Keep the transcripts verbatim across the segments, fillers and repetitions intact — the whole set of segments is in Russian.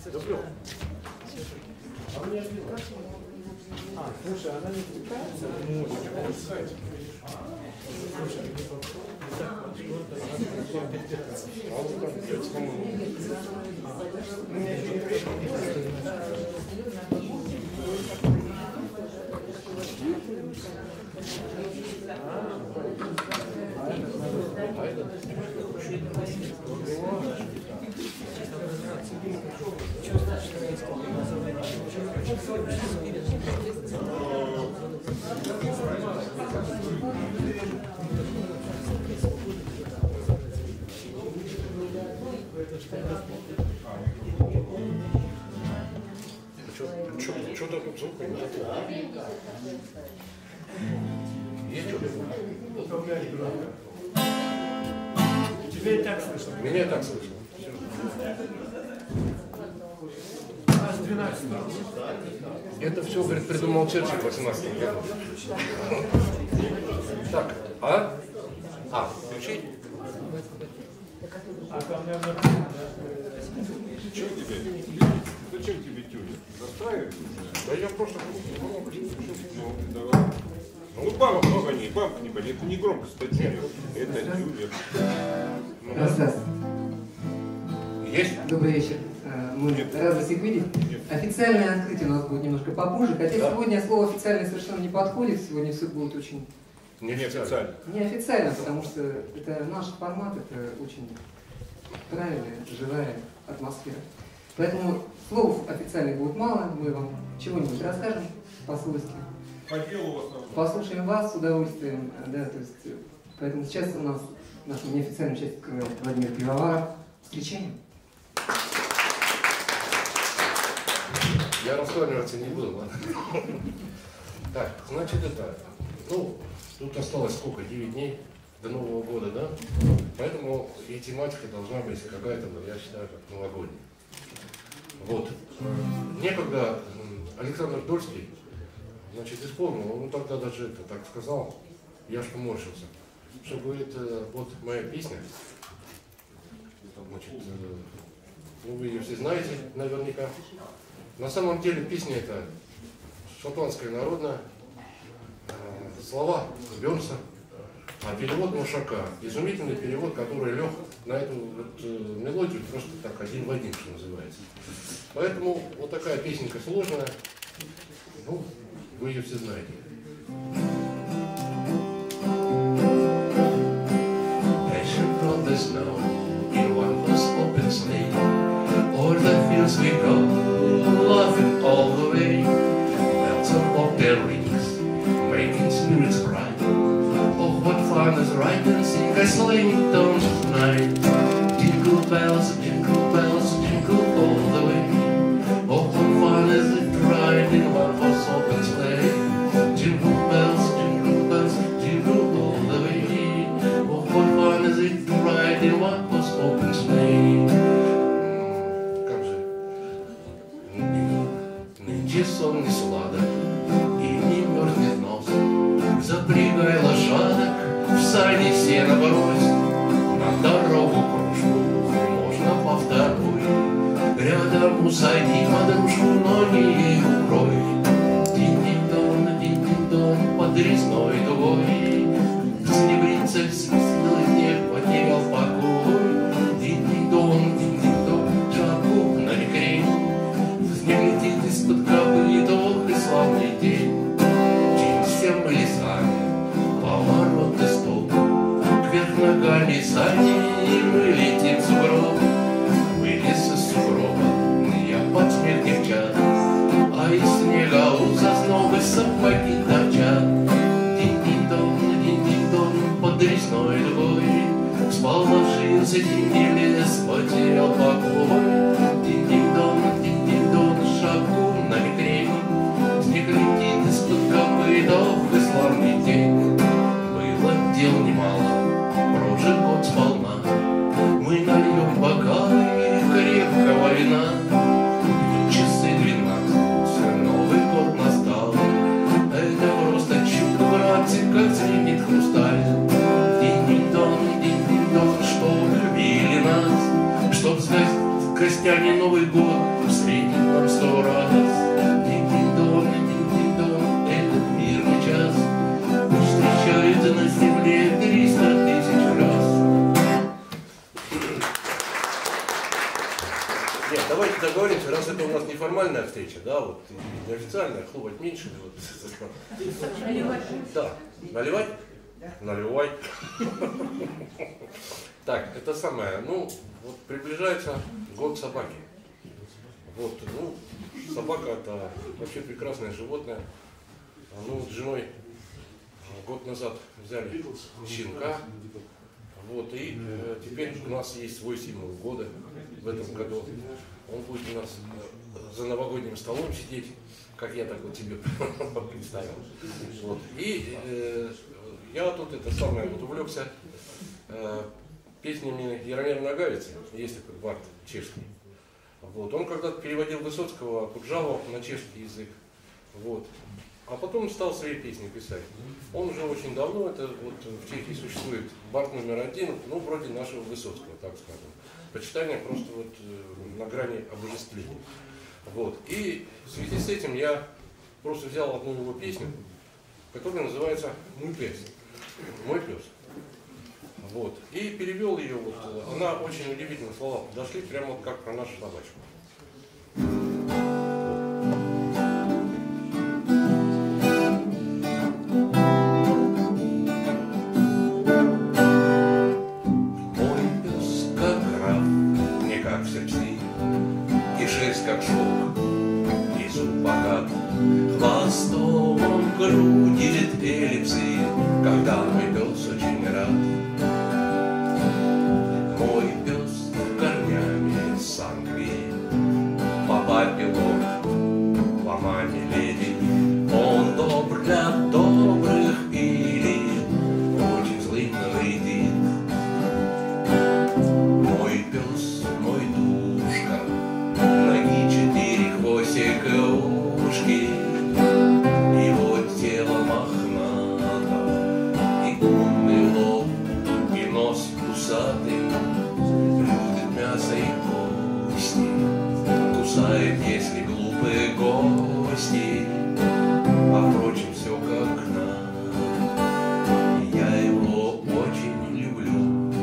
Добро. А мне А, слушай, она не отвлекается? Слушай, что-то тут звука нет. Есть что-то? Тебя и так слышно. Меня и так слышно. Это все, говорит, придумал Черчилль в восемнадцатом году. Так, а? А, включить? Зачем тебе? Зачем тебе тюнинг? Застраивать? Да я просто... Ну, давай. Ну, бамк много не, бамк не болит. Это не громко статья. Это тюнинг. Рассказ. Есть? Добрый вечер. Мы Нет. рады всех видеть. Нет. Официальное открытие у нас будет немножко попозже, хотя Да. сегодня слово официально совершенно не подходит, сегодня все будет очень Неофициально. неофициально, потому что это наш формат, это очень правильная, живая атмосфера. Поэтому слов официальных будет мало, мы вам чего-нибудь расскажем по-свойски. По делу в основном. Послушаем вас с удовольствием, да, то есть, поэтому сейчас у нас нашу неофициальную часть открывает Владимир Пивоваров. Встречаем. Я раскланиваться не буду, ладно? Так, значит это, ну, тут осталось сколько, девять дней до Нового года, да? Поэтому и тематика должна быть какая-то, ну, я считаю, как новогодняя. Вот. Некогда Александр Дольский, значит, исполнил, он тогда даже это так сказал, я ж поморщился, что, говорит, вот моя песня, значит, ну, вы ее все знаете наверняка. На самом деле песня эта шотландская народная, слова Бёрнса, а перевод Машака. Изумительный перевод, который лег на эту вот мелодию просто так один в один, что называется. Поэтому вот такая песенка сложная, ну, вы ее все знаете. O'er the fields we go, laughing all the way. Bells of their rings, making spirits bright. Oh, what fun is riding and sing a sleighing tones tonight. Jingle bells, jingle bells, jingle all the way. Oh, what fun is it riding one horse open sleigh. Jingle bells, jingle bells, jingle all the way. Oh, what fun is it riding one horse open sleigh. Сон не сладок и не мерзнет нос. Запрягай лошадок, в сани сено брось. На дорогу кружку можно по второй. Рядом усади подружку, но не ей укрой. Динь-динь-дон, динь-динь-дон, под резной дугой. Серебрится свистел снег, потерял покой. Динь-динь-дон, динь-динь-дон, шапку на рекрень. Снег летит из-под копытов, и славный день. Через всем лесами повороты стоп. Кверх ногами сани, и мы летим в сугроб. Вылез из сугроба, я под смех девчат. А из снега у соснов и сапоги торчат. Динь-динь-дон, динь-динь-дон, под резной дугой. Спал, ложился, день лес, потерял покой. Динь-динь-дон, динь-динь-дон, шапку на ветрень. Снег летит из-под копытов, и славный день. Было дел немало, прожит год сполна. Мы нальем бокалы, крепкого вина. Часы двенадцать, Новый год настал. Это просто чудо, братцы, как звенит хрусталь. Динь-динь-дон, динь-динь-дон, что любили нас, чтоб с гостями Новый год это у нас неформальная встреча, да, вот, неофициальная, хлопать меньше. Вот. Наливать? Да. Наливать? Наливай. Так, это самое, ну, вот приближается год собаки. Вот, ну, собака это вообще прекрасное животное. Ну, вот с женой год назад взяли щенка. Вот, и э, теперь у нас есть свой символ года в этом году. Он будет у нас э, за новогодним столом сидеть, как я так вот тебе представил. Вот. И э, я тут это самое вот увлекся э, песнями Яромира Нагавицы, есть такой бард чешский. Вот. Он когда-то переводил Высоцкого Куджаву на чешский язык. Вот. А потом стал свои песни писать. Он уже очень давно, это вот в Чехии существует бард номер один, ну, вроде нашего Высоцкого, так скажем. Почитание просто вот э, на грани обожествления. Вот. И в связи с этим я просто взял одну его песню, которая называется «Мой пес». «Мой пес». Вот. И перевел ее, вот, она очень удивительно, слова подошли, прямо вот как про нашу собачку. Как шелк, и зуб богат, хвостом он крутит эллипсы, когда мой пес очень рад. Мой пес корнями с Англии, по папе лорд, по маме леди. Он добр для добрых или очень злым навредит. Мой пес, мой душка, ноги четыре, хвостик и ушки, его тело мохнато, и умный лоб, и нос усатый, любит мясо и кости, кусает, если глупые гости, а впрочем, все как надо, я его очень люблю.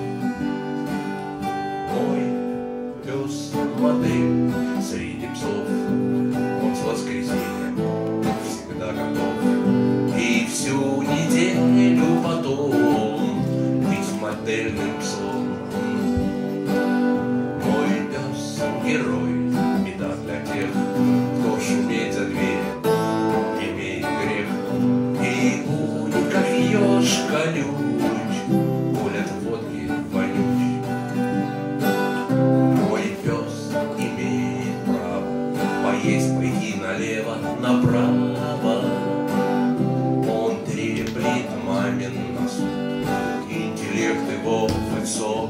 Мой пес модель среди псов, он с воскресенья всегда готов, и всю неделю потом быть модельным псом. Мой пес герой, беда для тех, кто шуметь за дверь имеет грех, и будет как еж колюч, колят водки вонюч. Мой пес имеет право поесть, пойти налево, направо. Он треплет мамин носу, интеллект его высок,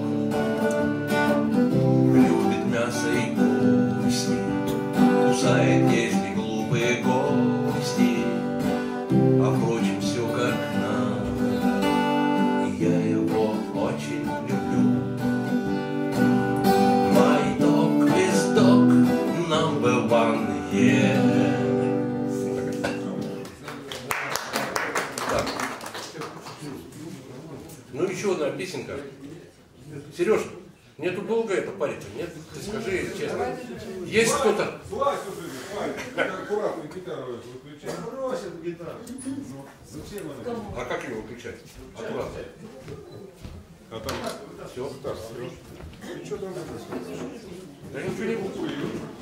любит мясо и кости, кусает, если глупые гости, а впрочем, все как надо, и я его очень люблю. My dog is dog number one, yeah. Так. Ну еще одна песенка. Сереж, мне тут долго это париться, нет? Ты скажи честно. Есть кто-то? Слазь уже, Вань, аккуратно гитару выключай. Бросит гитару. Зачем она? А как ее выключать? Аккуратно. А там Все. так, Сереж. Ты что там это? Да ничего не будет.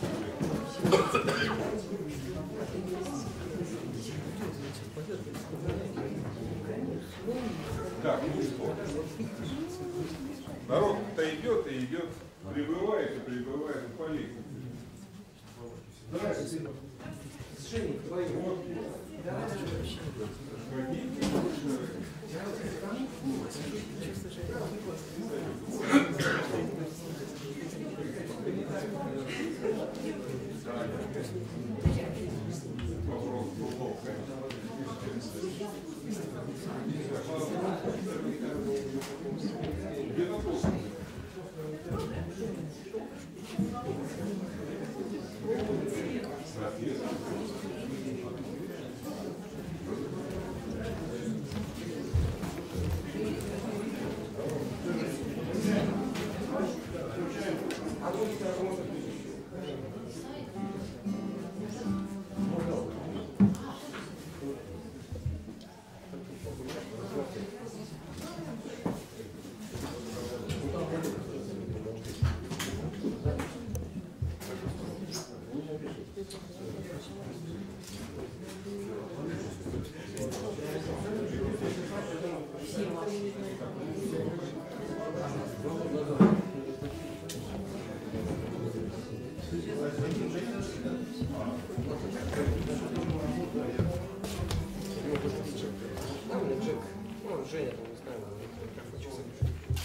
Так, ну что? Народ-то идет и идет, прибывает и прибывает в полицию. Здравствуйте. Женя, твои. Вот. Женя, там не знаю, микрофончик запишет.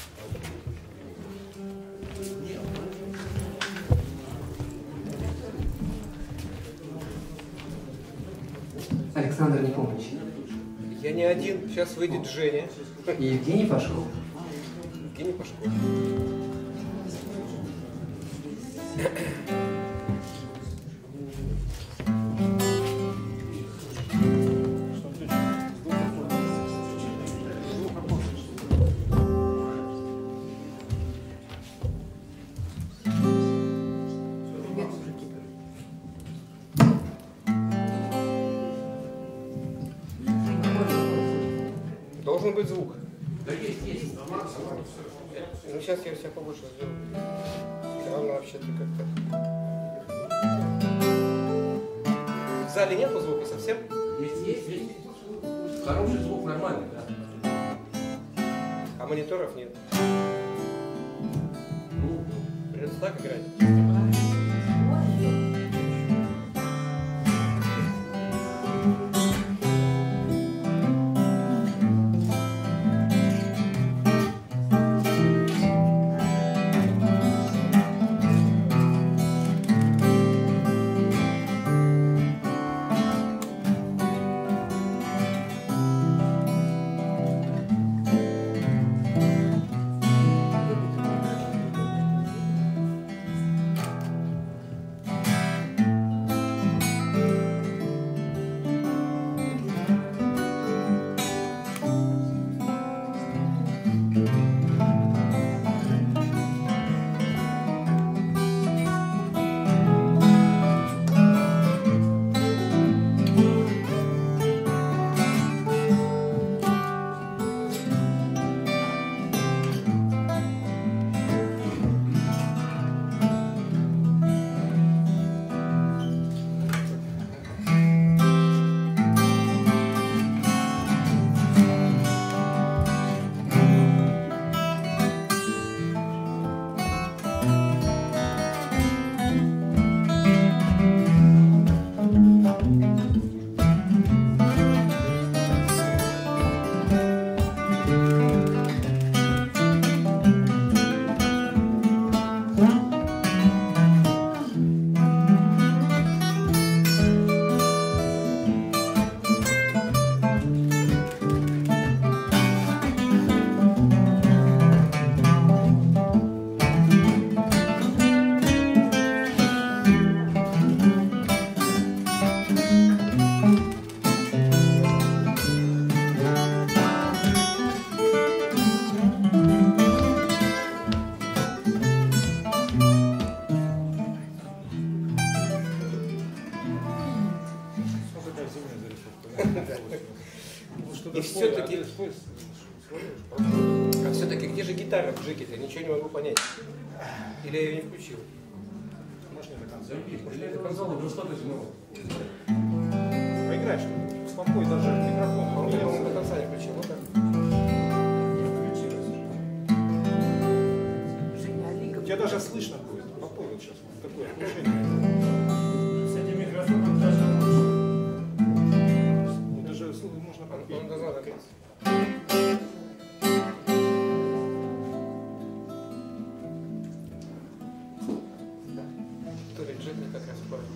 Александр Непомнящий. Я не один, сейчас выйдет Женя. И Евгений Пашков. Евгений Пашков. Должен быть звук. Да есть, есть. Ну сейчас я все побольше сделаю. Все равно вообще-то как-то. В зале нету звука совсем? Есть, есть, есть. Хороший звук, нормальный, да. А мониторов нет. Ну, Придется так играть. И все-таки... А все-таки где же гитара в джеке-то? Я ничего не могу понять. Или я ее не включил? может не до конца. Или до конца уже что-то изменилось. Поиграй, что ли? Спокойно, даже микрофон. Я его до конца не включил. Вот так. Тебя даже слышно будет. Попой вот сейчас. Такое окружение. С этим микрофоном даже лучше. Это же нужно попить. Он должен закрыться. То ли джет не как раз вправо.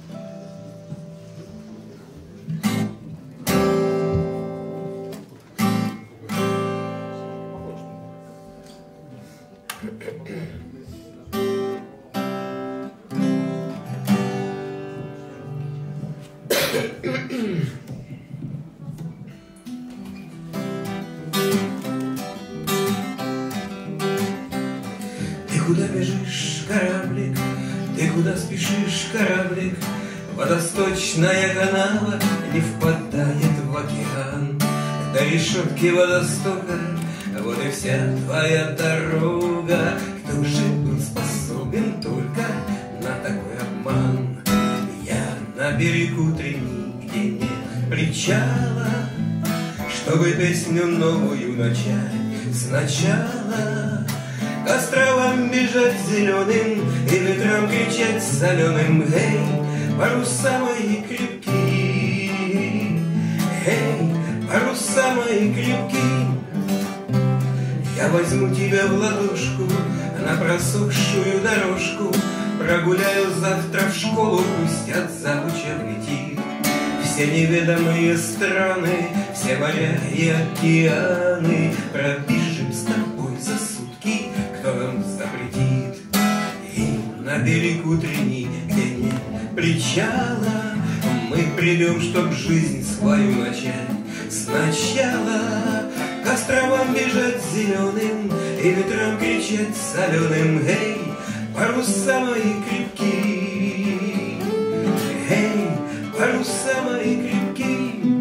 Ты куда бежишь, кораблик? Ты куда спешишь, кораблик? Водосточная канава не впадает в океан. До решетки водостока, вот и вся твоя дорога. Кто же был способен только на такой обман? Я на берегу Трени, где нет причала, чтобы песню новую начать, Сначала к островам бежать зеленым и ветрам кричать соленым: эй, паруса мои крепкие, эй, паруса мои крепкие. Я возьму тебя в ладошку на просохшую дорожку, прогуляю завтра в школу, пусть от завуча влетит. Все неведомые страны, все моря и океаны пробежим с тобой за сутки, кто нам запретит. И на берег утренний, где нет причала, мы придем, чтоб жизнь свою начать сначала. К островам бежать зеленым и ветрам кричать соленым: эй, паруса мои крепкие, эй, паруса мои крепкие.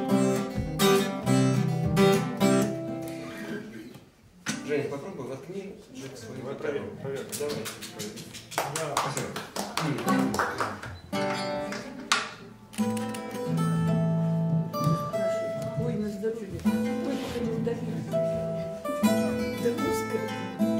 Женя, попробуй воткни джек свой. Давай проверим, проверим. Давай. Спасибо. Ой, на здоровье. Ой, как они удалились. Да пускай.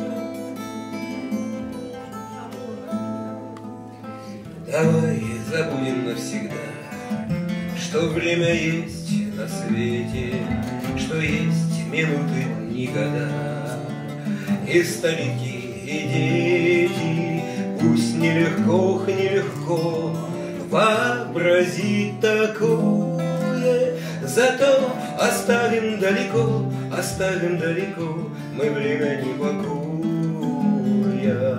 Давай забудем навсегда, что время есть на свете, что есть минуты, дни, года. И старики, и дети, пусть нелегко, нелегко вообразить такое, зато оставим далеко, оставим далеко мы времени покоя.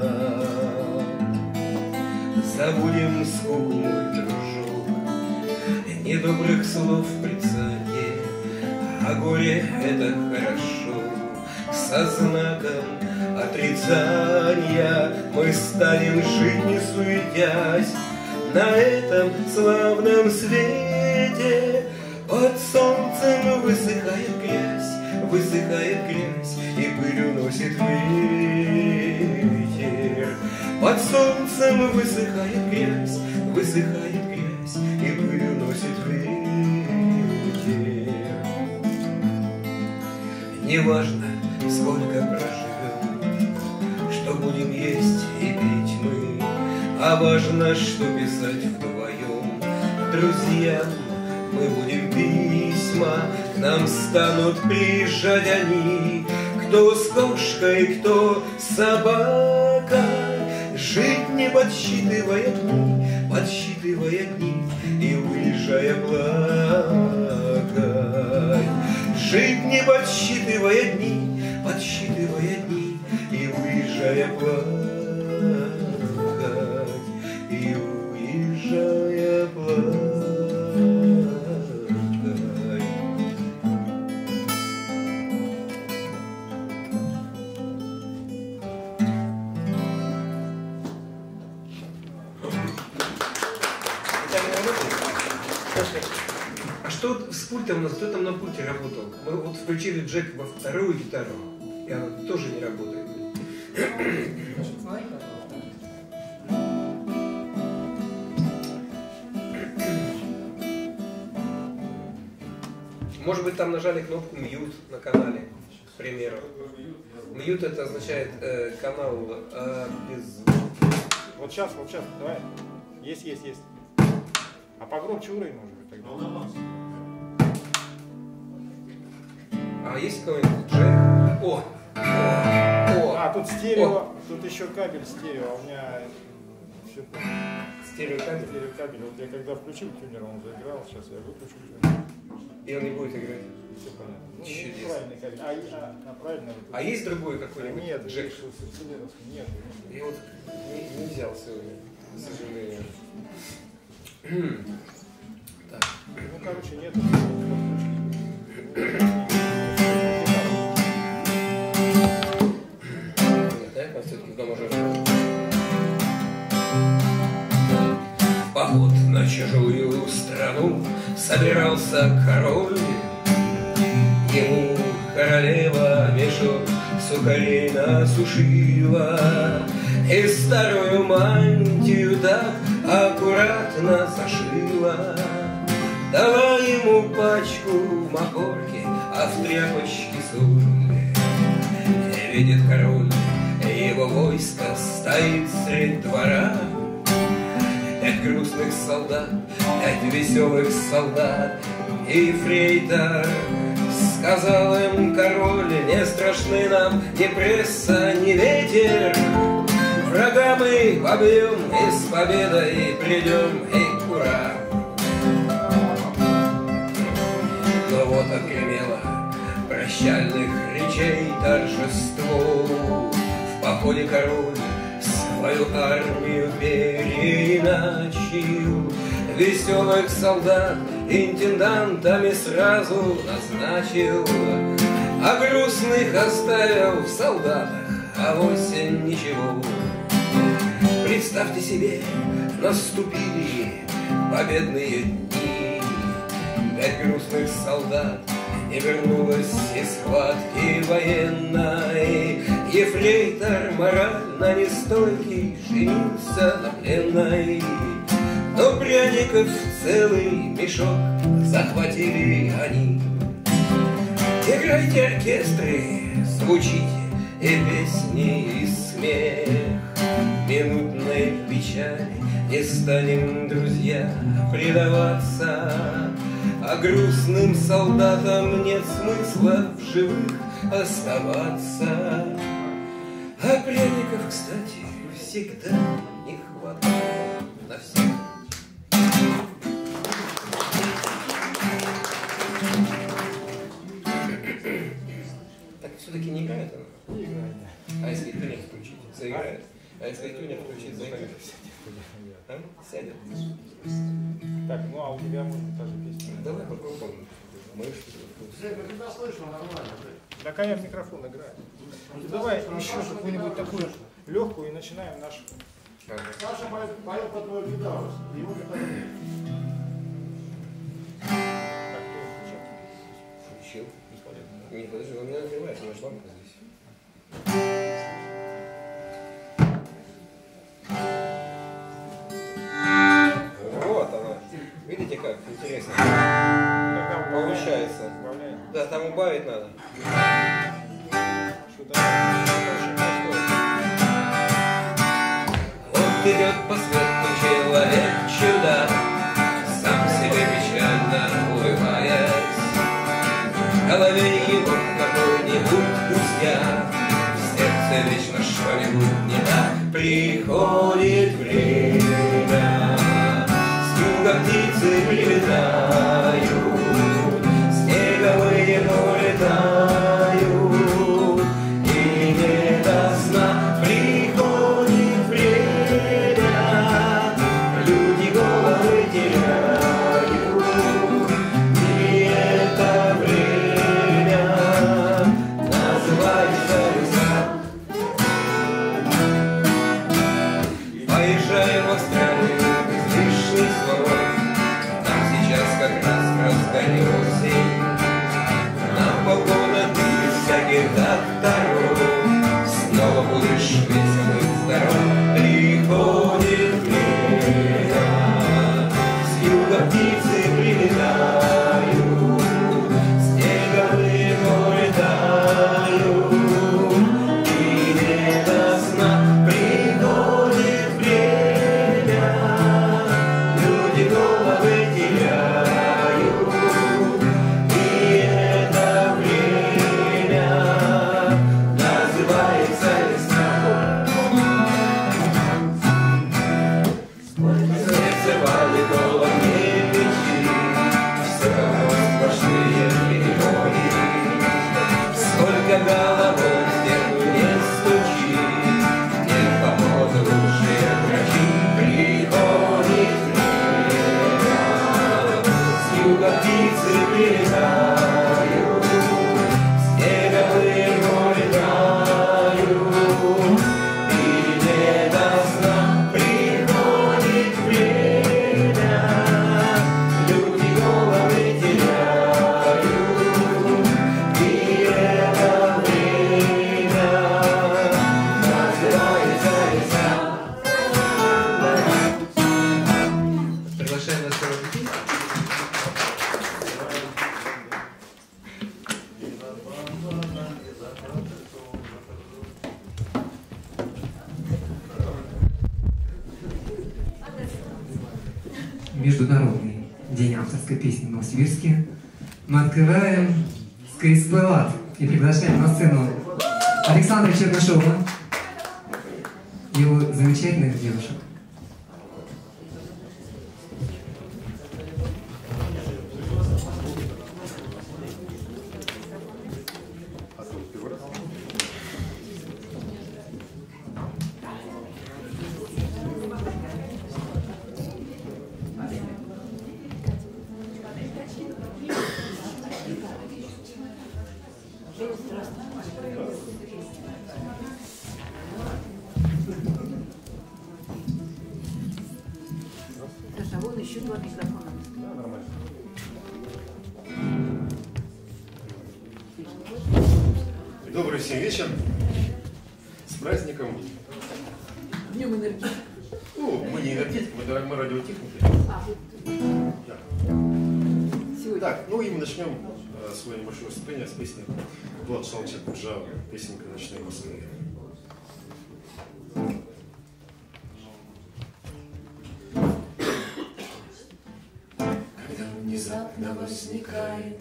Забудем скуку, мой дружок, недобрых слов в прицеле, а горе — это хорошо. Со знаком отрицания мы станем жить, не суетясь, на этом славном свете. Под солнцем высыхает грязь, высыхает грязь, и пыль уносит ветер. Под солнцем высыхает грязь, высыхает грязь, и пыль уносит ветер. Неважно, сколько проживем, что будем есть и пить мы, а важно, что писать вдвоем. Друзьям мы будем письма, к нам станут приезжать они, кто с кошкой, кто с собакой. Жить не подсчитывая дни, подсчитывая дни и уезжая плакать. Жить не подсчитывая дни, подсчитывая дни и уезжая плакать, и уезжая плакать. А что с пультом у нас? Кто там на пульте работал? Мы вот включили джек во вторую гитару, и она тоже не работает. Может быть, там нажали кнопку mute на канале, к примеру. Mute — это означает э, канал э, без звука. Вот сейчас, вот сейчас, давай. Есть, есть, есть. А погромче уровень, может быть, тогда. А есть какой-нибудь джек? О! О! О! А, тут стерео, О. тут еще кабель стерео, а у меня все Стереокабель? стереокабель. Вот я когда включил тюнер, он заиграл, сейчас я выключу тюнер. И он не будет играть. Все понятно. Ну, Чудесно. правильный кабель. А, а, а правильно выключил. А есть другой какой-нибудь Нет, джек? видишь, с Селеровским нет. И вот не, не взял сегодня, к сожалению. Так. Ну, короче, нет. Да, все-таки дома уже. В поход на чужую страну собирался король. Ему королева мешок сухарей насушила и старую мантию так аккуратно зашила. Дала ему пачку махорки, а в тряпочке соль. видит король, его войско стоит средь двора. Пять грустных солдат, пять веселых солдат, и фрейтор сказал им король: не страшны нам ни пресса, ни ветер, врага мы побьем и с победой придем, и ура! Но вот отгремело прощальных речей торжество. В походе король свою армию переиначил, веселых солдат интендантами сразу назначил, а грустных оставил в солдатах, а осень ничего. Представьте себе, наступили победные дни, пять грустных солдат не вернулась из схватки военной. Ефрейтор морально нестойкий женился на пленной, но пряников целый мешок захватили они. Играйте оркестры, звучите и песни, и смех, минутной печали не станем, друзья, предаваться. А грустным солдатам нет смысла в живых оставаться. А пряников, кстати, всегда не хватает на всех. Так все-таки не играет она? Не играет. А если тюнер включить, заиграет? А если тюнер включить, заиграет? А? Сядет. Так, ну а у тебя может быть тоже песня. Давай попробуем. Мы Когда слышно, нормально. Да, конечно, микрофон играет. Давай еще какую-нибудь такую легкую и начинаем наш. Саша поет под твою гитару. Ему гитару нет. Так, кто включил. Не, подожди, он не нагревается, у меня лампа здесь. Вот она. Видите как? Интересно. Получается. Да, там убавить надо. Вот идет по свету человек чудак, сам себе печально улыбаясь. В голове его какой-нибудь пустяк, в сердце вечно что-нибудь не так. Приходит время, с юга птицы прилетают, снеговые улетают, и не до сна приходит время, люди головы теряют, и это время называется весна. Поешь Международный день авторской песни в Новосибирске, мы открываем с Крисплэват и приглашаем на сцену Александра Чернышова и его замечательных девушек. Саша, вон еще два микрофона. Да, нормально. Добрый всем вечер. С праздником. Днем энергии. Ну, мы не энергетики, мы, мы радиотехники. А, Да. сегодня. Так, ну и мы начнем э, свое небольшое выступление с песни Влад Шалча Куджава, песенка «Ночной Москвы». Когда внезапно возникает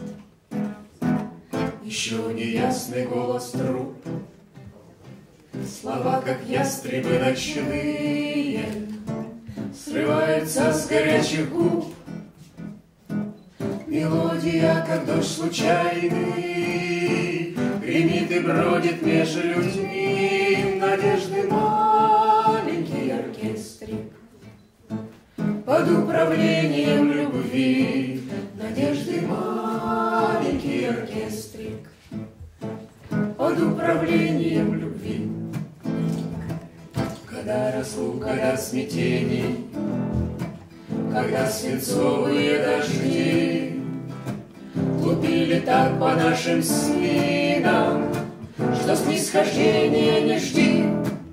еще неясный голос труп, слова, как ястребы ночные, срываются с горячих губ. Мелодия, как дождь случайный, гремит и бродит между людьми. Надежды маленький оркестрик под управлением любви. Надежды маленький оркестрик под управлением любви. Когда разлука, когда смятений, когда свинцовые дожди лупили так по нашим спинам, что снисхождения не жди.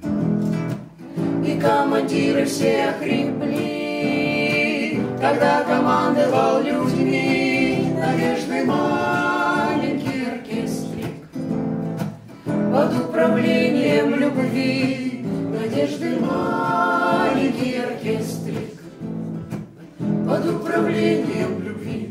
И командиры все охрипли, когда командовал людьми. Надежды маленький оркестрик под управлением любви. Надежды маленький оркестрик под управлением любви.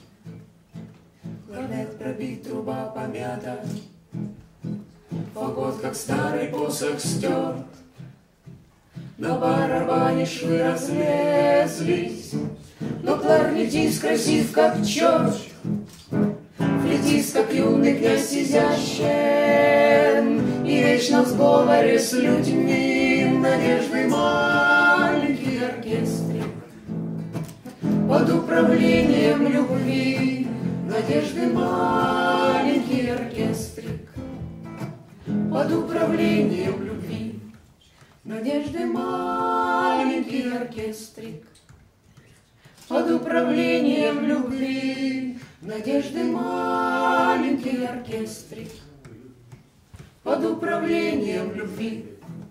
Кларнет пробит, труба помята, фагот, как старый посох, стерт. На барабане швы разлезлись, но кларнетист красив, как черт. Флейтист, как юный князь изящен, и вечно в сговоре с людьми. Надежды маленький оркестрик под управлением любви. Надежды маленький оркестрик под управлением любви. Надежды маленький оркестрик под управлением любви. Надежды маленький оркестрик под управлением любви.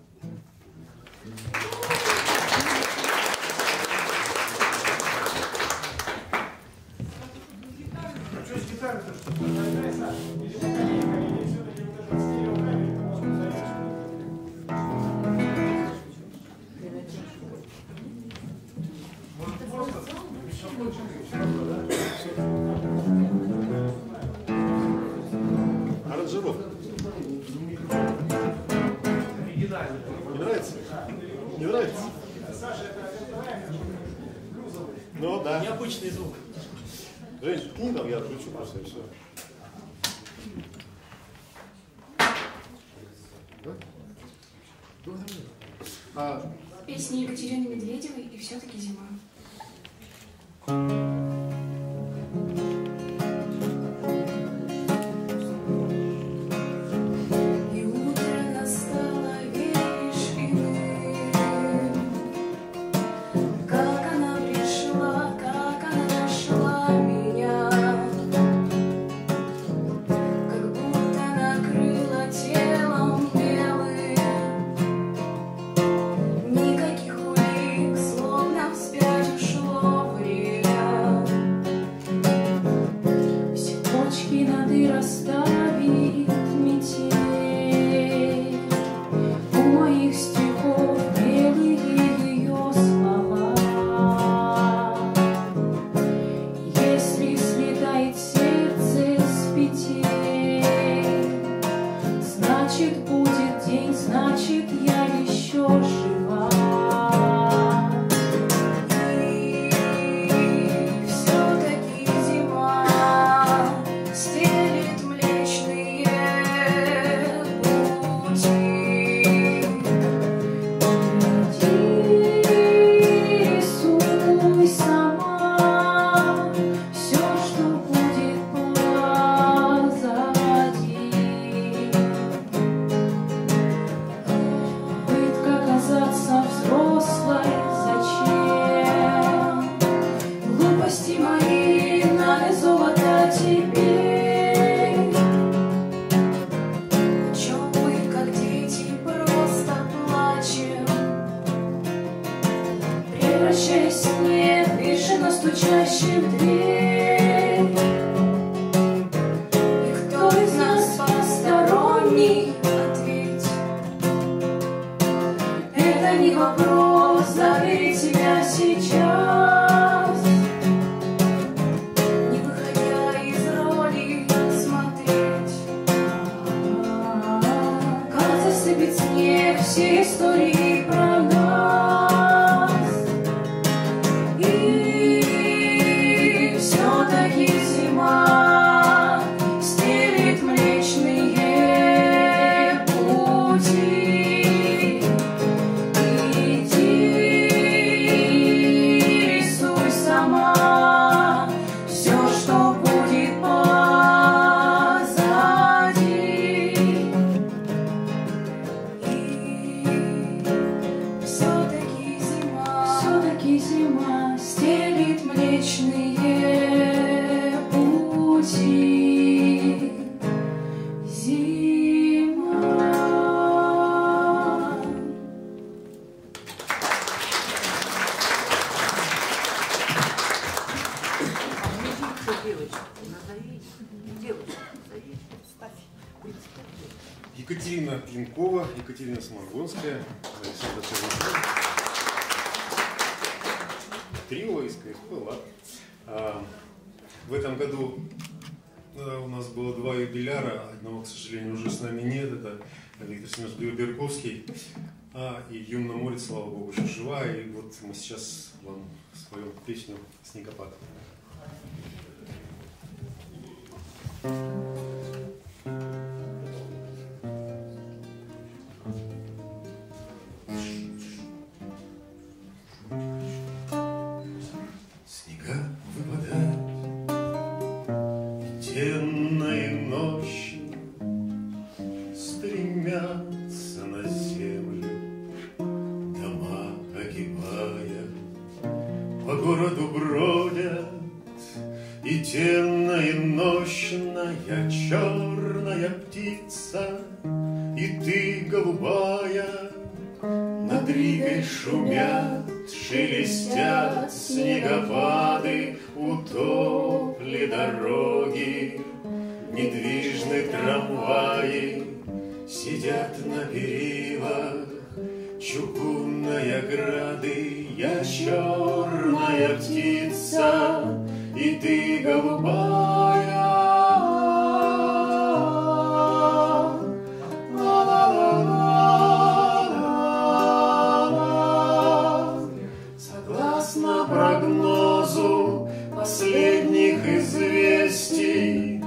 Аранжировка. Не нравится? Не нравится? Ну да. Необычный звук. Жень, ткни там, я отключу просто и все. А, Песни Екатерины Медведевой «И все-таки зима». И утро настало, веришь, и мы. Как она пришла, как она нашла меня, как будто накрыла телом белым. Никаких улик, словно вспять ушло время. день, значит, я еще жива. И все-таки зима стелит млечные пути. Иди, рисуй сама все, что будет позади. Пытка казаться взрослой зачем? Глупости мои на золото теперь. О чем мы, как дети, просто плачем, превращаясь в бешено стучащих в дверь. И кто из нас посторонний? Ответь. Это не вопрос доверить себя сейчас, не выходя из роли, смотреть, как засыпет снег все истории про нас. И все-таки зима стелит млечные пути. Иди, рисуй сама все, что будет позади. И все-таки зима, все-таки зима стелит млечные пути. Зима. Что девочка? Назови. Девочка, назови. Ставь. Екатерина Клинкова, Екатерина Сморгонская, Александр Чернышов. Трио из КСП «Лад». А, в этом году а, у нас было два юбиляра, одного, к сожалению, уже с нами нет, это Виктор Семенович Берковский, а, и Юна Морец, слава богу, еще жива, и вот мы сейчас вам споем песню «Снегопад». Снега выпадают темной ночью, стремятся на землю дома погибая, по городу бродят, и темная ночная черная птица, и ты голубая, над Ригой шумят, шелестят снегопады, утопли дороги, недвижны трамваи, сидят на перилах чугунной ограды. Я черная птица, и ты голубая. Согласно прогнозу последних известий,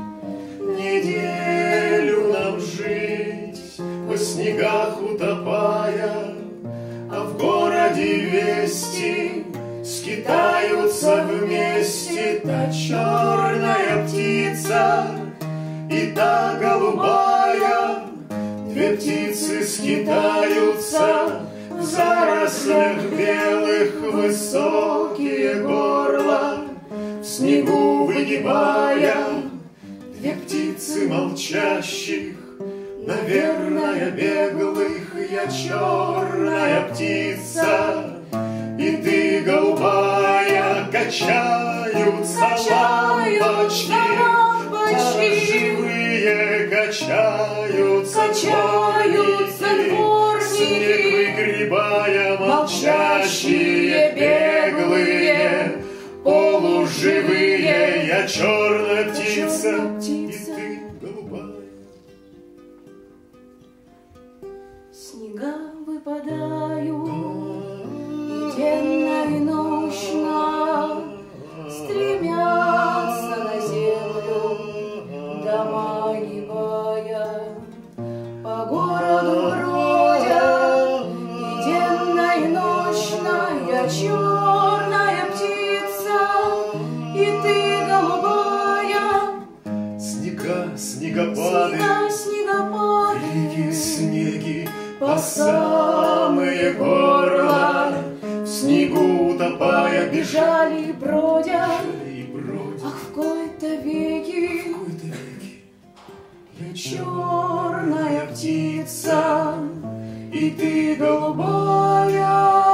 неделю нам жить, по снегах утопая, а в городе вести скитаются вместе та черная птица и та голубая. Две птицы скитаются в зарослях белых, высокие горла, в снегу выгибая. Две птицы молчащих, наверное, беглых. Я черная птица, и ты голубая. Качаются, качаются лампочки, живые качаются, качаются дворники, снег выгребая, молчащие, беглые, полуживые. Я черная птица, и ты голубая. снега выпадают, и денно и нощно стремятся на землю дома небая. По городу бродят, и денно и нощно я черная птица, и ты голубая. Снега, снегопады, Снега, снегопады, реки, снеги по самые горла, в снегу утопая бежали бежали и бродят, и бродят. ах, в кои-то веки В кои-то веки я черная птица, и ты голубая.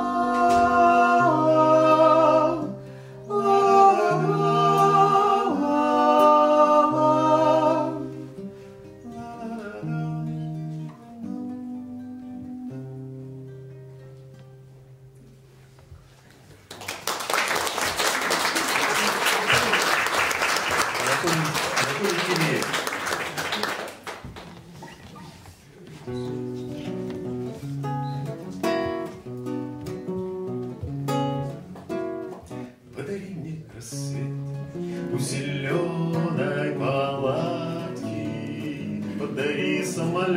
Анатолий Киреев. Подари мне рассвет у зеленой палатки, подари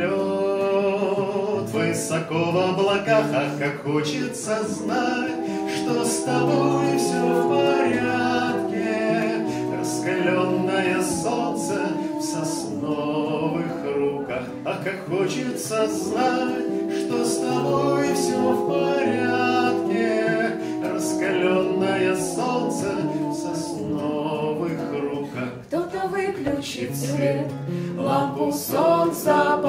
самолет высоко в облаках, ах, как хочется знать, что с тобой все в порядке. Раскаленное солнце в сосновых руках, ах, как хочется знать, что с тобой все в порядке. Раскаленное солнце в сосновых руках. Кто-то выключит свет, лампу солнца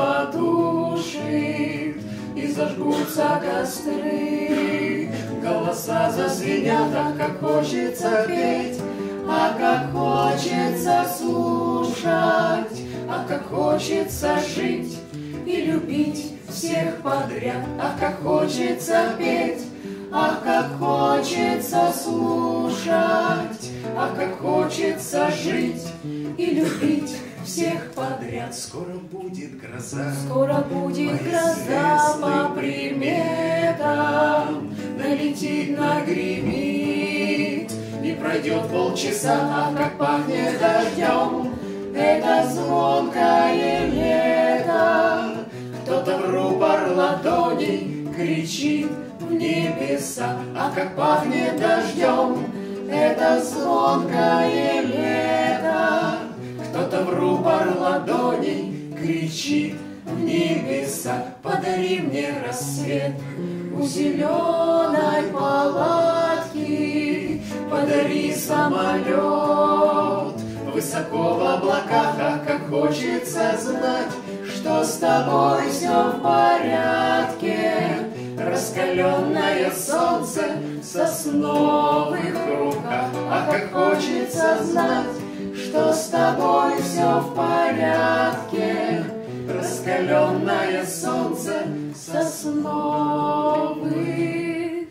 потушит, и зажгутся костры. Голоса зазвенят, а как хочется петь, а как хочется слушать, а как хочется жить и любить всех подряд, а как хочется петь, ах, как хочется слушать, ах, как хочется жить и любить всех подряд. Скоро будет гроза, Скоро будет по гроза по известным приметам, налетит, нагремит, и пройдет полчаса, ах, как пахнет дождем это звонкое лето. Кто-то в рупор ладоней кричит в небеса, а как пахнет дождем это звонкое лето. Кто-то в рупор ладоней кричит в небеса, подари мне рассвет у зеленой палатки, подари самолет высоко в облаках, ах, как хочется знать, что с тобой все в порядке. Раскаленное солнце в сосновых руках, ах, как хочется знать, что с тобой все в порядке. Раскаленное солнце в сосновых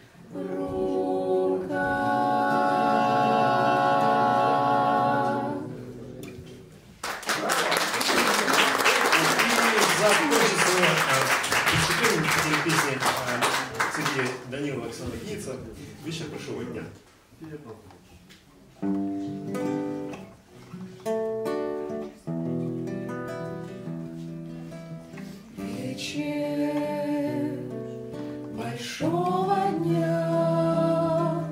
руках. Выступление этой песни Сергея Данилова, Александра Гейца «Вечер большого дня». Вечер большого дня,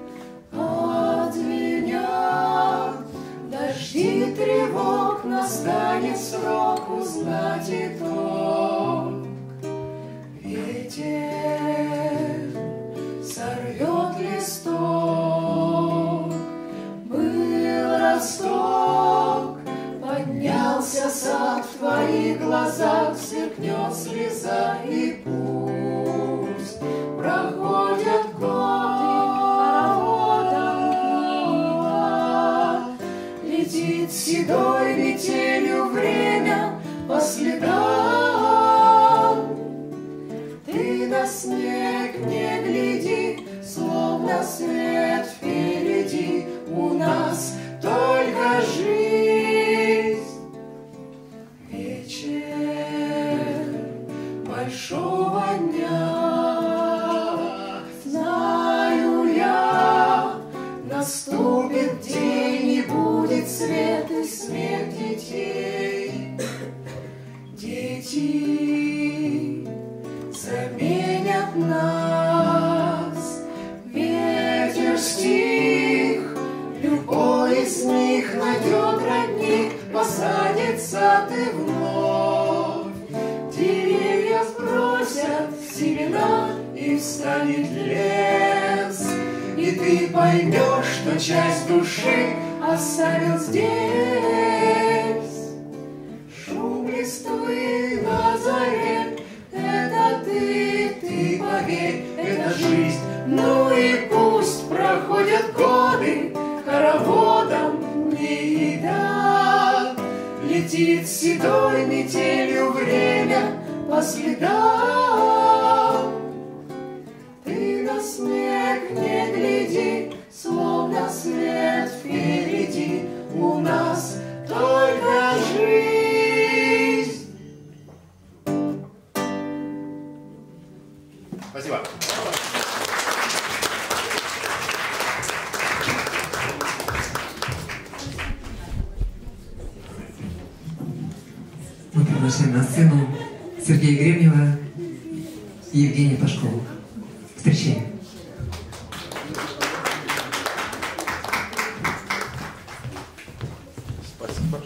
отзвенят дожди тревог, настанет срок узнать итог. Ветер сорвет листок, был росток, поднялся сад, в твоих глазах сверкнет слеза. большого дня. Знаю я, наступит день, и будет свет и смех детей. Дети заменят нас, ветер стих, любой из них найдет родник, посадит сад и вновь деревья сбросят семена, и встанет лес, и ты поймешь, что часть души оставил здесь. Шум листвы на заре — это ты, ты поверь, это жизнь. Ну и пусть проходят годы, хороводом не еда. Летит седой метелью время по следам. Ты на снег не гляди, словно свет впереди. У нас только жизнь. Спасибо. Мы приглашаем на сцену Сергея Гремнева и Евгения Пашкову. Встречаем. Спасибо.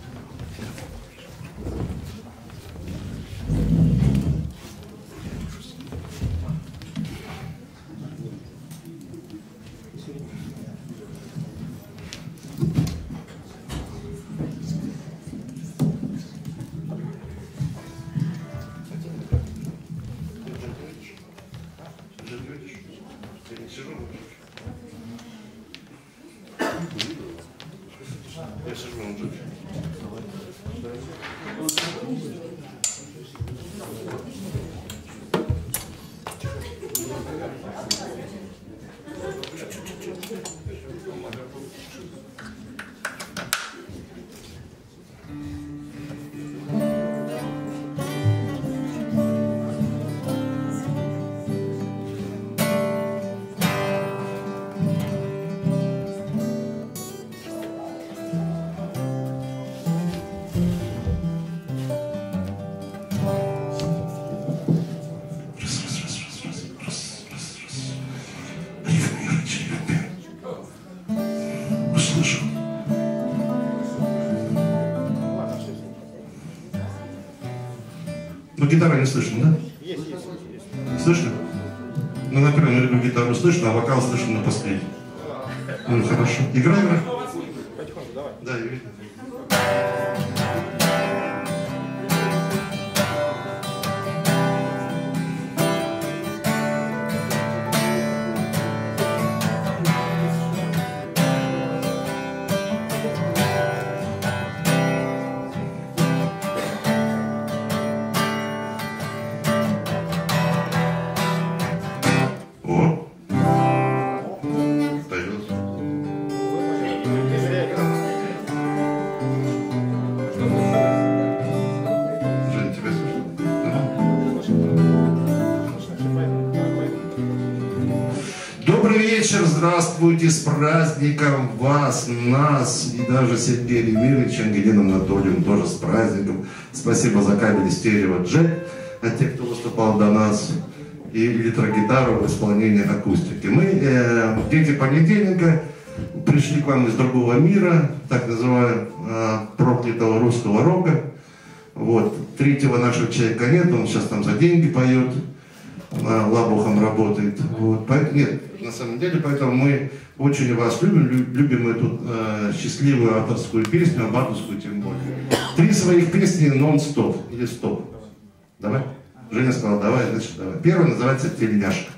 Я сижу на джуке. Но гитара не слышно, да? Есть, есть, есть. Слышно? Ну, на первом ряду гитару слышно, а вокал слышно на последнем. Ну, хорошо. Играй, играй. Потихоньку, давай. Да, я видно. Здравствуйте, с праздником вас, нас и даже Сергея Ремировича, Ангелину Анатольевну тоже с праздником. Спасибо за кабель стерео джек, а те, кто выступал до нас, и электрогитару в исполнении акустики. Мы, э, дети понедельника, пришли к вам из другого мира, так называемого э, проклятого русского рока. Вот. Третьего нашего человека нет, он сейчас там за деньги поет, лабухом работает. Вот. Поэтому, нет, на самом деле, поэтому мы очень вас любим, любим эту э, счастливую авторскую песню, а батовскую тем более. Три своих песни нон-стоп или стоп. Давай. Женя сказала, давай, значит, давай. Первая называется «Тельняшка».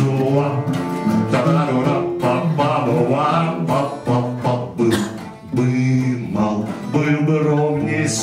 Бы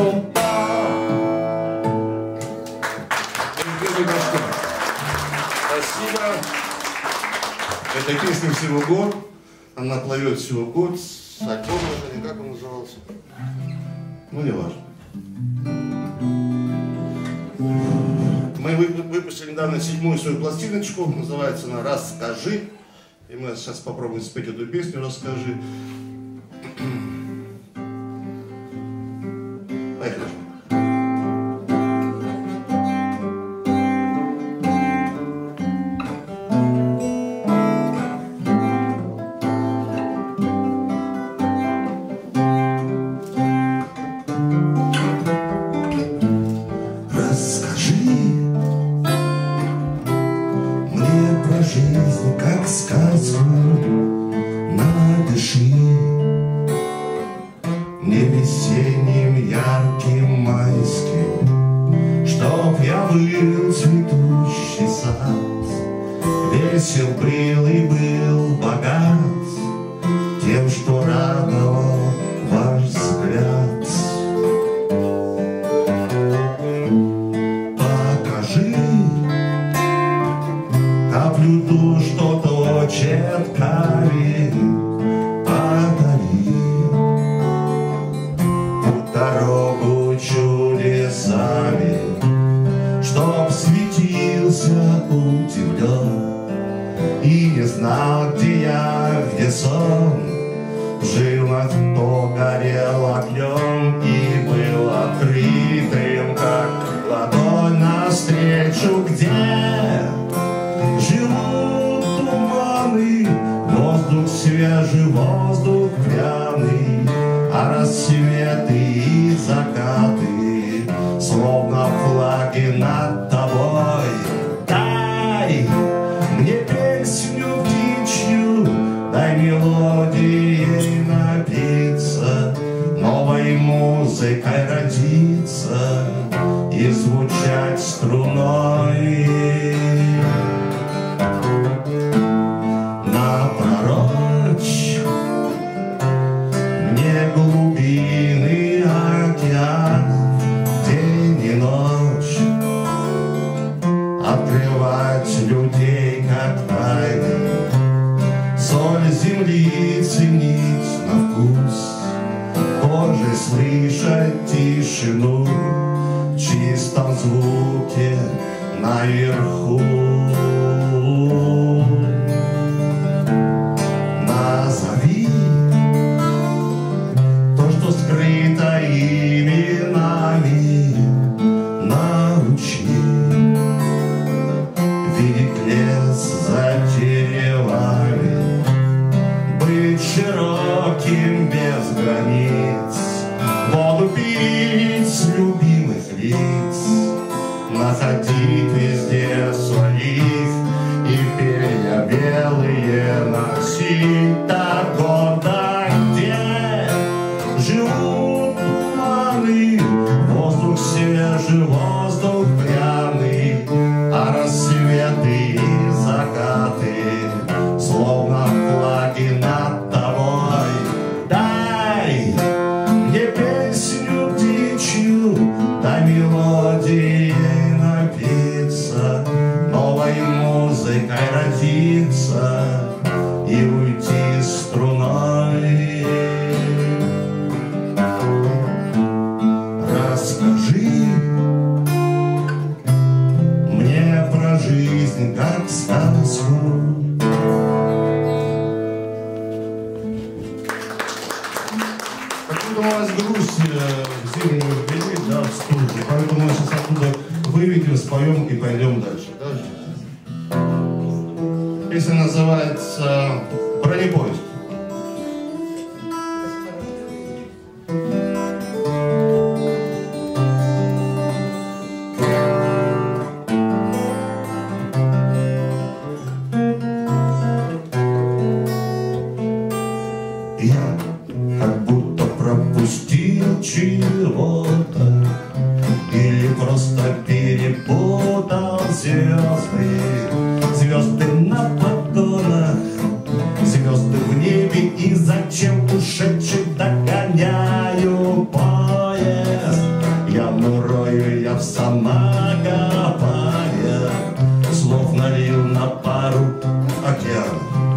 Спасибо. Этой песне всего год. Она плывет всего год. Альбом уже, как он назывался? Ну, не важно. Мы выпустили недавно седьмую свою пластиночку. Называется она «Расскажи». И мы сейчас попробуем спеть эту песню «Расскажи». Поехали. Жизнь, как сказку, напиши мне весенним, ярким, майским, чтоб я был цветущий сад, весел, брил и был богат тем, что радовал ваш взгляд. Покажи каплю ту, что точит камень, подари путь, дорогу чудесами, чтоб светился удивлен и не знал, где я, где сон, жил, а кто горел огнем и был открытым, как ладонь навстречу, где живут туманы, воздух свежий, воздух пряный, а рассветы и закаты словно флаги над тобой. Дай мне песню птичью, дай мелодией напиться, новой музыкой родиться и звучать струной. Напророчь мне глубины океанов, день и ночь, открывать людей как тайны, соль земли ценить на вкус, кожей слышать тишину в чистом звуке наверху. Назови то, что скрыто именами, научи видеть лес за деревами, быть широким без границ, воду пить с любимых лиц, находить везде своих и перья белые носить так гордо, где живут туманы, воздух свежий, воздух пряный, а рассветы и закаты словно флаги над тобой. Дай мне песню птичью, дай мелодией напиться, новой музыкой родиться и уйти струной. Расскажи мне про жизнь как сказку. Подумалась грусть в зимнюю период, да, в студии, поэтому мы сейчас оттуда выведем, споем и пойдем дальше. Да? Песня называется «Бронепоезд». Я как будто пропустил чего-то или просто перепутал звезды. Звезды на поддонах, звезды в небе, и зачем ушедших догоняю поезд. Яму рою я в самокопание, слов налил на пару океан.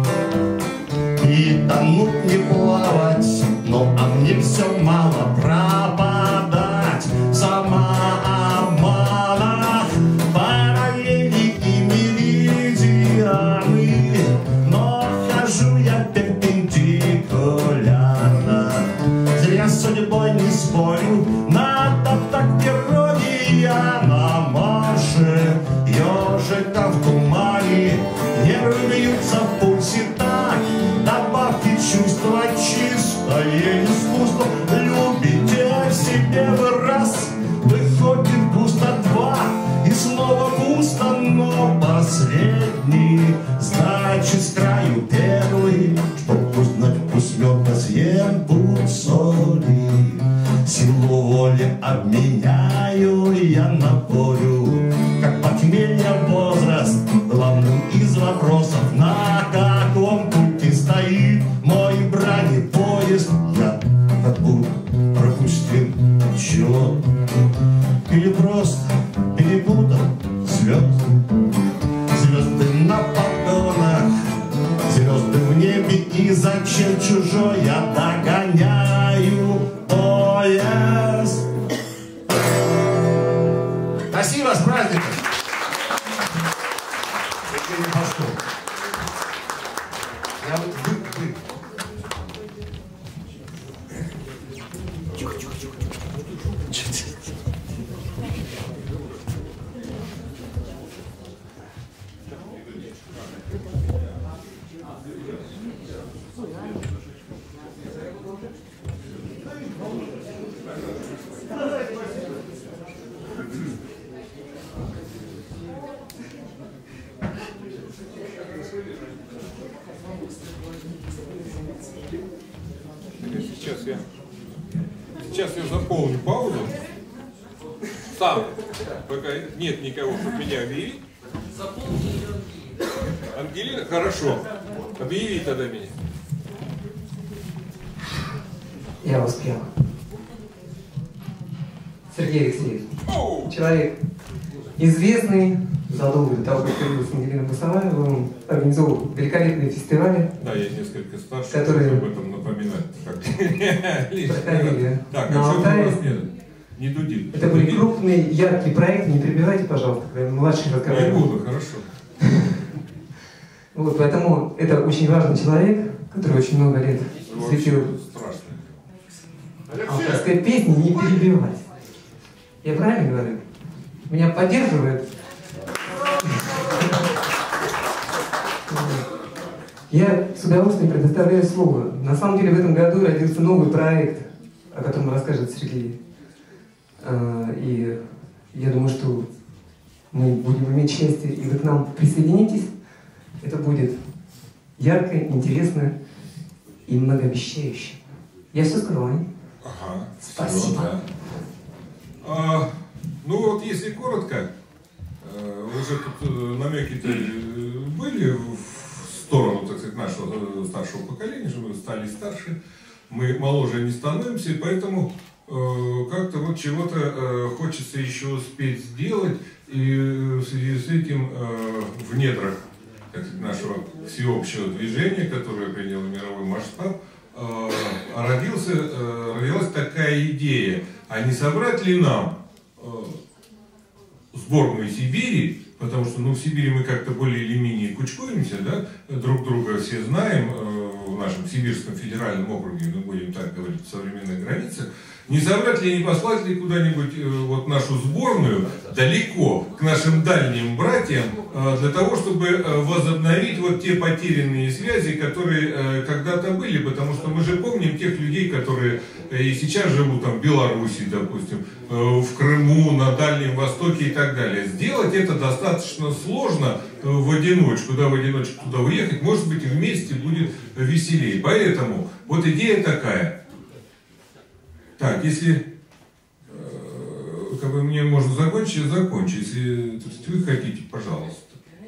И тонуть не плавать, но а мне все мало пропадать в самообманах, параллели и меридианы. Но хожу я перпендикулярно, зря с судьбой не спорю, надо так ирония на марше. Ежика в тумане, нервы бьются в пульсе так. Добавьте чувство, чистое искусство, любите в себе вы раз, выходит густо два, и снова густо, но последний, значит с краю первый, чтоб узнать вкус меда, съем пуд соли. Силу воли обменяю я на волю, как похмелье возраст, главным из вопросов, на каком пути стоит мой бронепоезд. Я как будто пропустил чего, или просто перепутал звезды. Звезды на погонах, звезды в небе, и зачем чужой я догоняю поезд. Спасибо, с праздником! Евгений Пашков. Я вот вы, вы. Сейчас я, сейчас я заполню паузу. Сам, пока нет никого, чтобы меня объявить. Ангелина, хорошо. Объяви тогда меня. Я успел. Сергей Алексеевич. Человек известный, задолго до того, как появилась Ангелина Бусоваева, он организовал великолепные фестивали. Да, я несколько старше, которые об этом напоминать. Проходили Так, на а что у Алтае. нас нет? Не дудит. Это были крупные, яркие проекты, не перебивайте, пожалуйста, когда младший разговаривает. Не буду, хорошо. Вот, поэтому это очень важный человек, который очень много лет светил авторской песни, не перебивать. Я правильно говорю? Меня поддерживает? Я с удовольствием предоставляю слово. На самом деле в этом году родился новый проект, о котором расскажет Сергей. И я думаю, что мы будем иметь счастье, и вы к нам присоединитесь. Это будет ярко, интересно и многообещающе. Я все сказала, не? Ага. Спасибо. Да. А, ну вот, если коротко, уже тут намеки-то были в сторону, так сказать, нашего старшего поколения, что мы стали старше, мы моложе не становимся, и поэтому как-то вот чего-то хочется еще успеть сделать, и в связи с этим в недрах, так сказать, нашего всеобщего движения, которое приняло мировой масштаб, родился, родилась такая идея, а не собрать ли нам сборную Сибири, потому что ну, в Сибири мы как-то более или менее кучкуемся, да, друг друга все знаем, в нашем Сибирском федеральном округе, мы будем так говорить, в современных границах, не собрать ли, не послать ли куда-нибудь вот нашу сборную далеко, к нашим дальним братьям, для того, чтобы возобновить вот те потерянные связи, которые когда-то были, потому что мы же помним тех людей, которые и сейчас живут там в Беларуси, допустим, в Крыму, на Дальнем Востоке и так далее. Сделать это достаточно сложно в одиночку, да, в одиночку туда уехать, может быть, вместе будет веселее. Поэтому вот идея такая. Так, если э, как бы мне можно закончить, я закончу. Если то есть, вы хотите, пожалуйста.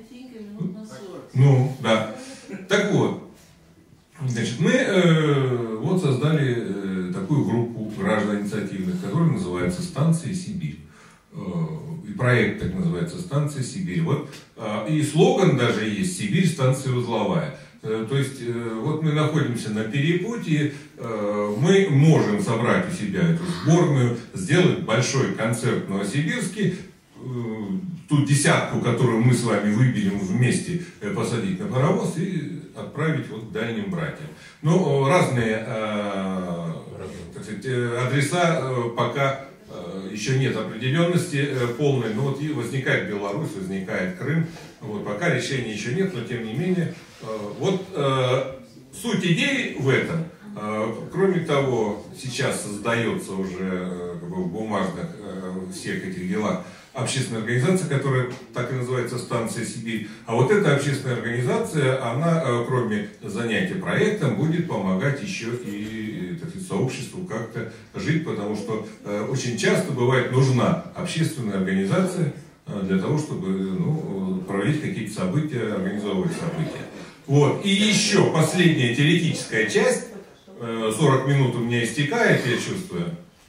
Ну, да. Так вот, значит, мы э, вот создали э, такую группу граждан инициативных, которая называется «Станция Сибирь». Э, и проект так называется «Станция Сибирь». Вот, э, и слоган даже есть «Сибирь, станция узловая». То есть, вот мы находимся на перепутье, мы можем собрать у себя эту сборную, сделать большой концерт в Новосибирске, ту десятку, которую мы с вами выберем вместе, посадить на паровоз и отправить вот к дальним братьям. Ну, разные, так сказать, адреса пока еще нет определенности полной, но вот возникает Беларусь, возникает Крым, вот пока решения еще нет, но тем не менее, вот суть идеи в этом. Кроме того, сейчас создается уже как бы, в бумажных всех этих делах общественная организация, которая так и называется «Станция Сибирь». А вот эта общественная организация, она, кроме занятия проектом, будет помогать еще и, так сказать, сообществу как-то жить, потому что очень часто бывает нужна общественная организация для того, чтобы ну, проводить какие-то события, организовывать события. Вот. И еще последняя теоретическая часть, сорок минут у меня истекает, я чувствую.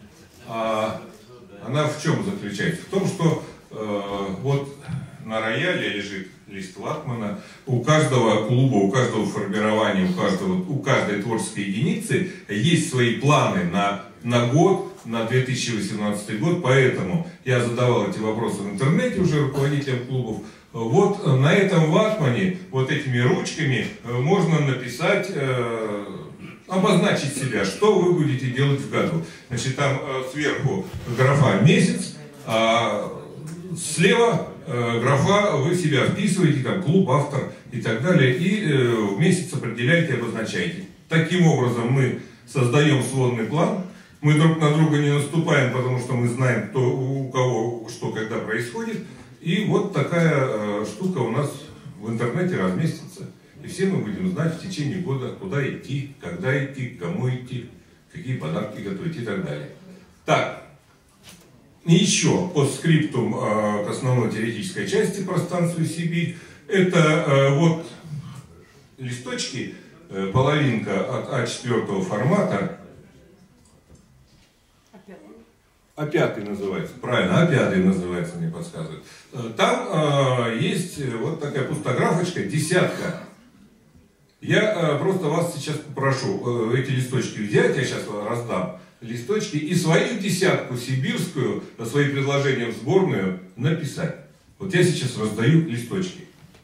Она в чем заключается? В том, что э, вот на рояле лежит лист ватмана, у каждого клуба, у каждого формирования, у, каждого, у каждой творческой единицы есть свои планы на, на год, на две тысячи восемнадцатый год, поэтому я задавал эти вопросы в интернете уже руководителям клубов. Вот на этом ватмане, вот этими ручками можно написать... Э, обозначить себя, что вы будете делать в году. Значит, там э, сверху графа «месяц», а слева э, графа вы себя вписываете, там клуб, автор и так далее, и э, в месяц определяете, обозначаете. Таким образом мы создаем сводный план, мы друг на друга не наступаем, потому что мы знаем, кто, у кого что когда происходит, и вот такая э, штука у нас в интернете разместится. И все мы будем знать в течение года, куда идти, когда идти, кому идти, какие подарки готовить и так далее. Так, и еще постскриптум э, к основной теоретической части про станцию Сибирь. Это э, вот листочки, э, половинка от а четыре формата. Опятый называется, правильно, Опятый называется, мне подсказывают. Там э, есть вот такая пустографочка, десятка. Я э, просто вас сейчас попрошу э, эти листочки взять, я сейчас раздам листочки, и свою десятку сибирскую, свои предложения в сборную написать. Вот я сейчас раздаю листочки.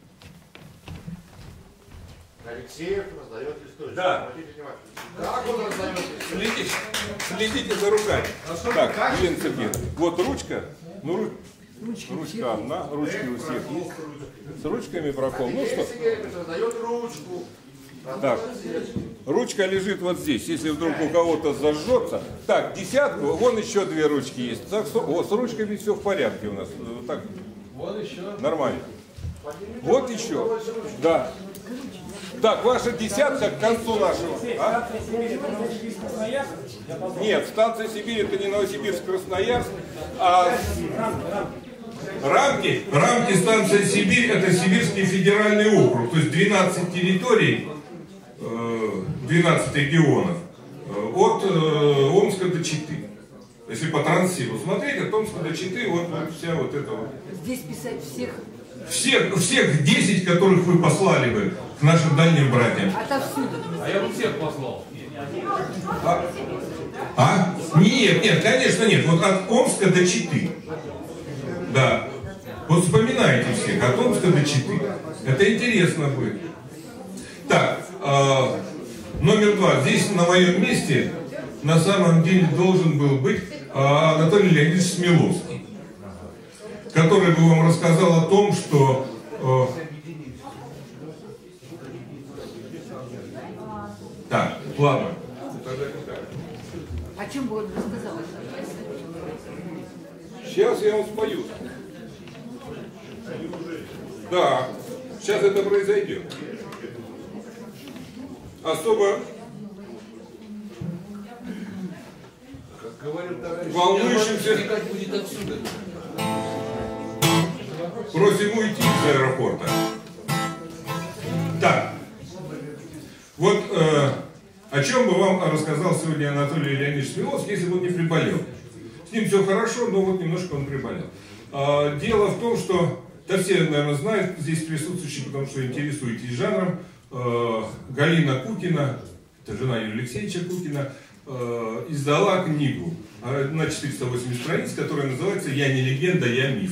Алексеев раздает листочки. Да. Как он раздает листочки? Следите, следите за руками. Так, Елена Сергеевна, вот ручка. Ну, ру... ручка одна, ручки у всех есть. С ручками прокол. Ну что? Раздает ручку. Так, ручка лежит вот здесь. Если вдруг у кого-то зажжется. Так, десятку, вон еще две ручки есть. Так, вот, с ручками все в порядке у нас. Так, вон еще. Нормально. Вот еще. Да. Так, ваша десятка к концу нашего. А? Нет, станция Сибирь это не Новосибирск-Красноярск, а рамки, рамки станции Сибирь это Сибирский федеральный округ, то есть двенадцать территорий, двенадцать регионов, от Омска до Читы. Если по Транссибу смотреть, от Омска до Читы, вот, вот вся вот эта вот. Здесь писать всех. Всех, всех десять, которых вы послали бы к нашим дальним братьям. Отовсюду. А я бы всех послал. А? а? Нет, нет, конечно нет. Вот от Омска до Читы. Да. Вот вспоминайте всех, от Омска до Читы. Это интересно будет. Так, э, номер два. Здесь на моем месте на самом деле должен был быть э, Анатолий Леонидович Смеловский, который бы вам рассказал о том, что э, так, ладно. О чем бы он рассказал? Сейчас я вам спою. Да, сейчас это произойдет. Особо Как говорил товарищ, волнующимся будет отсюда. просим уйти из аэропорта. Так, вот э, о чем бы вам рассказал сегодня Анатолий Леонидович Смеловский, если бы он не приболел. С ним все хорошо, но вот немножко он приболел. А, дело в том, что, да все, наверное, знают здесь присутствующие, потому что интересуетесь жанром, э, Галина Кукина, это жена Юрия Алексеевича Кукина, э, издала книгу э, на четыреста восемьдесят страниц, которая называется «Я не легенда, я миф».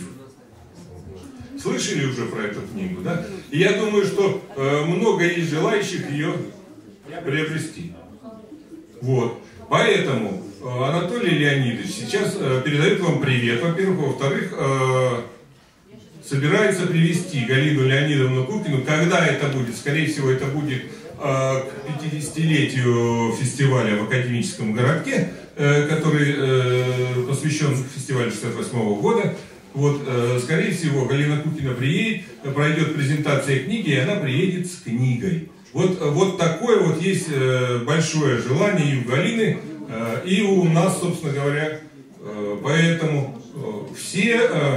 Слышали уже про эту книгу, да? И я думаю, что э, много есть желающих ее приобрести. Вот. Поэтому э, Анатолий Леонидович сейчас э, передает вам привет, во-первых. Во-вторых, э, собирается привести Галину Леонидовну Кукину. Когда это будет? Скорее всего, это будет э, к пятидесятилетию фестиваля в академическом городке, э, который э, посвящен фестивалю шестьдесят восьмого года. Вот, э, скорее всего, Галина Кукина приедет, пройдет презентация книги, и она приедет с книгой. Вот, вот такое вот есть э, большое желание и у Галины, э, и у нас, собственно говоря. Э, поэтому э, все, э,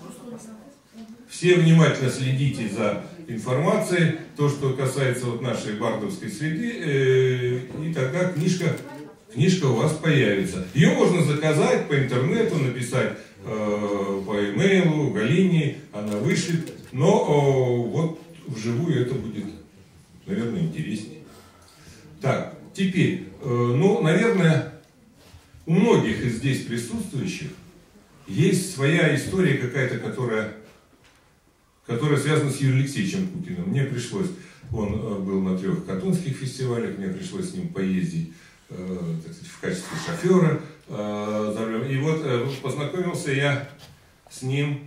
все внимательно следите за информацией, то, что касается вот нашей бардовской среды, э, и тогда книжка, книжка у вас появится. Ее можно заказать по интернету, написать э, по имейлу Галине, она вышлет, но э, вот вживую это будет, наверное, интереснее. Так, теперь, э, ну, наверное, у многих из здесь присутствующих есть своя история какая-то, которая, которая связана с Юрием Алексеевичем Кукиным. Мне пришлось, он э, был на трех катунских фестивалях, мне пришлось с ним поездить, э, так сказать, в качестве шофера э, за рулем. И вот э, познакомился я с ним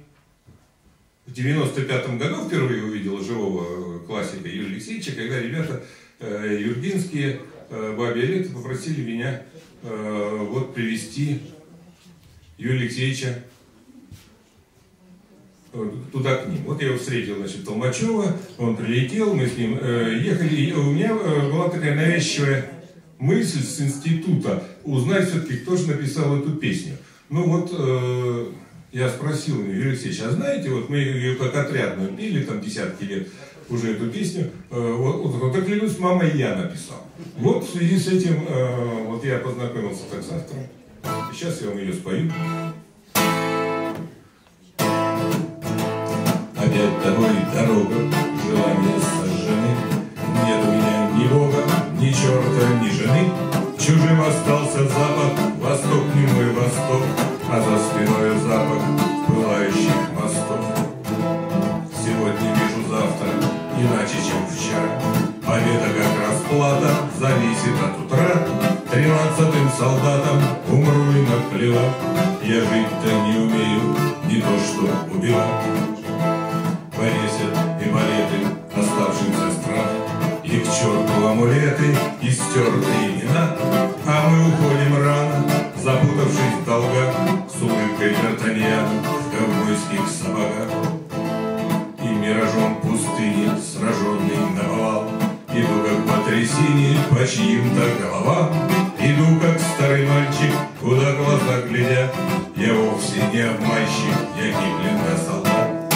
в девяносто пятом году, впервые увидел живого классика Юрия Алексеевича, когда ребята э, юргинские, э, бабья лето, попросили меня э, вот привезти Юрия Алексеевича э, туда к ним. Вот я его встретил, значит, Толмачева, он прилетел, мы с ним э, ехали, и у меня э, была такая навязчивая мысль с института узнать все-таки, кто же написал эту песню. Ну вот... Э, Я спросил у Юрия Алексеевича, а знаете, вот мы ее как отрядную пели, там десятки лет уже эту песню, э, вот, вот так клянусь, мама и я написал. Вот в связи с этим э, вот я познакомился так с автором. Сейчас я вам ее спою. Опять тобой дорога, желание сожжены. Нет у меня ни Бога, ни черта, ни жены. Чужим остался запах, восток не мой восток, а за спиной запах пылающих мостов. Сегодня вижу завтра, иначе, чем вчера. Победа как расплата зависит от утра. Тринадцатым солдатам умру и наплевать. Я жить-то не умею, не то что убивать. Повесят и балеты, оставшимся страх. И к черту амулеты и стертые имена. А мы уходим рано, запутавшись в долгах, с улыбкой Д'Артаньяна в ковбойских сапогах. И миражом пустыни, сраженный наповал, иду как по трясине, по чьим-то головам. Иду как старый мальчик, куда глаза глядят. Я вовсе не обманщик, я Киплинга солдат.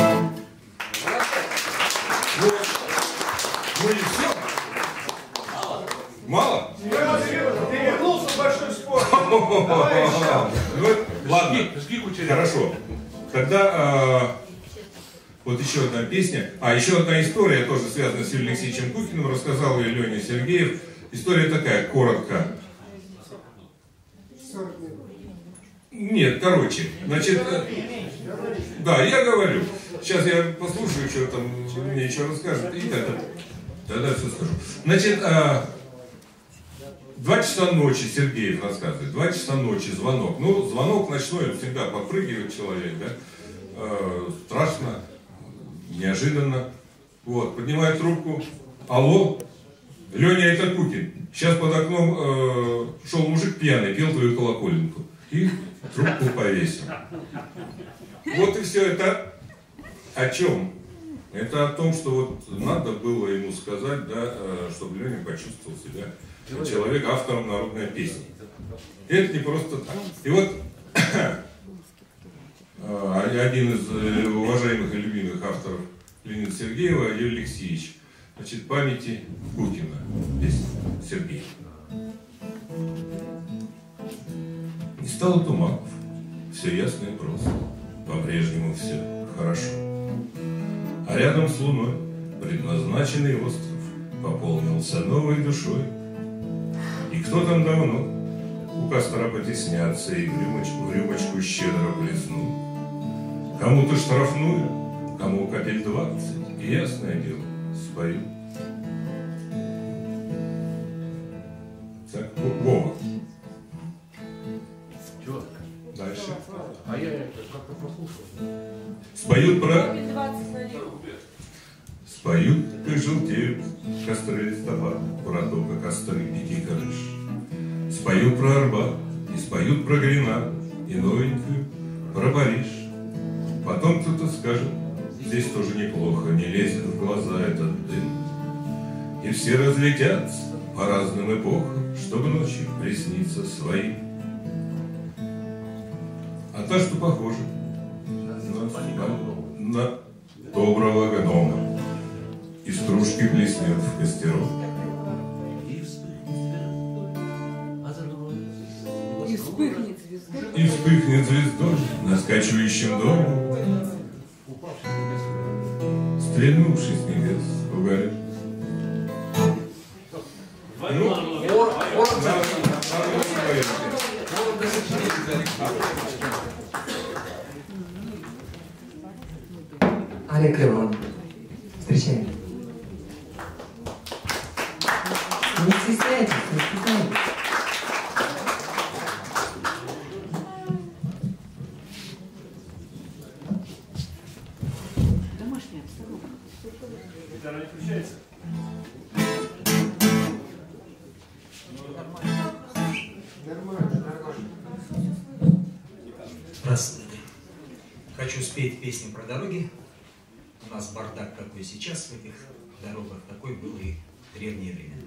Вот. Ну и все. Мало? Ты вернулся в большой спорт. Давай еще. Ладно, хорошо. Тогда а, вот еще одна песня. А, еще одна история, тоже связана с Юрием Алексеевичем Кукиным. Рассказал ее Леня Сергеев. История такая, коротко. Нет, короче. Значит, да, я говорю. Сейчас я послушаю, что там мне еще расскажут. И тогда, тогда все скажу. Значит, а, два часа ночи, Сергеев рассказывает, два часа ночи, звонок. Ну, звонок ночной, всегда подпрыгивает человек, да? Э, страшно, неожиданно. Вот, поднимает трубку. Алло, Леня, это Кукин. Сейчас под окном э, шел мужик пьяный, пел твою колоколенку. И трубку повесил. Вот и все это о чем? Это о том, что вот надо было ему сказать, да, чтобы Леня почувствовал себя человек автором народной песни. И это не просто так. И вот один из уважаемых и любимых авторов Леонида Сергеева, Юрий Алексеевич, значит, памяти Кукина, песня Сергея. Не стало туманов, все ясно и просто, по-прежнему все хорошо. А рядом с луной предназначенный остров пополнился новой душой. И кто там давно у костра потеснятся и в рюмочку, в рюмочку щедро плеснут. Кому-то штрафную, кому капель двадцать, и ясное дело, спою. Так, Вова. Чего? Дальше. А я как-то послушал. Споют про... Споют и желтеют костры листопада, протока костры пяти крыш. Споют про Арбат, и споют про Гренад, и новенькую про Париж. Потом кто-то скажет, здесь тоже неплохо, не лезет в глаза этот дым. И все разлетятся по разным эпохам, чтобы ночью присниться своим. А та, что похожа на, на доброго гнома, из кружки блеснет в костерок. И вспыхнет звездой. И вспыхнет звездой на скачущем доме, стрельнувшись с небес угорит. Ну, Олег Левон. Встречаем. Не стесняйтесь, не стесняйтесь. Домашняя обстановка. Гитара не включается? Нормально, нормально. Здравствуйте. Хочу спеть песню про дороги. У нас бардак какой сейчас в этих дорогах, такой был и в древние времена.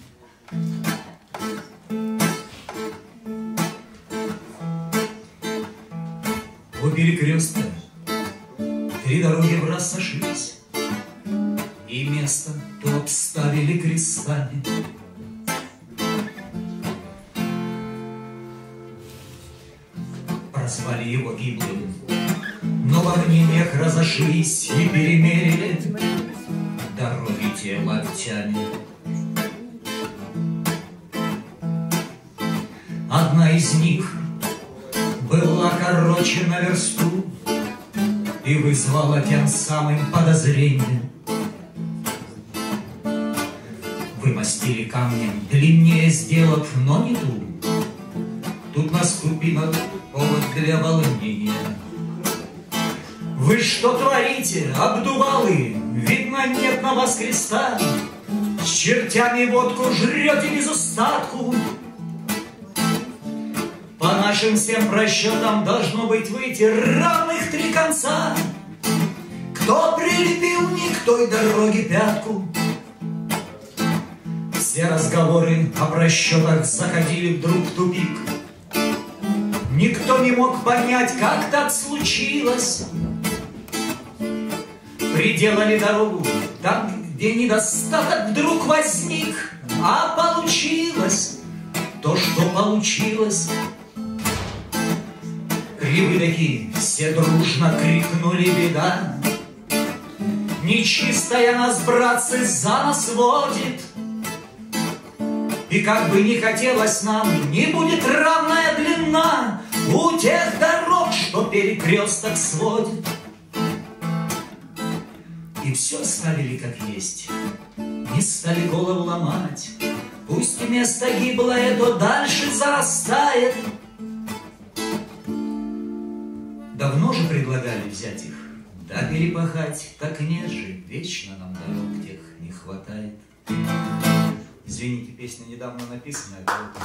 У перекрестка три дороги в раз сошлись, и место то обставили крестами. назвали его гиблым, но во мнениях разошлись и перемерили дороги те локтями. Одна из них была короче на версту и вызвала тем самым подозрение. Вымостили камнем, длиннее сделав, но не ту. Тут наступил повод для волнения. Вы что творите, обдувалы? Видно, нет на вас креста. С чертями водку жрете без устатку. По нашим всем просчетам должно быть выйти равных три конца. Кто прилепил не к той дороге пятку? Все разговоры о просчетах заходили вдруг в тупик. Никто не мог понять, как так случилось. Приделали дорогу там, где недостаток вдруг возник, а получилось то, что получилось. Кривые все дружно крикнули: беда! Нечистая нас, братцы, за нас водит. И как бы ни хотелось нам, не будет равная длина у тех дорог, что перекресток сводит. И все оставили как есть, не стали голову ломать. Пусть место гиблое, то дальше зарастает. Давно же предлагали взять их, да перепахать. Так нет же, вечно нам дорог тех не хватает. Извините, песня недавно написанная.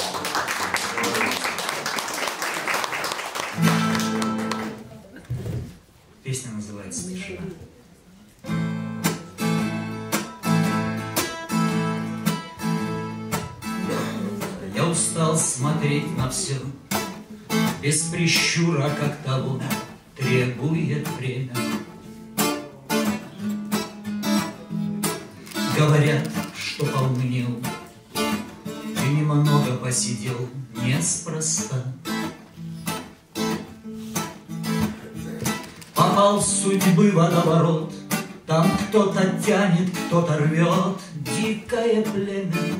Песня называется «Тишина». Я устал смотреть на все без прищура, как того требует время. Говорят, что поумнел и немного посидел неспроста. Попал в судьбы водоворот, там кто-то тянет, кто-то рвет дикое племя.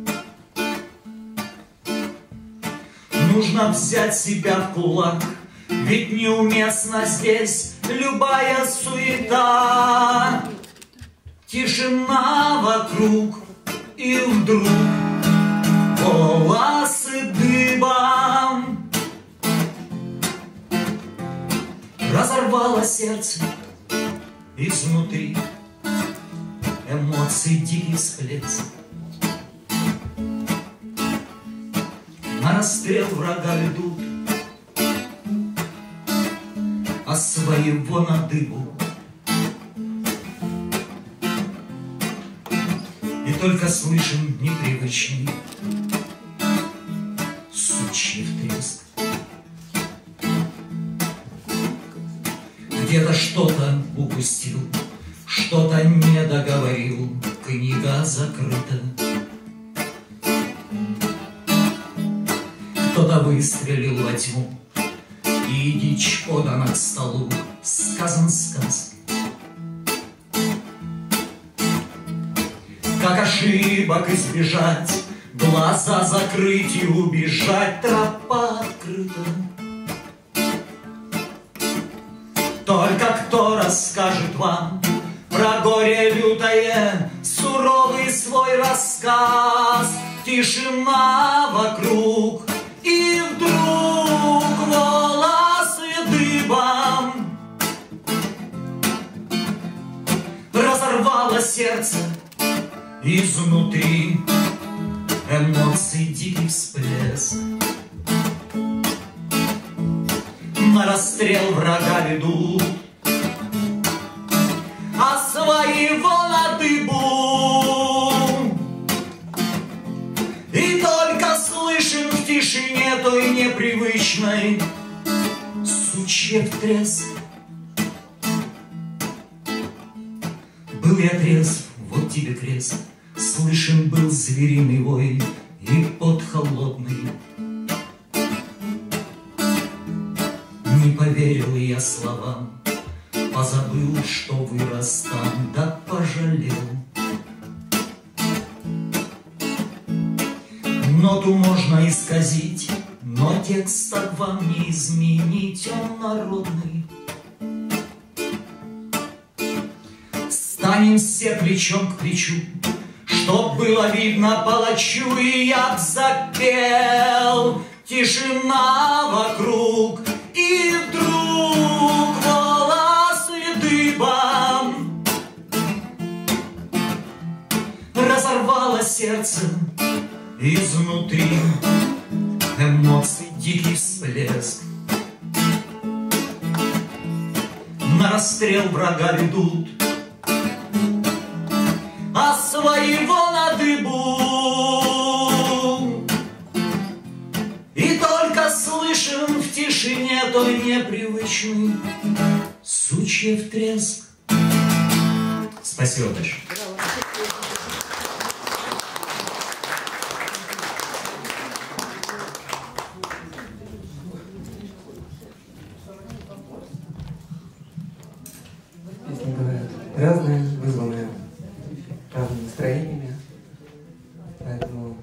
Нужно взять себя в кулак, ведь неуместна здесь любая суета. Тишина вокруг, и вдруг волосы дыбом. Разорвало сердце изнутри, эмоций дикий всплеск. На расстрел врага ведут, а своего на дыбу. И только слышим непривычный сучий треск. Где-то что-то упустил, что-то не договорил, книга закрыта. Кто-то выстрелил во тьму, и дичь подана к столу, сказан сказ. Как ошибок избежать, глаза закрыть и убежать, тропа открыта. Только кто расскажет вам про горе лютое, суровый свой рассказ? Тишина вокруг, и вдруг волосы дыбом. Разорвало сердце изнутри, эмоций дикий всплеск. На расстрел врага ведут, а своего на дыбу. И только слышим в тишине той непривычной сучьев треск. Был я трезв, вот тебе крест, слышен был звериный вой и пот холодный. Поверил я словам, позабыл, что вырос там, да пожалел. Ноту можно исказить, но текст так вам не изменить, он народный. Станем все плечом к плечу, чтоб было видно палачу, и я б запел. Тишина вокруг, и вдруг волосы дыбом разорвало сердце изнутри, эмоций дикий всплеск. На расстрел врага ведут, а своего на дыбу. И только слышим в тишине той непривычный сучьев треск. Спасибо большое. Песни бывают разные, вызванные разными настроениями, поэтому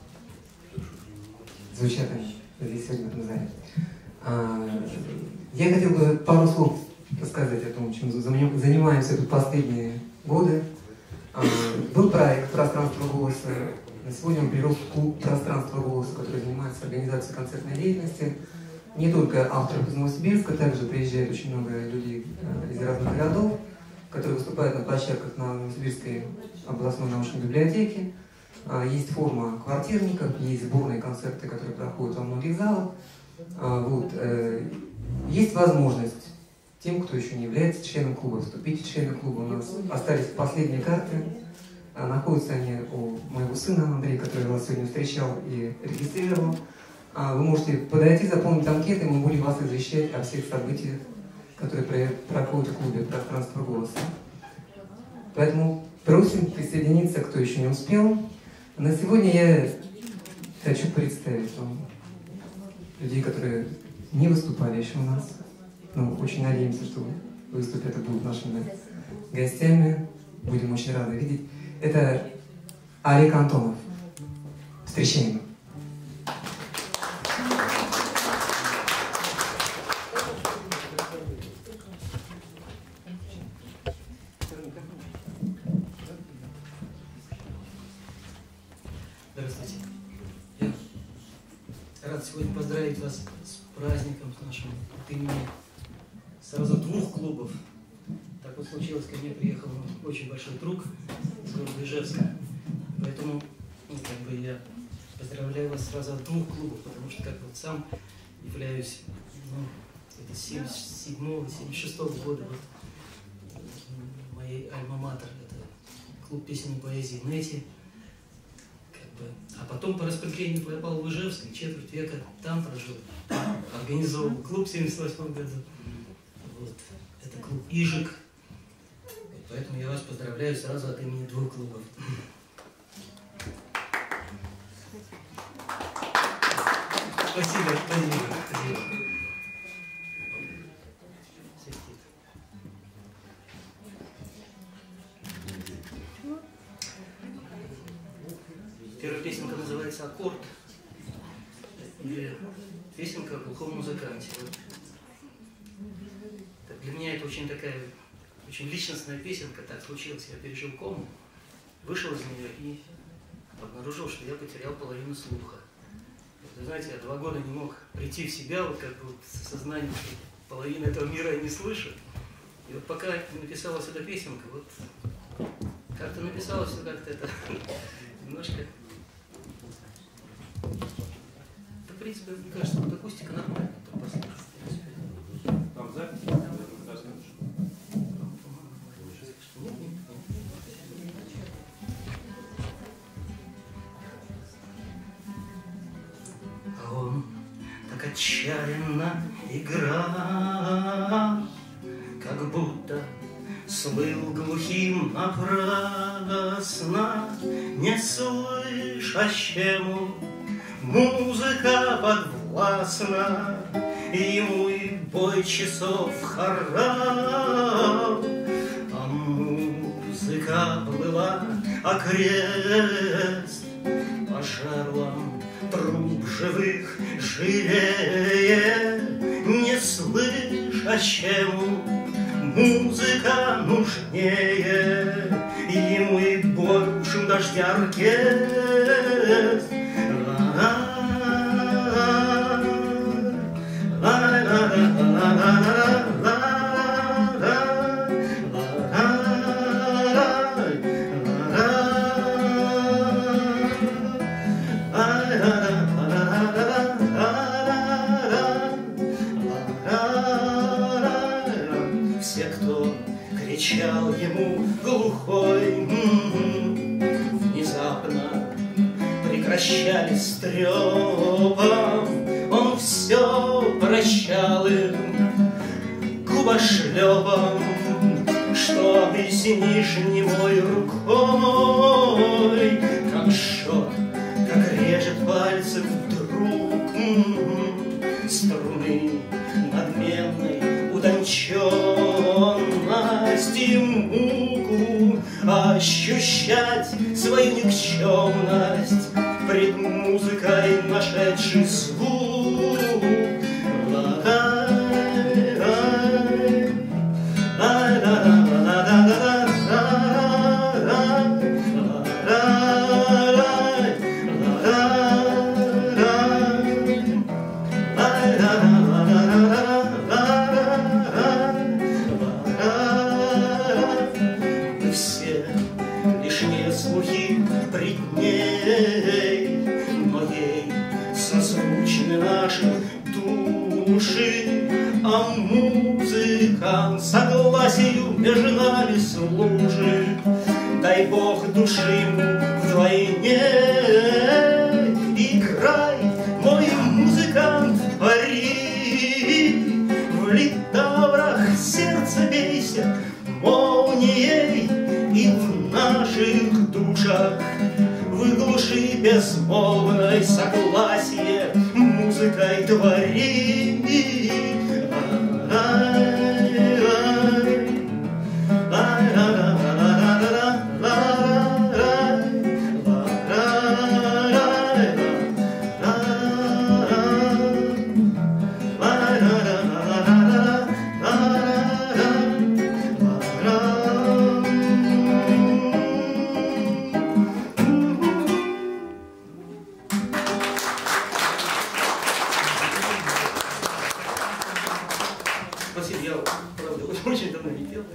звучат они здесь сегодня в этом зале. А, я хотел бы пару слов рассказать о том, чем занимаемся тут последние годы. А, был проект «Пространство голоса». На сегодня он перерос в клуб «Пространство голоса», который занимается организацией концертной деятельности. Не только авторов из Новосибирска, также приезжает очень много людей из разных городов, которые выступают на площадках на Новосибирской областной научной библиотеке. Есть форма квартирников, есть сборные концерты, которые проходят во многих залах. Вот. Есть возможность тем, кто еще не является членом клуба, вступить в члены клуба. У нас остались последние карты. Находятся они у моего сына Андрея, который вас сегодня встречал и регистрировал. Вы можете подойти, заполнить анкеты, мы будем вас извещать о всех событиях, которые проходят в клубе «Пространство голоса». Поэтому просим присоединиться, кто еще не успел. На сегодня я хочу представить вам людей, которые не выступали еще у нас. Ну, очень надеемся, что выступят и будут нашими гостями. Будем очень рады видеть. Это Олег Антонов. Встречаем. Здравствуйте. Я рад сегодня поздравить вас с праздником, с нашим от имени сразу двух клубов. Так вот случилось, ко мне приехал очень большой друг из города Ижевска. Поэтому ну, как бы я поздравляю вас сразу от двух клубов, потому что как вот сам являюсь ну, это семьдесят седьмого — семьдесят шестого года вот, моей альма-матер, это клуб песни и поэзии «Нети». А потом по распределению попал в Ижевск, и четверть века там прожил. Организовал клуб в семьдесят восьмом году. Вот. Это клуб «Ижик». И поэтому я вас поздравляю сразу от имени двух клубов. Спасибо, спасибо. спасибо. Первая песенка называется «Аккорд». Или песенка о глухом музыканте. Вот. Для меня это очень такая, очень личностная песенка. Так случилось, я пережил кому, вышел из нее и обнаружил, что я потерял половину слуха. Вы знаете, я два года не мог прийти в себя, вот как бы с сознанием, что половину этого мира я не слышу. И вот пока написалась эта песенка, вот как-то написалось все как-то это немножко. Да, в принципе, мне кажется, вот акустика нормальная, там послушать. Там запись? А он так отчаянно играл, как будто слыл глухим напрасно, не слышащему музыка подвластна, ему и бой часов хорал, а музыка плыла окрест по жерлам труб живых живее, не слыша, чему музыка нужнее, ему и бой шум дождя оркестр. Все, кто кричал ему глухой, внезапно прекращали стрёпом, он все прощал им губошлепом. Что объяснишь немой рукой, как шот, как режет пальцы вдруг струны надменной утонченности, муку ощущать свою никчемность пред музыкой нашедший звук. Все лишние слухи пред ней, но ей созвучны наши души, а музыка согласию между нами служит. Дай Бог души ему вдвойне, играй, мой музыкант, пари, в литаврах сердце бейся молнией, и в наших душах в глуши безмолвной согласие музыкой твори. Спасибо, я, правда, очень давно не пел.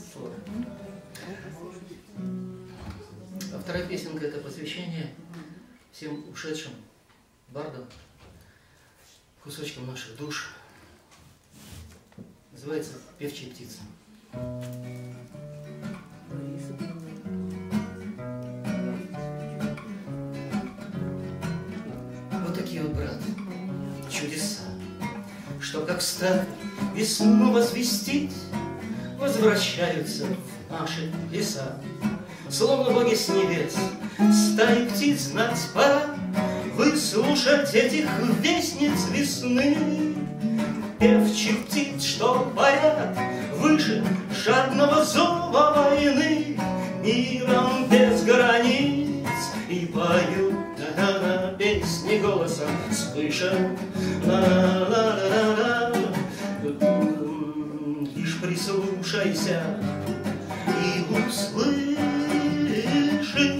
А вторая песенка — это посвящение всем ушедшим бардам, кусочкам наших душ. Называется «Певчая птица». Вот такие вот, брат, чудеса, что как сталь весну возвестить, возвращаются в наши леса. Словно боги с небес, стаи птиц знать пора, выслушать этих вестниц весны. Певчих птиц, что парят выше жадного зова войны, миром без границ, и поют на-на-на песни голосом свыше. На-на-на-на-на. Лишь прислушайся и услышишь,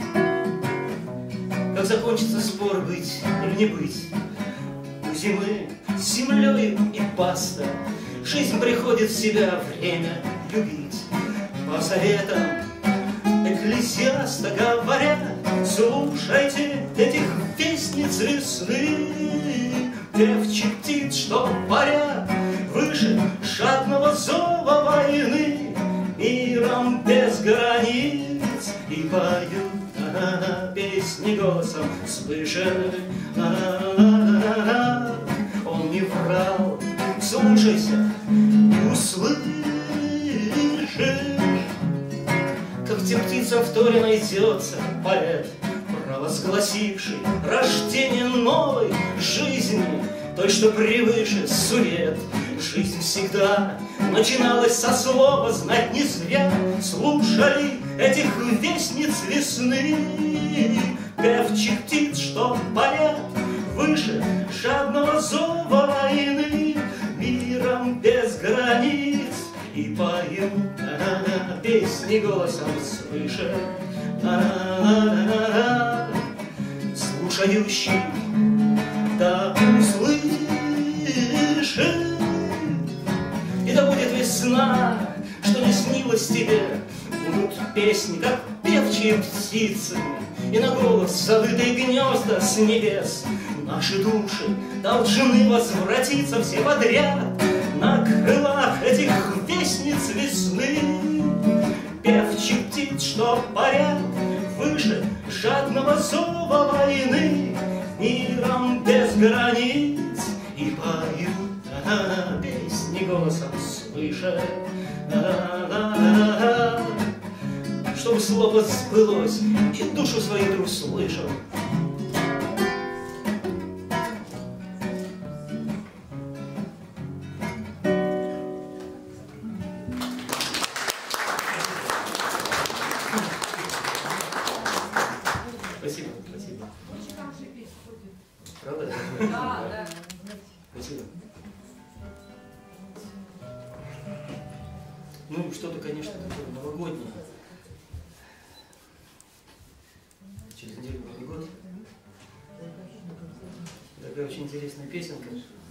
как закончится спор быть или не быть. У зимы с землей и баста жизнь приходит в себя, время любить. По советам экклезиаста говорят, слушайте этих вестниц весны. Певчих птиц, что парят выше жадного зова войны, миром без границ, и поют на-на-на песни голосом свыше. На-на-на-на-на. Он не врал, слушайся и услышишь, как тем птицам в торе найдется поэт, провозгласивший рождение новой жизни, той, что превыше сует. Жизнь всегда начиналась со слова, знать не зря слушали этих вестниц весны. Певчих птиц, что парят выше жадного зова войны, миром без границ, и поют а-а-а, песни голосом свыше. А-а-а-а-а, слушающий да услышит. И да будет весна, что не снилось тебе, будут песни, как певчие птицы, и на голос забытые гнезда с небес. Наши души должны возвратиться все подряд на крылах этих вестниц весны. Певчих птиц, что парят выше жадного зова войны, миром без границ, и поют а-а-а, песни голосом свыше. А-а-а-а-а, чтобы слово сбылось, и душу свою ты услышал. Спасибо, спасибо. Правда? Да, да. Спасибо. Ну, что-то, конечно, такое новогоднее. Через неделю Новый год. Такая очень интересная песенка.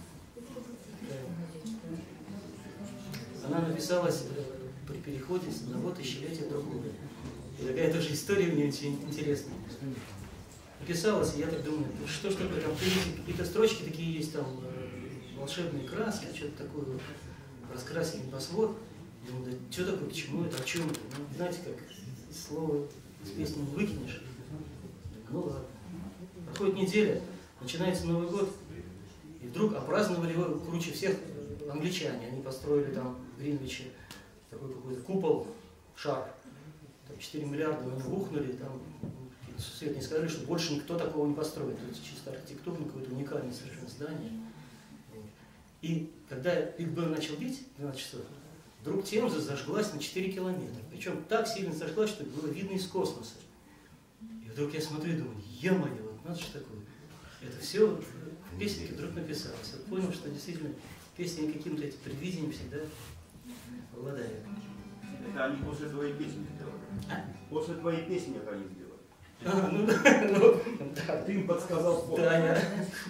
Она написалась при переходе с одного тысячелетия в другое. И такая тоже история у нее очень интересная. Написалась, и я так думаю, что ж такое, там какие-то строчки такие есть, там волшебные краски, что-то такое, раскрасили небосвод. Думаю, да что такое, к чему это, о чем это? Ну, знаете, как слово с песни выкинешь. Ну ладно. Проходит неделя, начинается Новый год, и вдруг опраздновали его круче всех англичане. Они построили там в Гринвиче такой какой-то купол, шар. Там четыре миллиарда они ухнули, там свет не сказали, что больше никто такого не построит. Это чисто архитектурное, какое-то уникальное совершенно здание. И когда Биг Бен начал бить в двенадцать часов, вдруг Темза зажглась на четыре километра. Причем так сильно зажглась, что было видно из космоса. И вдруг я смотрю и думаю, е-мое, вот надо же такое. Это все в песенке вдруг написалось. Я понял, что действительно песни каким-то этим предвидением всегда обладают. Это они после твоей песни сделали. А? После твоей песни это они сделали. А, ну да, ну да. Ты им подсказал спорт. Да, я...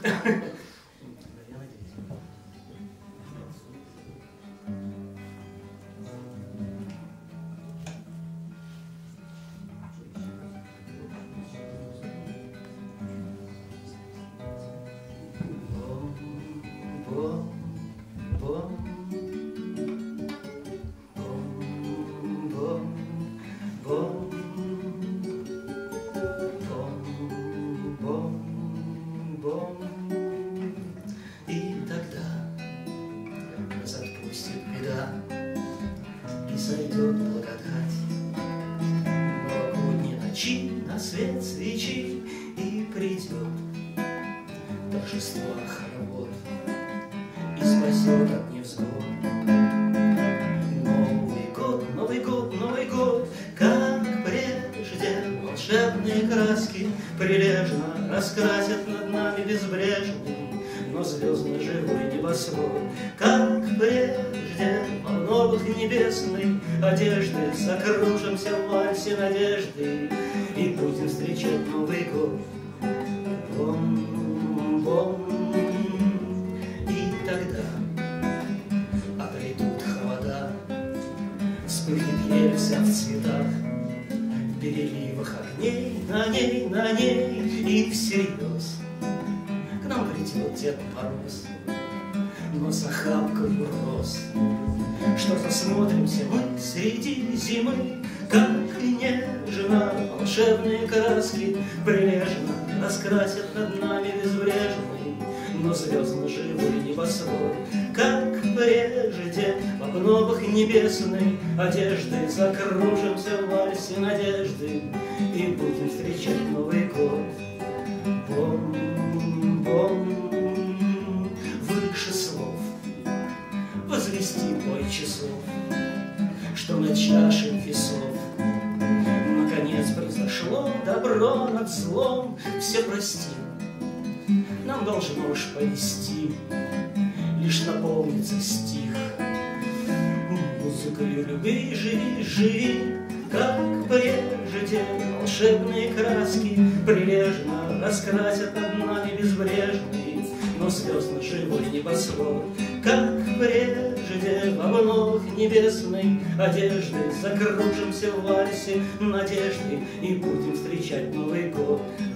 Раскрасят над нами безбрежный, но звездно живой небосвод. Как прежде в новых небесной одежды закружимся в вальсе надежды и будем встречать Новый год. Бом-бом. И тогда обретут холода, вспыхнет ель вся в цветах, в переливах огней, на ней, на ней. И всерьез к нам придет Дед Мороз, но с охапкой роз. Что засмотримся мы среди зимы, как нежно волшебные краски прилежно раскрасят над нами безбрежный, но звездно живой небосвод. Как прежде в окновах небесной одежды закружимся в вальсе надежды и будем встречать Новый год. Бом-бом. злом все простим. Нам должно уж повести, лишь наполнится стих. Музыкой любви живи, живи, как прежде. Волшебные краски прилежно раскрасят над нами безбрежный, но звездно живой небосвод. Как прежде во вновь небесной одежды закружимся в вальсе надежды и будем встречать Новый год.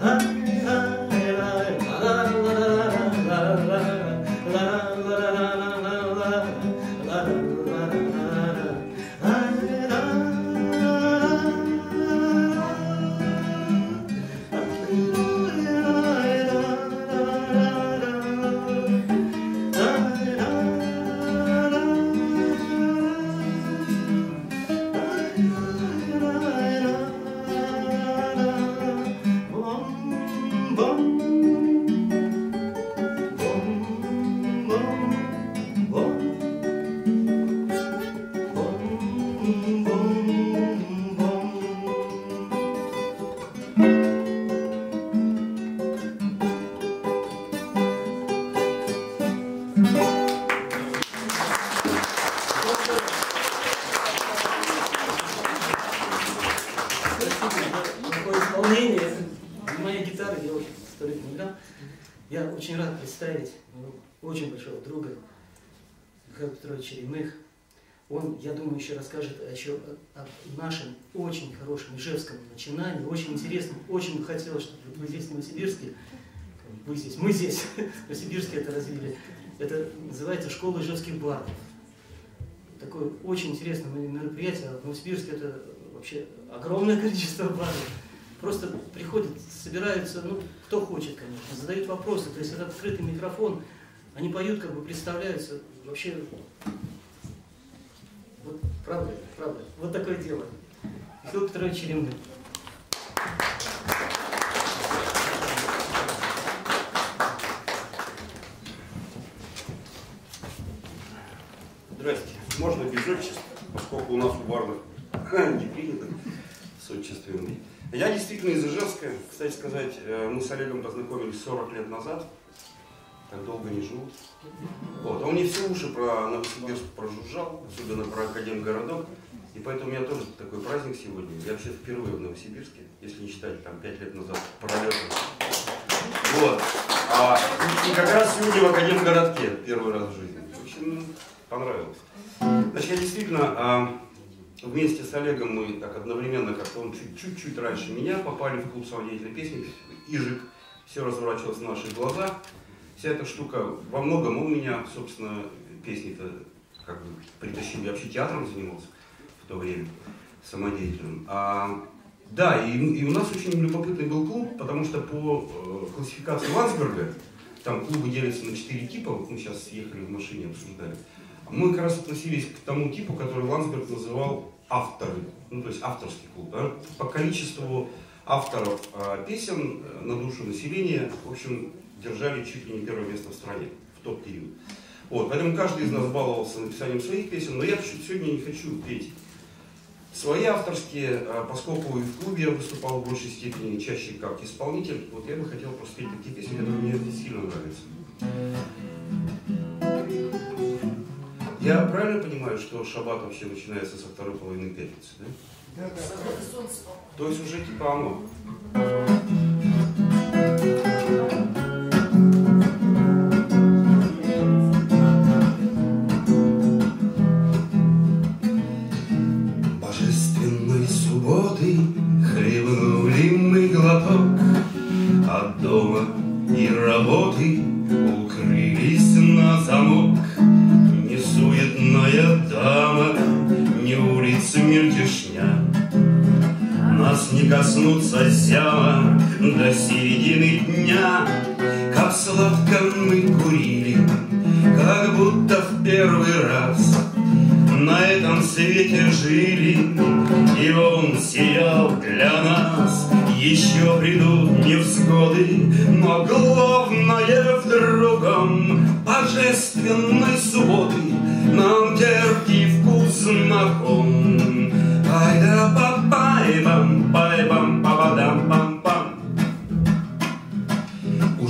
Я очень рад представить очень большого друга Михаила Петровича Черемных. Он, я думаю, еще расскажет еще о, о нашем очень хорошем ижевском начинании, очень интересном. Очень бы хотелось, чтобы вы здесь, в Новосибирске, вы здесь, мы здесь, в Новосибирске это развили. Это называется «Школа ижевских бардов». Такое очень интересное мероприятие. В Новосибирске это вообще огромное количество бардов. Просто приходят, собираются, ну, кто хочет, конечно, задают вопросы. То есть это открытый микрофон, они поют, как бы представляются. Вообще, вот правда, правда, вот такое дело. Михаил Петрович Черемных. Здрасте. Можно без отчества, поскольку у нас у бардов не принято с отчествами. Я действительно из Ижевска. Кстати сказать, мы с Олегом познакомились сорок лет назад. Так долго не живут. Вот. Он мне все уши про Новосибирск прожужжал, особенно про Академгородок. И поэтому у меня тоже такой праздник сегодня. Я вообще впервые в Новосибирске, если не считать там пять лет назад пролетом. Вот. А, и как раз сегодня в Академгородке первый раз в жизни. В общем, понравилось. Значит, я действительно... Вместе с Олегом мы так одновременно, как-то он чуть-чуть раньше меня, попали в клуб самодеятельной песни «Ижик». Все разворачивалось на наших глазах. Вся эта штука во многом у меня, собственно, песни-то как бы притащил. Я вообще театром занимался в то время, самодеятельным. А, да, и, и у нас очень любопытный был клуб, потому что по э, классификации Ландсберга, там клубы делятся на четыре типа, вот мы сейчас ехали в машине, обсуждали. Мы как раз относились к тому типу, который Ландсберг называл авторы, ну то есть авторский клуб. Да? По количеству авторов э, песен э, на душу населения, в общем, держали чуть ли не первое место в стране в тот период. Вот, поэтому каждый из нас баловался написанием своих песен, но я сегодня не хочу петь свои авторские, э, поскольку и в клубе я выступал в большей степени, чаще как исполнитель. Вот я бы хотел просто петь такие песни, которые мне сильно нравятся. Я правильно понимаю, что шаббат вообще начинается со второй половины пятницы, да? Да, да. То есть уже типа оно. Божественной субботы хлебнули мы глоток от дома и работы, укрылись на замок. Не суетная дама, не улица мельтешня, нас не коснутся зяма до середины дня. Как сладко мы курили, как будто в первый раз на этом свете жили, и он сиял для нас. Еще придут невзгоды, но главное в другом. Божественной субботы нам терпкий вкус знаком. Ай да па пай бам пай бам па ба дам пам пам.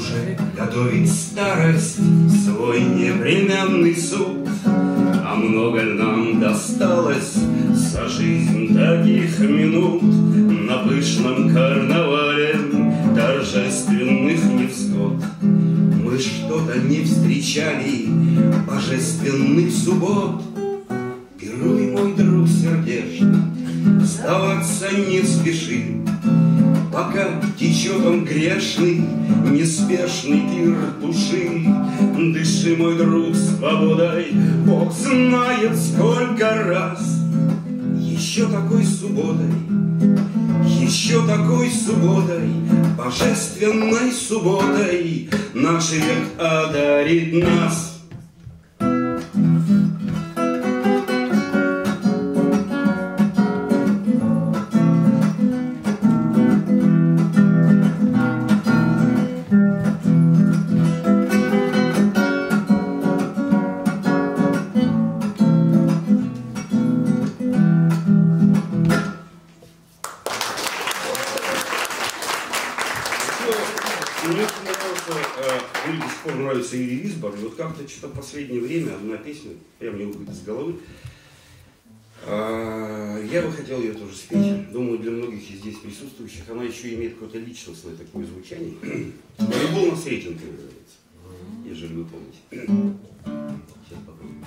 уже готовить старость, свой непременный суд. А много ли нам досталось за жизнь таких минут на пышном карнавале торжественных невзгод? Мы что-то не встречали божественных суббот. Пируй, мой друг сердечный, сдаваться не спеши, пока течет он грешный, неспешный пир души. Дыши, мой друг, свободой, Бог знает сколько раз. Еще такой субботой, еще такой субботой, божественной субботой наш век одарит нас. И вот как-то что-то в последнее время одна песня прям не уходит из головы. А, я бы хотел ее тоже спеть. Думаю, для многих из здесь присутствующих она еще имеет какое-то личностное такое звучание. Волейбол на Сретенко называется, ежели вы помните. Сейчас попробуем.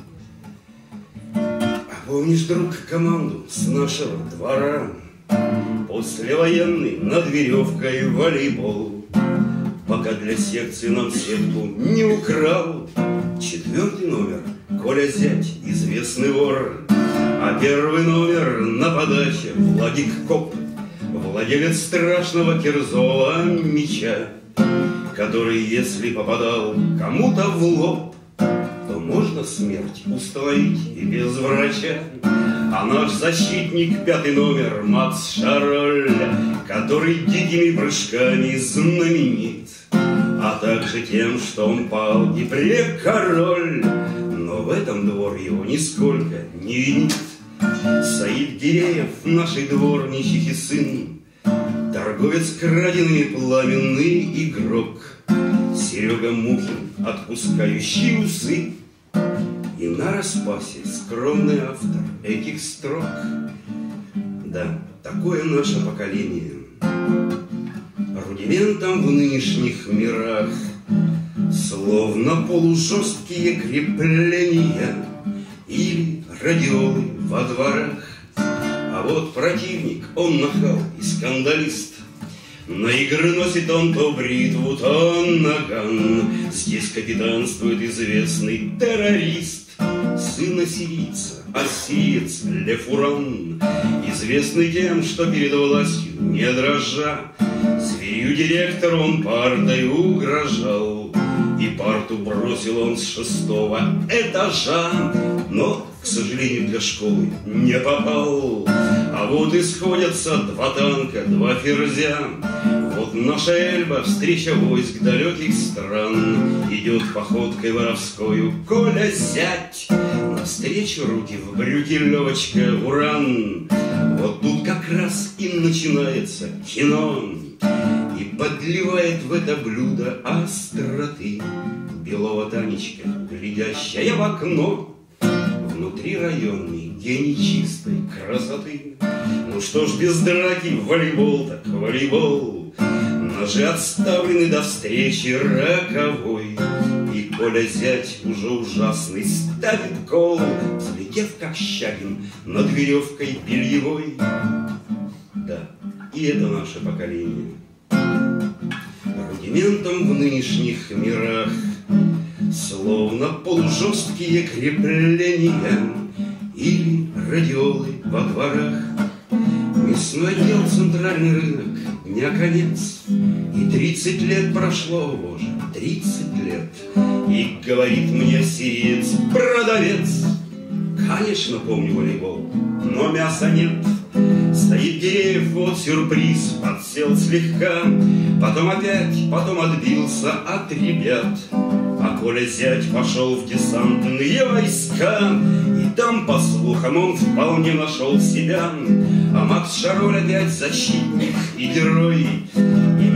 А помнишь, друг, команду с нашего двора? Послевоенный над веревкой волейбол. Пока для секции нам сетку не украл четвертый номер, Коля зять, известный вор. А первый номер на подаче Владик Коп, владелец страшного кирзового меча, который, если попадал кому-то в лоб, то можно смерть установить и без врача. А наш защитник, пятый номер, Макс Шароль, который дикими прыжками знаменит, а также тем, что он пал и прекороль. Но в этом двор его нисколько не винит. Саид Гиреев, нашей дворничихи сын, торговец крадеными, пламенный игрок. Серега Мухин, отпускающий усы, и на распасе скромный автор этих строк. Да, такое наше поколение. Рудиментом в нынешних мирах словно полужесткие крепления или радиолы во дворах. А вот противник, он нахал и скандалист. На игры носит он то бритву, то наган. Здесь капитанствует известный террорист, сын ассирийца, ассириец Лефуран, известный тем, что перед властью не дрожа, зверю директору он партой угрожал, и парту бросил он с шестого этажа, но, к сожалению, для школы не попал. А вот и сходятся два танка, два ферзя. Вот наша Эльба, встреча войск далеких стран. Идет походкой воровскою Коля зять, навстречу руки в брюки Левочка Уран. Вот тут как раз и начинается кино, и подливает в это блюдо остроты белого Танечка, глядящая в окно. Внутри районный гений чистой красоты. Ну что ж, без драки, волейбол так волейбол. Ножи отставлены до встречи роковой. И Коля зять уже ужасный ставит гол, взлетев как Щагин над веревкой бельевой. Да, и это наше поколение. Рудиментом в нынешних мирах словно полужесткие крепления или радиолы во дворах. Мясной отдел, центральный рынок, не конец. И тридцать лет прошло, боже, тридцать лет. И говорит мне сиец, продавец: конечно, помню волейбол, но мяса нет. Стоит Гиреев, вот сюрприз, подсел слегка, потом опять, потом отбился от ребят. А Коля зять пошел в десантные войска, и там, по слухам, он вполне нашел себя. А Макс Шароль опять защитник и герой, и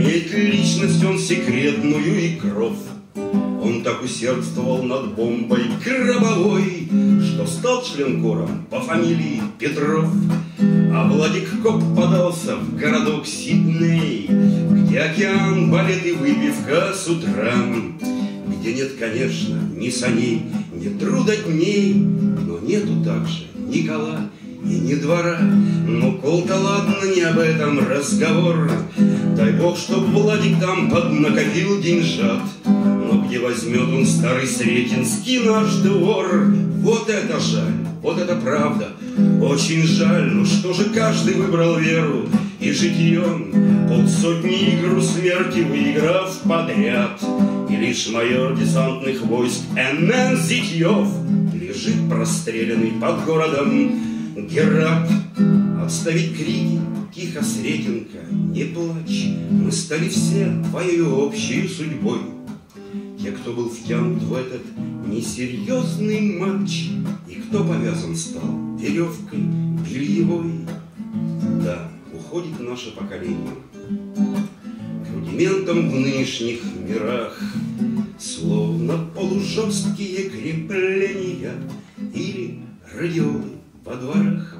Имеет личность он секретную и кровь. Он так усердствовал над бомбой гробовой, что стал членкором по фамилии Петров. А Владик Коп подался в городок Сидней, где океан, балет и выпивка с утра, где нет, конечно, ни саней, ни трудодней, но нету также ни кола и ни двора. Ну, кол-то ладно, не об этом разговор. Дай бог, чтоб Владик там поднакопил деньжат. Но где возьмет он старый Сретенский наш двор? Вот это жаль, вот это правда, очень жаль. Ну что же каждый выбрал веру и житьем, полсотни игр смерти выиграв подряд. И лишь майор десантных войск Н Н Зитьев лежит простреленный под городом Герат. Отставить крики, тихо, Сретенка, не плачь. Мы стали все твоею общей судьбой. Те, кто был втянут в этот несерьезный матч, и кто повязан стал веревкой бельевой. Да, уходит наше поколение к рудиментам в нынешних мирах, словно полужесткие крепления или радиолы во дворах.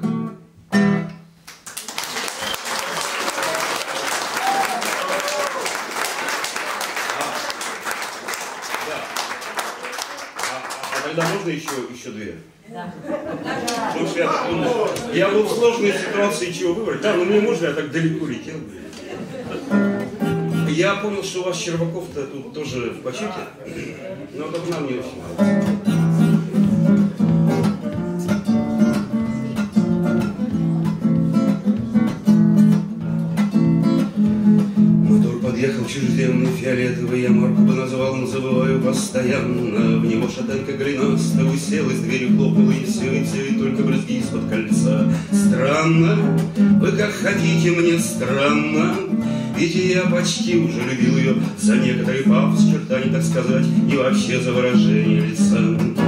Тогда можно еще, еще две? Да. Потому что я, так, я был в сложной ситуации, чего выбрать. Да, но мне можно, я так далеко летел. Я понял, что у вас Щербаков-то тут тоже в почете, но как нам не очень нравится. Подъехал чужденный фиолетовый, я марку бы назвал, но забываю постоянно. В него шатенка голенастая уселась, дверью хлопнула, и все, и все, и только брызги из-под кольца. Странно, вы как хотите, мне странно, ведь я почти уже любил ее за некоторый пафос, чертаний, так сказать, и вообще за выражение лица.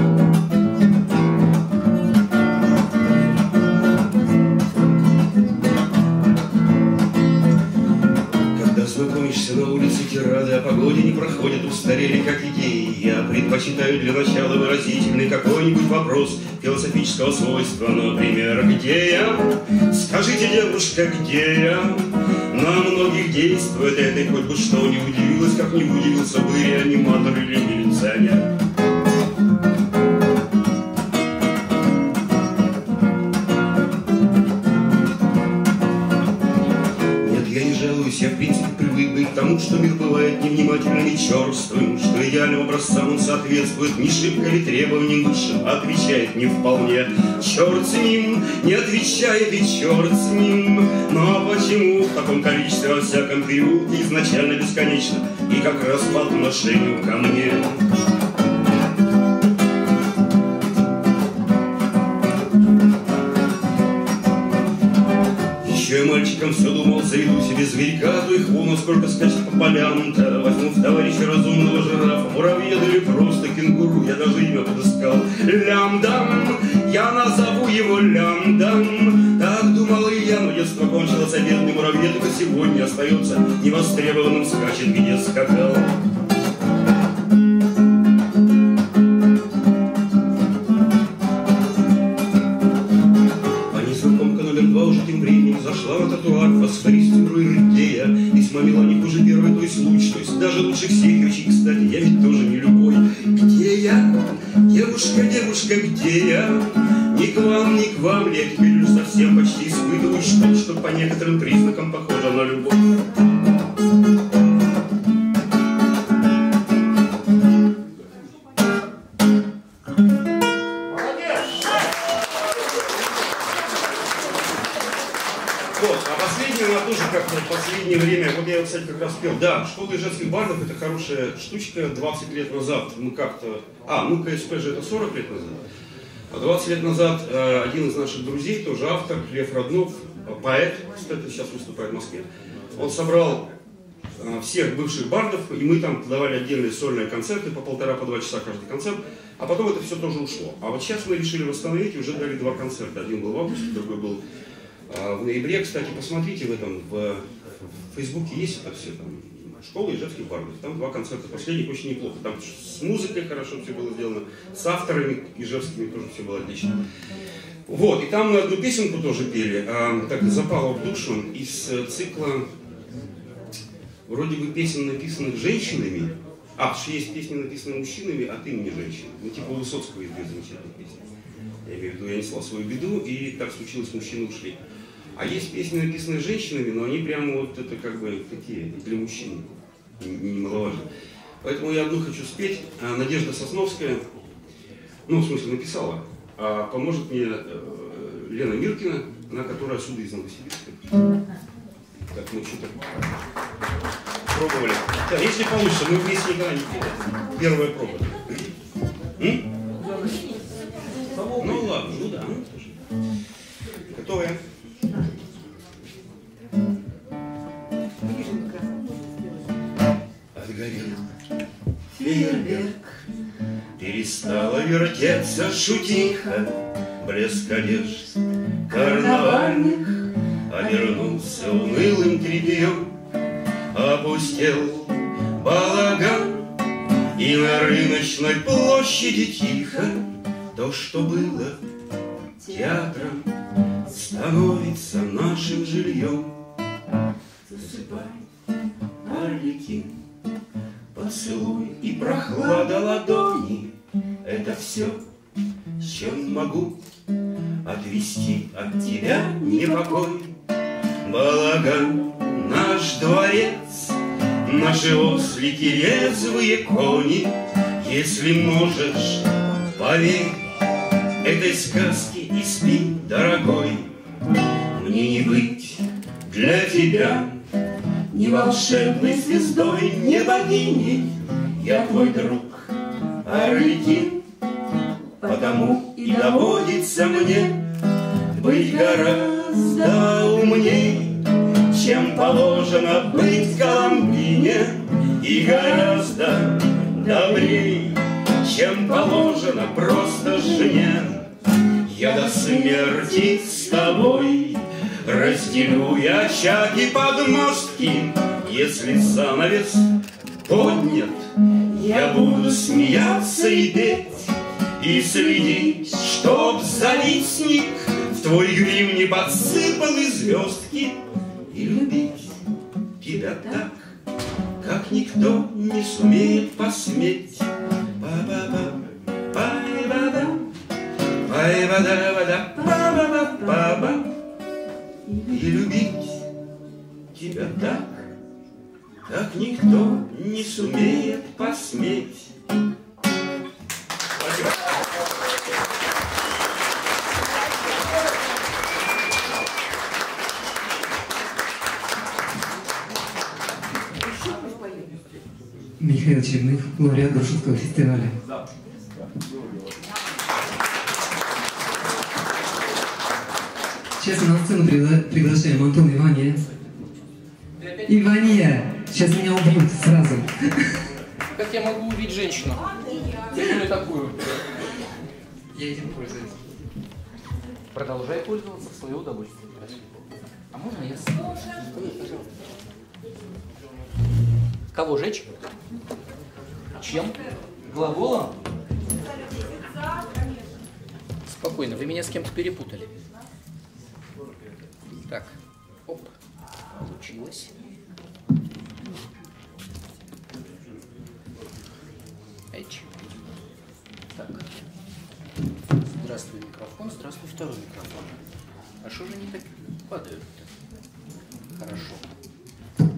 Знакомишься на улице тирады, о погоде не проходят, устарели как идеи. Я предпочитаю для начала выразительный какой-нибудь вопрос философического свойства. Например, где я? Скажите, девушка, где я? На многих действует это, и хоть бы что не удивилось, как не удивился бы реаниматор или милиционер. Я, в принципе, привык быть к тому, что мир бывает невнимательным и черствым, что идеальным образцам он соответствует, не шибко ли требованиям высшим, отвечает не вполне. Черт с ним, не отвечает и черт с ним, но почему в таком количестве во всяком периоде изначально бесконечно и как раз по отношению ко мне? Еще я мальчиком все думал, заведу себе зверька, то их вон сколько скачет по полям-то. Возьму в товарища разумного жирафа, муравьеда или просто кенгуру, я даже имя подыскал. Лямдам, я назову его Лямдам. Так думал и я, но детство кончилось, а бедный муравьед только сегодня остается невостребованным, скачет, где скакал. Зашла на тротуар фосфористируя идея, весьма мила, не хуже первой, то есть лучше, то есть даже лучше всех. Очень, кстати, я ведь тоже не любой. Где я? Девушка, девушка, где я? Ни к вам, ни к вам, я теперь уже совсем почти испытываю что-то, что по некоторым признакам похоже на любовь. В последнее время, вот я, кстати, как раз пел, да, школа женских бардов — это хорошая штучка. Двадцать лет назад мы как-то, а, ну ка эс пэ же это сорок лет назад, а двадцать лет назад э, один из наших друзей, тоже автор, Лев Роднов, поэт, кстати, сейчас выступает в Москве, он собрал э, всех бывших бардов, и мы там давали отдельные сольные концерты по полтора, по два часа каждый концерт, а потом это все тоже ушло. А вот сейчас мы решили восстановить, и уже дали два концерта, один был в августе, другой был в ноябре. Кстати, посмотрите в этом, в в Фейсбуке есть это все, там, школа ижевских бардов. Там два концерта последних очень неплохо. Там с музыкой хорошо все было сделано, с авторами ижевскими тоже все было отлично. Вот, и там одну песенку тоже пели, а, так запало в душу, из цикла вроде бы песен, написанных женщинами. А, потому что есть песни, написанные мужчинами от имени женщин. Ну, типа у Высоцкого есть две замечательные песни. Я имею в виду, я несла свою беду, и так случилось, мужчины ушли. А есть песни, написанные женщинами, но они прямо вот это как бы такие, для мужчин, немаловажно. Поэтому я одну хочу спеть. Надежда Сосновская, ну, в смысле, написала, а поможет мне э, Лена Миркина, она, которая отсюда из Новосибирска. Так, мы что-то пробовали. Да, если получится, мы вместе никогда не пели. Первая проба. М? Ну ладно, ну да. Готовая? Отгорел фейерверк, перестала вертеться шутиха, блеск одежд карнавальных обернулся унылым тряпьем, опустел балаган, и на рыночной площади тихо то, что было театром, становится нашим жильем. Засыпай, Арлекин, поцелуй и прохлада ладони — это все, с чем могу отвести от тебя непокой. Балаган, наш дворец, наши ослики, резвые кони. Если можешь, поверь этой сказке и спи, дорогой. Мне не быть для тебя ни волшебной звездой, ни богиней. Я твой друг, Арлекин, потому и доводится мне быть гораздо умней, чем положено быть Коломбине, и гораздо добрей, чем положено просто жене. Я до смерти с тобой разделю я очаг и подмостки. Если занавес поднят, я буду смеяться и петь, и следить, чтоб завистник в твой грим не подсыпал и звездки, и любить тебя так, как никто не сумеет посметь. Ба-ба-ба, ба-ба-ба, ба-ба-ба, ба-ба-ба, и любить тебя так, как никто не сумеет посметь. Спасибо. Михаил Черных, лауреат Грушинского фестиваля. Сейчас на сцену пригла приглашаем Антона Ивания. Ивания! Сейчас меня убьют сразу. Как я могу убить женщину? Или такую? Я этим пользуюсь. Продолжай пользоваться в свое удовольствие. А можно я сам? Кого жечь? Чем? Глаголом? Спокойно, вы меня с кем-то перепутали. Так, оп, получилось. Эч. Так. Здравствуй, микрофон, здравствуй, второй микрофон. А что же они так падают-то? Хорошо.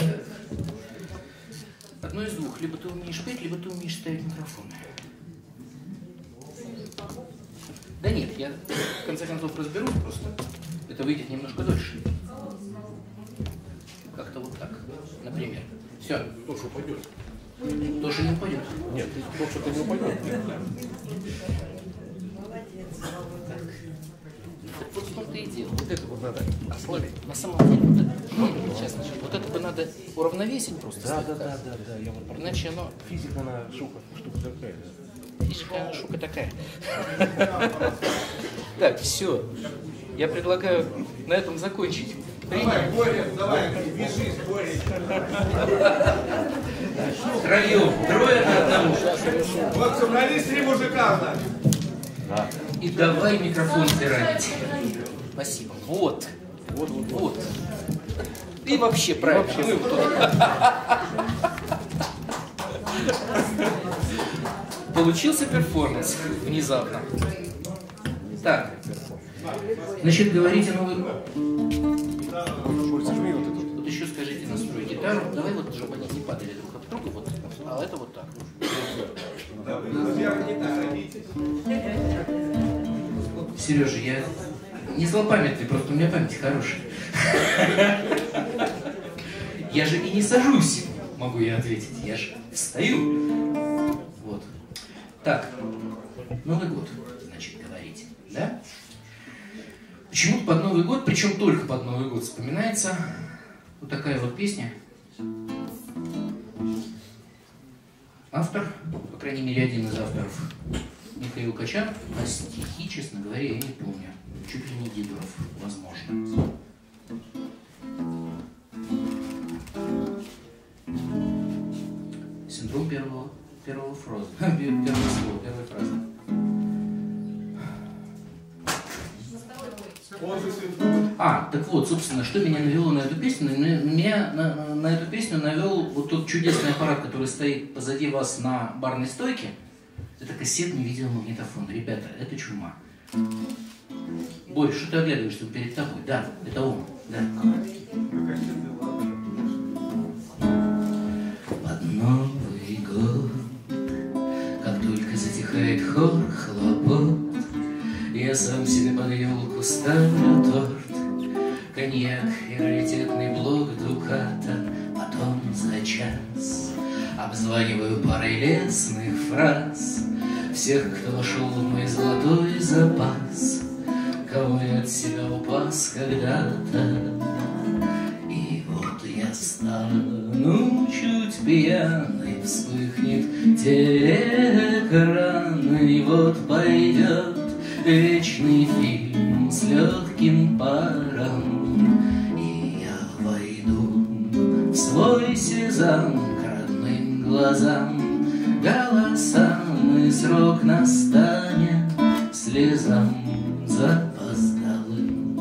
Одно из двух. Либо ты умеешь петь, либо ты умеешь ставить микрофон. Да нет, я в конце концов разберусь просто. Это выйдет немножко дольше. Как-то вот так, например. Все. Тоже упадет. Тоже не упадет? Нет, тоже не упадет. Так вот в том-то и дело. Вот это вот надо ослабить. На самом деле, вот это, ну, честно, вот это бы надо уравновесить просто. Да, да, да, да, да. Я вот иначе оно... Физика, она штука, штука такая. Физика, она штука такая. Так, все. Я предлагаю на этом закончить Давай, Боря, давай, вяжись, Боря. Троем, трое на одному. Вот собрались три мужика у нас. Да. И давай микрофон тиранить. Спасибо. Вот. Вот, вот, вот. И вообще правильно. Вообще. Мы вот получился перформанс внезапно. Так. Значит, говорите новый... Вот еще скажите настрой гитару. Давай вот, чтобы они не падали друг об друга. Вот. А это вот так. Сережа, я не злопамятный, просто у меня память хорошая. Я же и не сажусь, могу я ответить. Я же встаю. Вот. Так. Новый год, значит, говорите. Да? Почему-то под Новый год, причем только под Новый год, вспоминается вот такая вот песня. Автор, по крайней мере, один из авторов, Михаил Качан, а стихи, честно говоря, я не помню. Чуть ли не Дидоров, возможно. Синдром первого, первого фразы. Первого слова, первой фразы. А, так вот, собственно, что меня навело на эту песню? Меня на, на эту песню навел вот тот чудесный аппарат, который стоит позади вас на барной стойке. Это кассетный видеомагнитофон. Ребята, это чума. Борь, что ты оглядываешься перед тобой? Да, это он. Да. Под Новый год, как только затихает хор, хлопот, я сам себе под елку ставлю торт, коньяк и раритетный блок Дуката. Потом за час обзваниваю парой лесных фраз всех, кто вошел в мой золотой запас, кого я от себя упас когда-то. И вот я стану чуть пьяный, вспыхнет телеэкран, и вот пойдет вечный фильм с легким паром, и я войду в свой сезон к родным глазам, голосам, и срок настанет слезам запоздалым.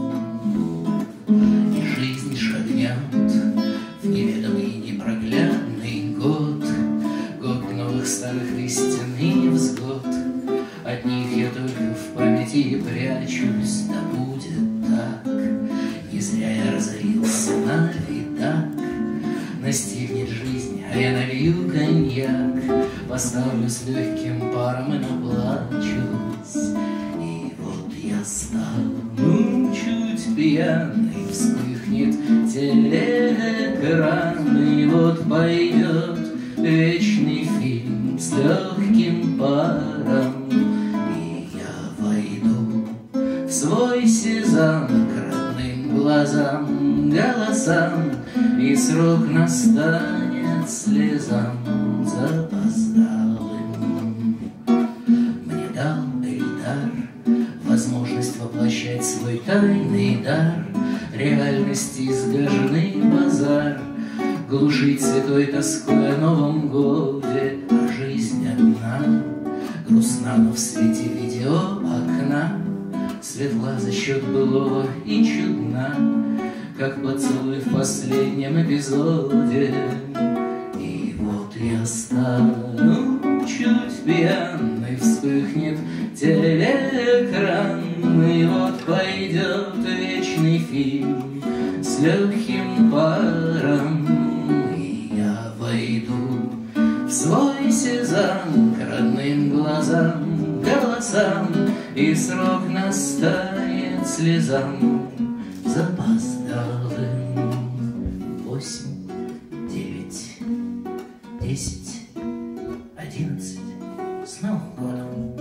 И жизнь шагнет в неведомый непроглядный год, год новых старых истин и невзгод. От них я только в памяти прячусь, да будет так. Не зря я разорился на видак. Настигнет жизнь, а я налью коньяк, поставлю с легким паром и наплачусь. И вот я стану чуть пьяный, вспыхнет телеэкран, и вот пойдет вечный фильм с легким паром. В свой сезон к родным глазам, голосам, и срок настанет слезам запоздалым. Мне дал Эльдар возможность воплощать свой тайный дар, реальности изгаженный базар, глушить святой тоской о Новом годе. А жизнь одна, грустна, но в свете видеоокна, светла за счет былого и чудна, как поцелуй в последнем эпизоде. И вот я стану чуть пьяный, вспыхнет телеэкран, и вот пойдет вечный фильм с легким паром. И я войду в свой сезон к родным глазам, голосам, и срок настанет слезам запоздалым. Восемь, девять, десять, одиннадцать. С Новым годом!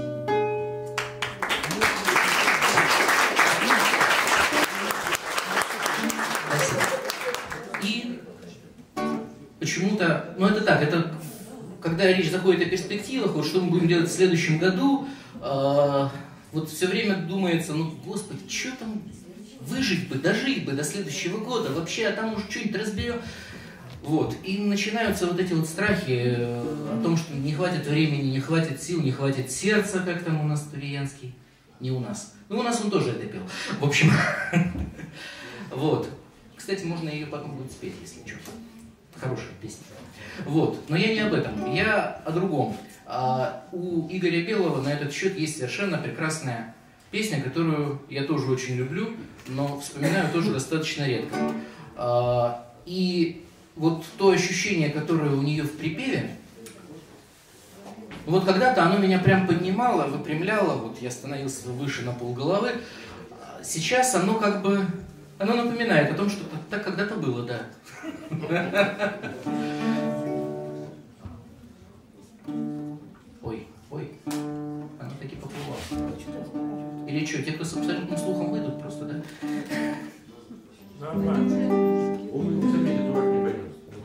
И почему-то, ну это так, это когда речь заходит о перспективах, вот что мы будем делать в следующем году, э, вот все время думается, ну, господи, что там, выжить бы, дожить бы до следующего года, вообще, а там уж что-нибудь разберем. Вот, и начинаются вот эти вот страхи о том, что не хватит времени, не хватит сил, не хватит сердца, как там у нас Туриянский. Не у нас. Ну, у нас он тоже это пел. В общем, вот. Кстати, можно ее потом будет спеть, если что. Хорошая песня. Вот, но я не об этом, я о другом. А у Игоря Белого на этот счет есть совершенно прекрасная песня, которую я тоже очень люблю, но вспоминаю тоже достаточно редко. А, и вот то ощущение, которое у нее в припеве, вот когда-то оно меня прям поднимало, выпрямляло, вот я становился выше на полголовы. Сейчас оно как бы, оно напоминает о том, что так когда-то было, да. Ой, ой, она таки поплыла. Или что, те, кто с абсолютным слухом, выйдут просто, да? Нормально. Он заметит, дурак не поймет.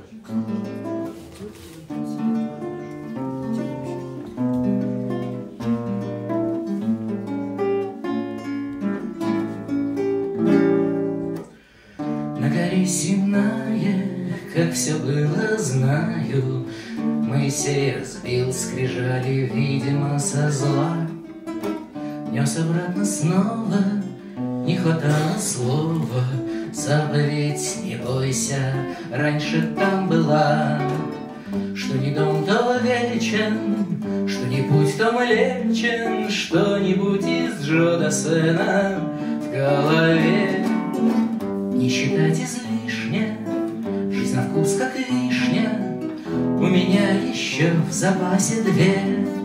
На горе Синая, как все было, знаю, Моисей разбил скрижали, видимо, со зла. Нес обратно снова, не хватало слова. Заповедь, не бойся, раньше там была. Что не дом, то вечен, что не путь, то млечен, что-нибудь из Джода Сена в голове. Не считать излишне, жизнь на вкус, как вишня, у меня еще в запасе две.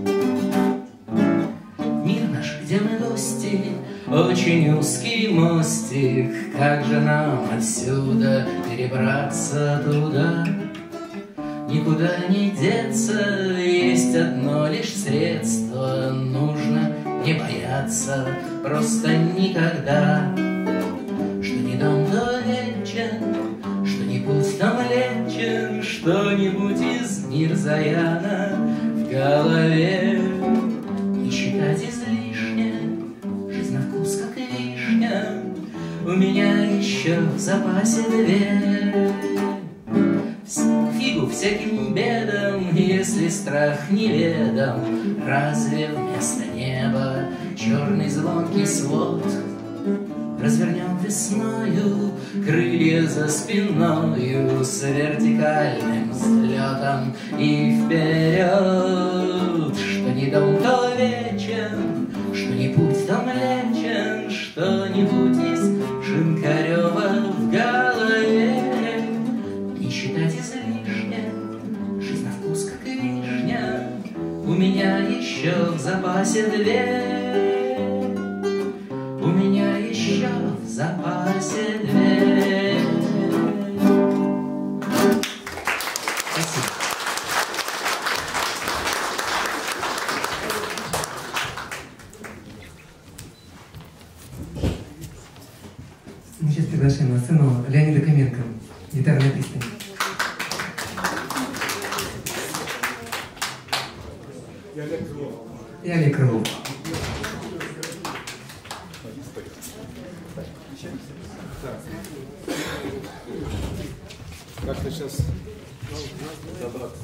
Мир наш, где мы гости, очень узкий мостик, как же нам отсюда перебраться туда? Никуда не деться, есть одно лишь средство, нужно не бояться просто никогда. Что не дом, то вечен, что не путь, то млечен, что-нибудь из Мирзаяна в голове. Не считать излишне, жизнь на вкус, как вишня, у меня еще в запасе две. Фигу всяким бедам, если страх неведом, разве вместо неба черный звонкий свод? Развернем весною крылья за спиною с вертикальным взлетом и вперед. Что не дом, то вечен, что не путь, то млечен, что-нибудь из Шинкарева в голове. Не считать излишне, жизнь на вкус, как вишня, у меня еще в запасе две. У меня еще в запасе две. Спасибо. Мы сейчас приглашаем на сцену Леонида Каменко, гитарная пристань. И Олег Крылов. Как-то сейчас забраться.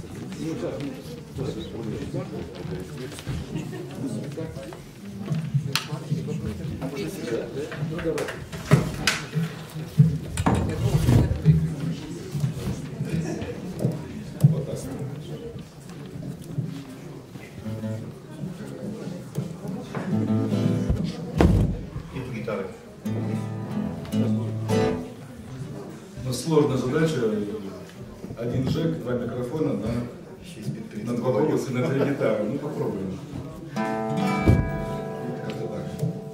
Но сложная задача. Один джек, два микрофона на, на два голоса и на три гитары. Ну попробуем. Как-то так.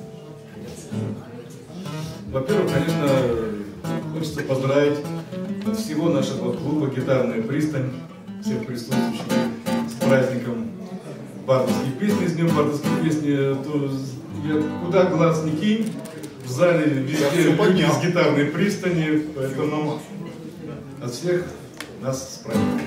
Во-первых, конечно, хочется поздравить от всего нашего клуба «Гитарная пристань», всех присутствующих с праздником бардовские песни, с днем бардовские песни. То, я, куда глаз не кинь, в зале везде люди с «Гитарной пристани», поэтому от всех нас с праздником.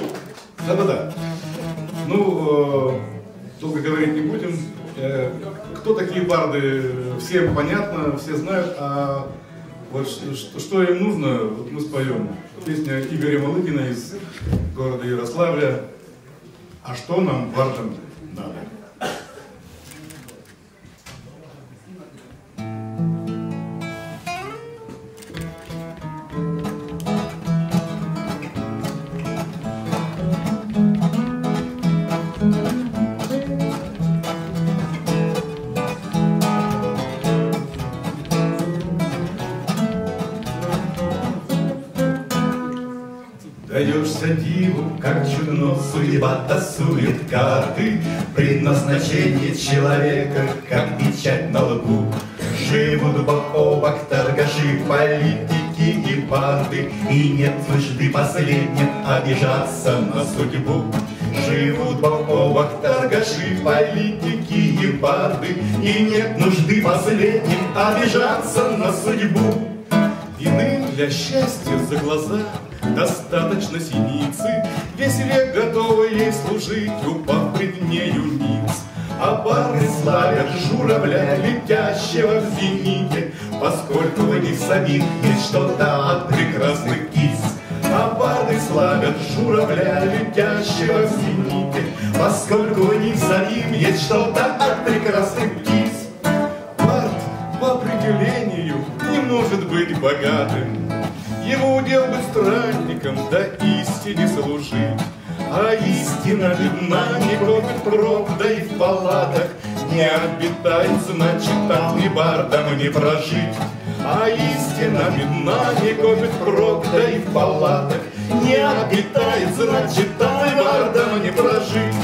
Да-да-да. Ну, э, долго говорить не будем. Э, такие барды всем понятно, все знают, а вот что, что им нужно, вот мы споем. Песня Игоря Малыгина из города Ярославля. А что нам, бардам, надо? Даешься диву, как чудно судьба тасует карты, предназначение человека, как печать на лбу. Живут бок о бок торгаши, политики и барды, и нет нужды последним обижаться на судьбу. Живут бок о бок торгаши, политики и барды, и нет нужды последним обижаться на судьбу. Иным для счастья за глаза достаточно синицы, весь век готовы ей служить, упав пред нею ниц. А барды славят журавля, летящего в зените, поскольку в них самих есть что-то от прекрасных кис. А барды славят журавля, летящего в зените, поскольку в них самим есть что-то от прекрасных кис. Бард по определению не может быть богатым, его удел быть странником, да истине служить. А истина видна, не копит прок, да и в палатах не обитает, значит там и бардам не прожить. А истина видна, не копит прок, да и в палатах не обитает, значит там и бардам не прожить.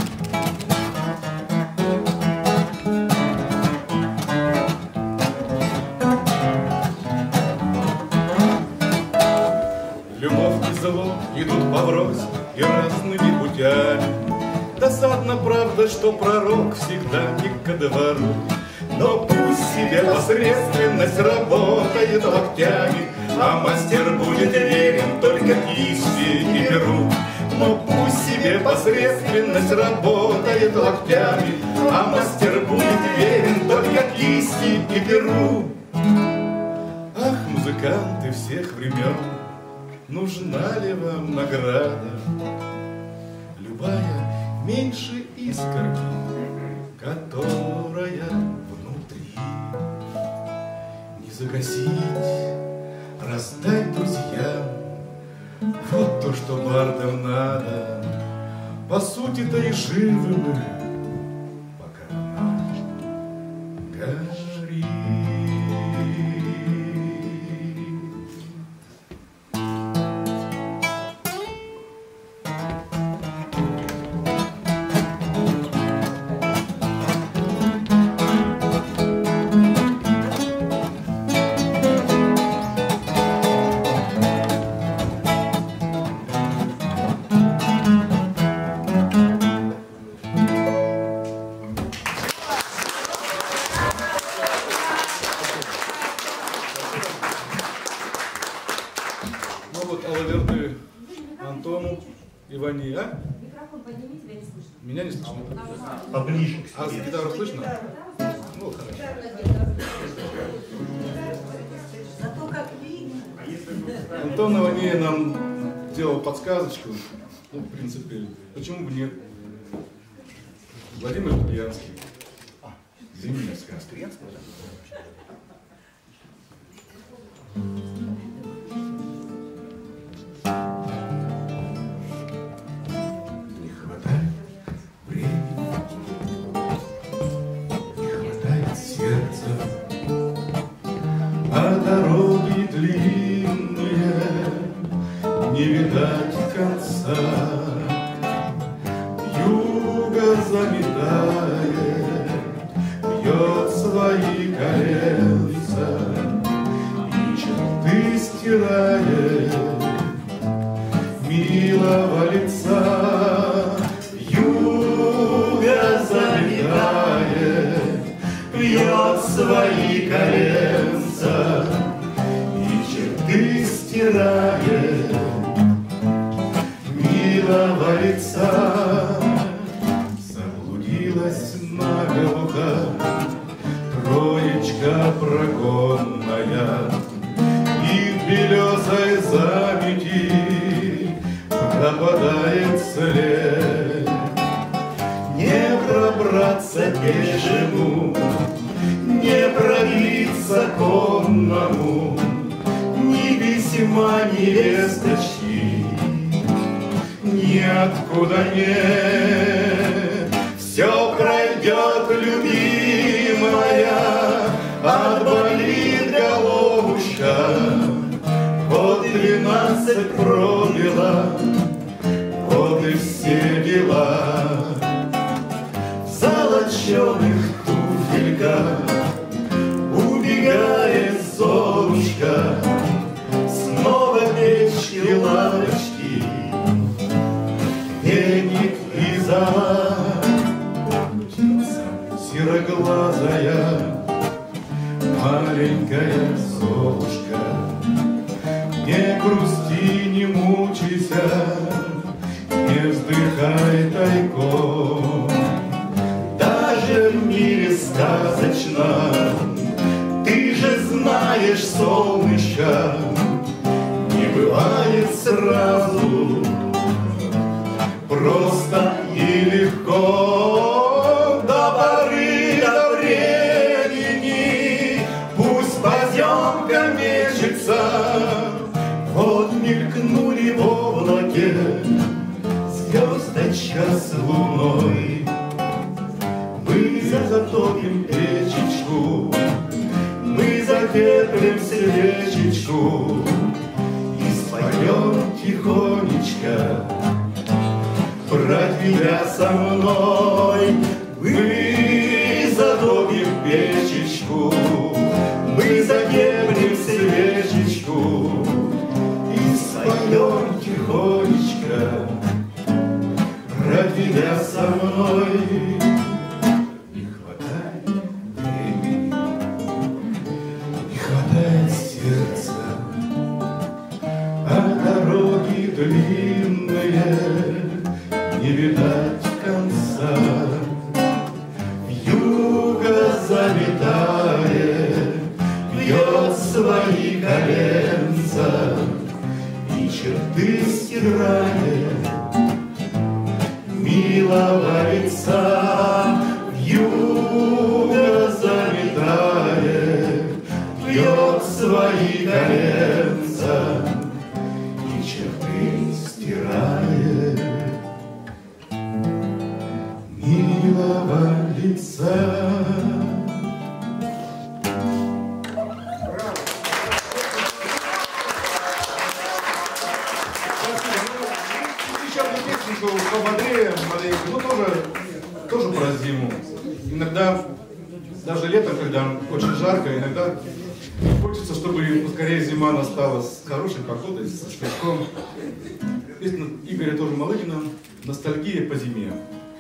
Идут поврось и разными путями. Досадно, правда, что пророк всегда не ко двору. Но пусть себе посредственность работает локтями, а мастер будет верен только кисти и перу. Но пусть себе посредственность работает локтями, а мастер будет верен только кисти и перу. Ах, музыканты всех времен, нужна ли вам награда? Любая меньше искорки, которая внутри. Не загасить, раздать друзьям, вот то, что бардам надо. По сути-то и живы мы, пока она горит. Меня не слышно? Поближе. А с гитару слышно? Ну, хорошо. Антон Иванея нам делал подсказочку. Ну, в принципе, почему бы нет? Владимир Куприянский. Зимняя сказка. А дороги длинные, не видать конца. Юго заметает, бьет свои колеса, и черты стирает милого лица. Юго заметает, бьет свои коленца, и черты стирает милого лица. Заблудилась наголо прогонная, и в белесой замети пропадает след. Не пробраться пешему, не пробиться конному, ни весьма невесточки, ниоткуда нет. Все пройдет, любимая, отболит головушка. Вот двенадцать пробила, вот и все дела. В золоченых туфельках убегает Золушка, снова печки, лавочки, веник и зола. Сероглазая маленькая Золушка, не грусти, не мучайся, не вздыхай тайком. Даже в мире сказочном, ты же знаешь, солнышко, не бывает сразу просто и легко. До поры, до времени пусть поземка мечется. Вот мелькнули в облаке звездочка с луной. Мы затопим печечку, мы затеплим свечечку и споем тихонечко про тебя со мной. Мы затопим печечку, мы затеплим свечечку и споем тихонечко про тебя со мной. Не хватает времени, не хватает сердца, а дороги длинные не видать конца. Вьюга залетает, бьет свои коленца и черты стирает милого лица. Вьюга залетает, бьет свои коленца и черты стирает милого лица. Сейчас мне песню пободрее, маленько, ну тоже, тоже про зиму. Иногда, даже летом, когда очень жарко, иногда хочется, чтобы поскорее зима настала с хорошей погодой, со снежком. Песня Игоря тоже Малыгина «Ностальгия по зиме».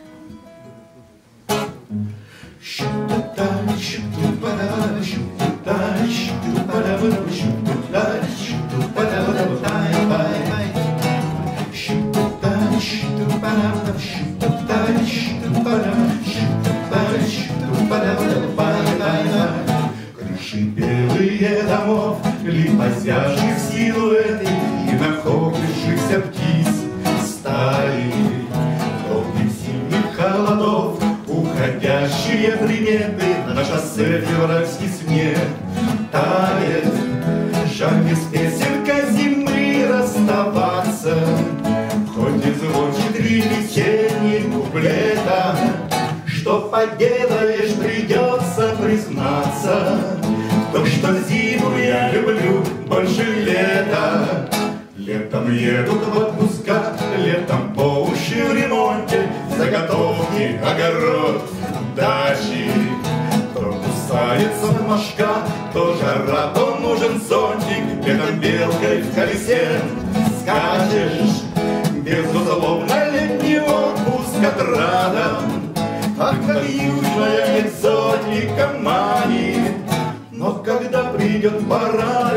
Крыши белые домов, липозяжных силуэты и нахохлившихся птиц стаи. Долгих зимних холодов уходящие приметы на шоссе февральский снег тает. Жаль без песенка зимы расставаться, хоть и звучит три весенних куплета. Что поделаешь, придется признаться, то, что зиму я люблю больше лета. Летом едут в отпуска, летом по уши в ремонте, заготовки, огород, дачи. То кусается мошка, то жара, то нужен зонтик. Летом белкой в колесе скачешь, безусловно летний отпуск отрадом. Ах, как южная экзотика манит. Но когда придет пора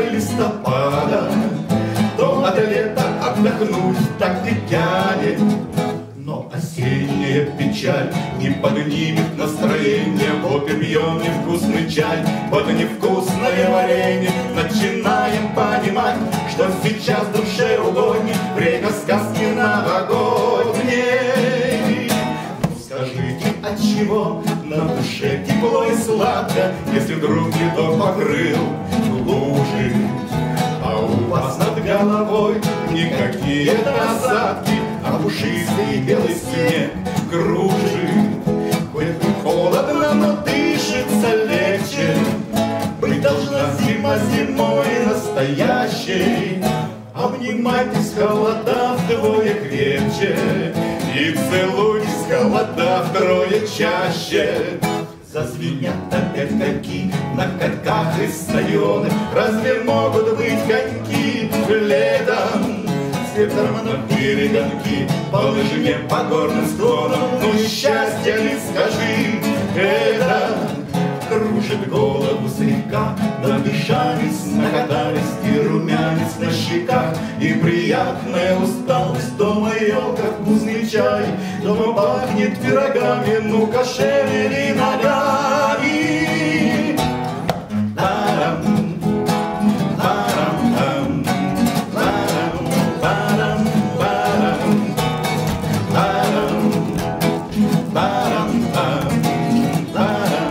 листопада, то от лета отдохнуть так и тянет. Но осенняя печаль не поднимет настроение. Вот и пьем невкусный чай, вот и невкусное варенье. Начинаем понимать, что сейчас душе угоднее время сказки новогодней. Ну скажите, отчего на душе тепло и сладко, если вдруг ледок покрыл лужи, а у вас над головой не какие-то осадки, а пушистый белый снег кружит. Хоть холодно, но дышится легче, быть должна зима зимой настоящей. Обнимайтесь, холода вдвое крепче, и целуйтесь, холода втрое чаще. Зазвенят опять коньки на катках и стадионах. Разве могут быть коньки летом? С ветром на перегонки по лыжне, по горным склонам. Ну счастье ли, скажи, это кружит голову слегка. Надышались, накатались, и румянец на щеках, и приятная усталость. Дома елка, вкусный чай, дома пахнет пирогами. Ну-ка шевели ногами. Тарам, тарам, тарам, тарам, тарам, тарам, тарам, тарам, тарам.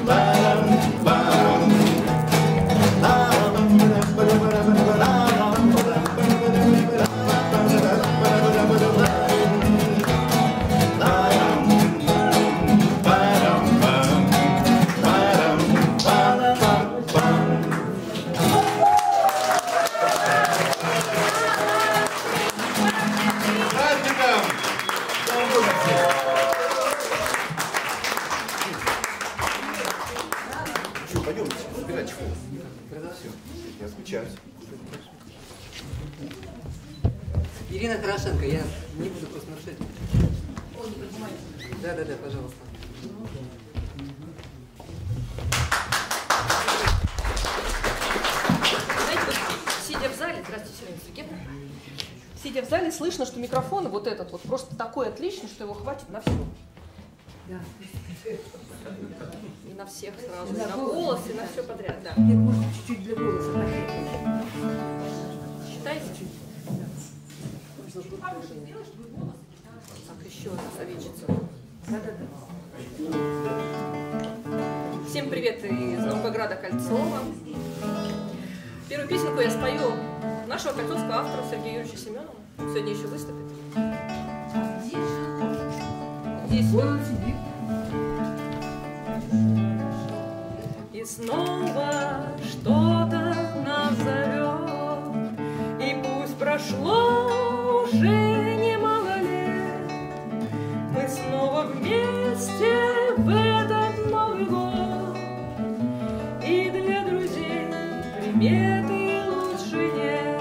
Ирина Хорошенко, я не буду просто нарушать. Да, да, да, пожалуйста. Знаете, вот, сидя в зале, здравствуйте, Елена Сергеевна, сидя в зале, слышно, что микрофон вот этот вот просто такой отличный, что его хватит на все. Да. И на всех сразу, и на голос, и на все подряд, да. Нет, может, чуть-чуть для голоса. Считайте? Так, еще одна советчица. Да-да-да. Всем привет из Волгограда Кольцова. Первую песенку я спою нашего кольцовского автора Сергея Юрьевича Семенова. Сегодня еще выступит. Здесь вот. И снова что-то нас зовет, и пусть прошло уже немало лет, мы снова вместе в этот Новый год. И для друзей приметы лучше нет.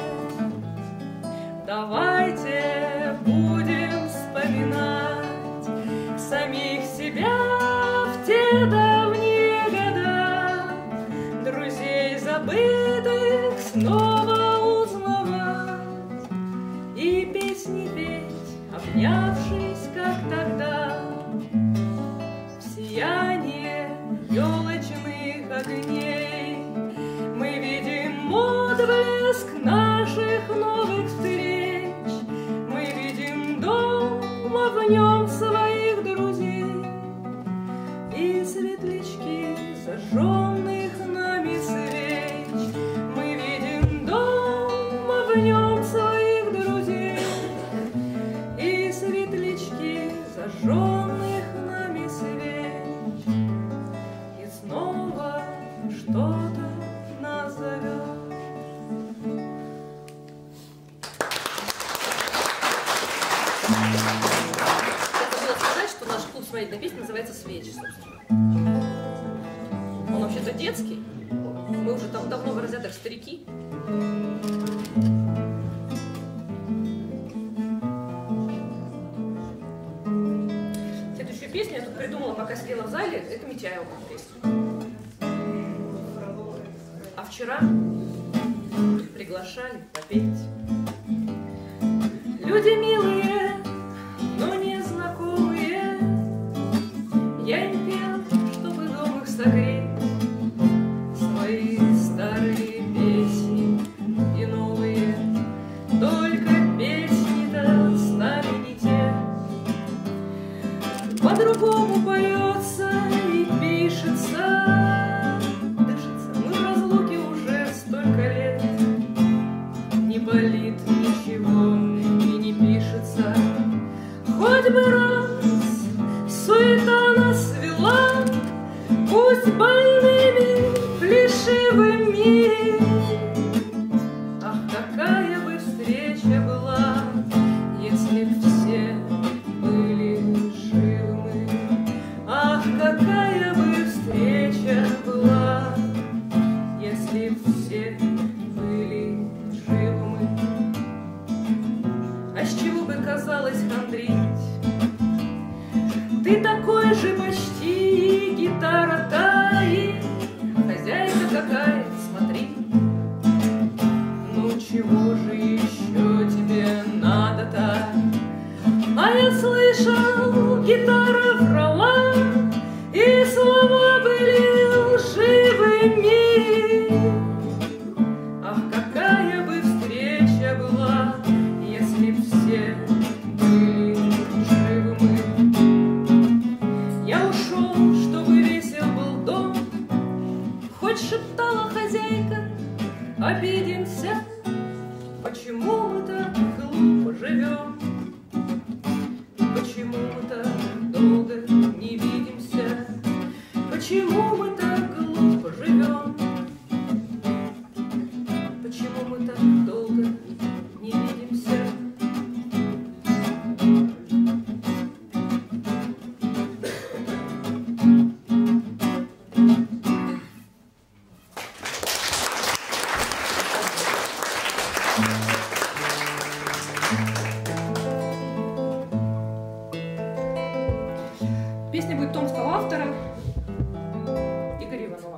Давайте будем вспоминать самих себя в те давние года, друзей забытых снова узнавать и песни петь, обнявшись, как тогда. В сияние елочных огней мы видим отблеск наших новых встреч, мы видим дома в нем своих друзей и светлячки зажженных нами свеч. Мы видим дома в нем своих друзей и светлячки зажженных нами свеч. И снова что-то нас зовет. Наш клуб «Смотреть на песни» называется «Свечи», собственно. Он вообще-то детский. Мы уже там давно в разрядах старики. Следующую песню я тут придумала, пока сидела в зале. Это Митяева песня. А вчера приглашали попеть. Люди милые, но не знакомые, хоть бы раз суета нас свела, пусть больными, плешивыми. Ах, какая бы встреча была, если б все были живы. Ах, какая бы встреча была, если б все были живы. А с чего бы казалось хандрить? Ты такой же почти, и гитара та, и хозяйка какая, смотри. Ну чего же еще тебе надо-то? А я слышал, гитара врала, и слова были лживыми. Ах, какая бы встреча была, если б все были живы. Я ушел, чтобы весел был дом, хоть шептала хозяйка, обидимся, почему мы так глупо живем, почему мы так долго не видимся, почему мы так глупо живем, почему мы так долго не видимся. Песня будет томского автора Игоря Иванова.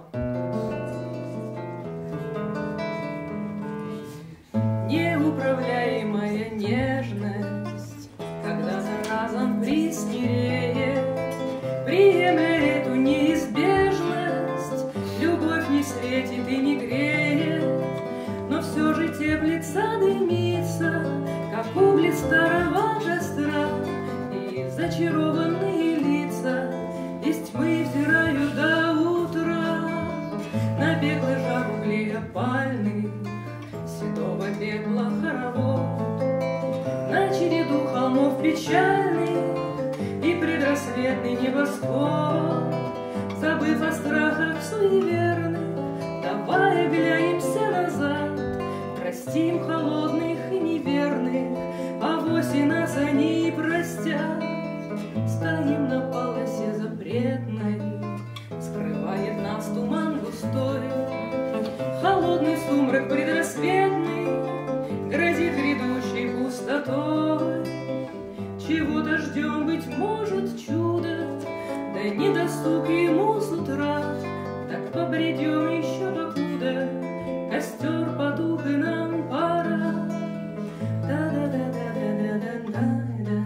Неуправляемая нежность, когда за разом присмиреет, приемля эту неизбежность, любовь не светит и не греет, но все же теплится, дымится, как угли старого костра, и зачарованные лица из тьмы взирают до утра на беглый жар углей опальных, седого пепла хоровод, на череду холмов печальных и предрассветный небосвод. Забыв о страхах суеверных, давай оглянимся назад, простим холодных и неверных, авось и нас они простят. Стоим на полосе запретной, скрывает нас туман густой, холодный сумрак предрассветный грозит грядущей пустотой. Чего-то ждем, быть может, чудо, да не досуг ему с утра, так побредем еще покуда костер потух и нам пора. Да-да-да-да-да-да-да-да.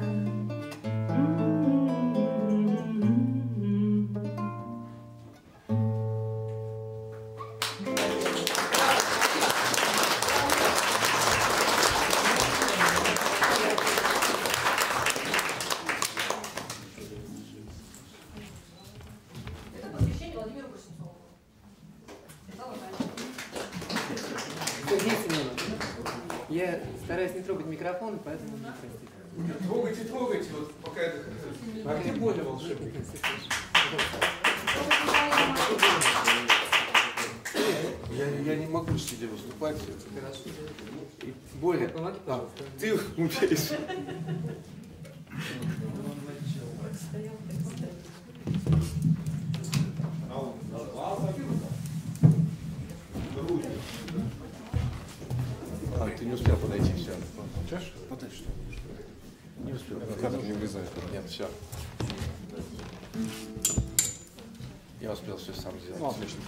Я стараюсь не трогать микрофон, поэтому не простите. Нет, трогайте, трогайте, вот пока это... А где Боля волшебник? Я, я не могу сидя выступать. Хорошо. И Боля, а, ты умеешь. А, ты не успел подойти, все. Чешь? Подай, что? Не успел. Кадр не влезает. Нет, все. Я успел все сам сделать. Ну, отлично.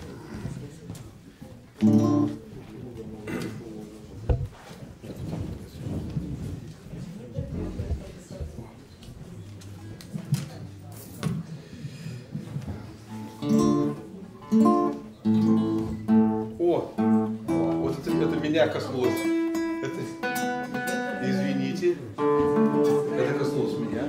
О, вот это, это меня коснулось. Это, извините, это коснулось меня.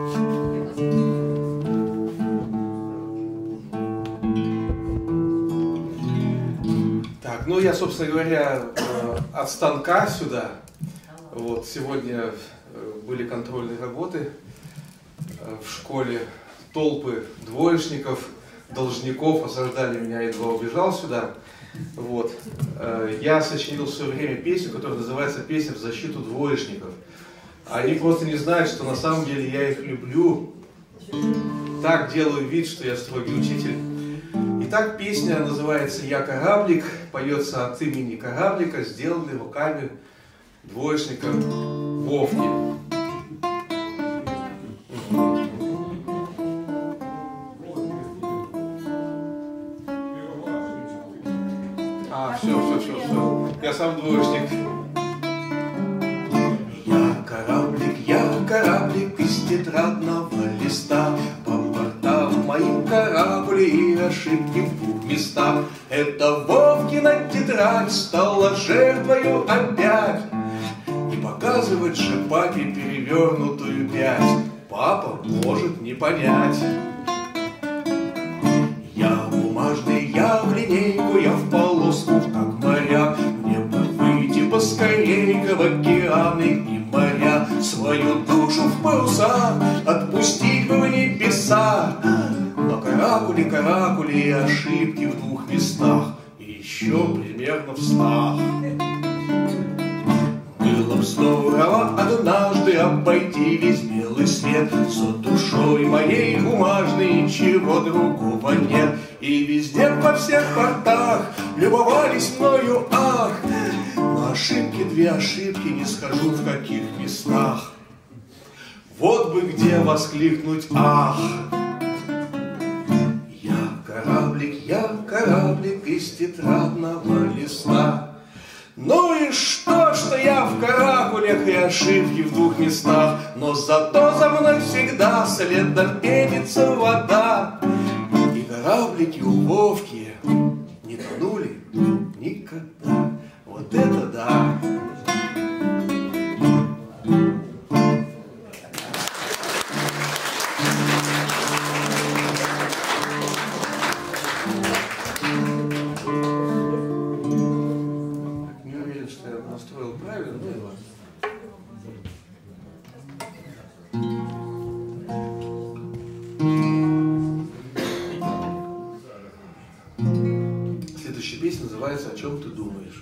Так, ну я, собственно говоря, от станка сюда. Вот сегодня были контрольные работы в школе толпы двоечников, должников осаждали меня, я едва убежал сюда. Вот. Я сочинил в свое время песню, которая называется «Песня в защиту двоечников». Они просто не знают, что на самом деле я их люблю. Так делаю вид, что я строгий учитель. Итак, песня называется «Я кораблик», поется от имени кораблика, сделанный руками двоечника Вовки. А, все, все, все, все. Я сам двоечник. Я кораблик, я кораблик из тетрадного листа. По бортам моим корабль и ошибки в двух местах. Это Вовкина тетрадь стала жертвою опять. Не показывать же папе перевернутую пять. Папа может не понять. Я бумажный, я в линейку, я в полоску, как моряк. Мне бы выйти поскорейка в океаны и моря. Свою душу в паруса отпустить бы в небеса. Но каракули, каракули и ошибки в двух местах. И еще примерно в ста. Было б здорово однажды обойти весь белый свет. За душой моей бумажной ничего другого нет. И везде во всех портах любовались мною, ах. Но ошибки, две ошибки, не скажу в каких местах. Вот бы где воскликнуть ах. Я кораблик, я кораблик из тетрадного листа. Ну и что, что я в каракулях и ошибки в двух местах, но зато за мной всегда следом пенится вода. И кораблики у Вовки не тонули никогда. Вот это да! Настроил правильно, ну и ладно. Следующая песня называется «О чем ты думаешь».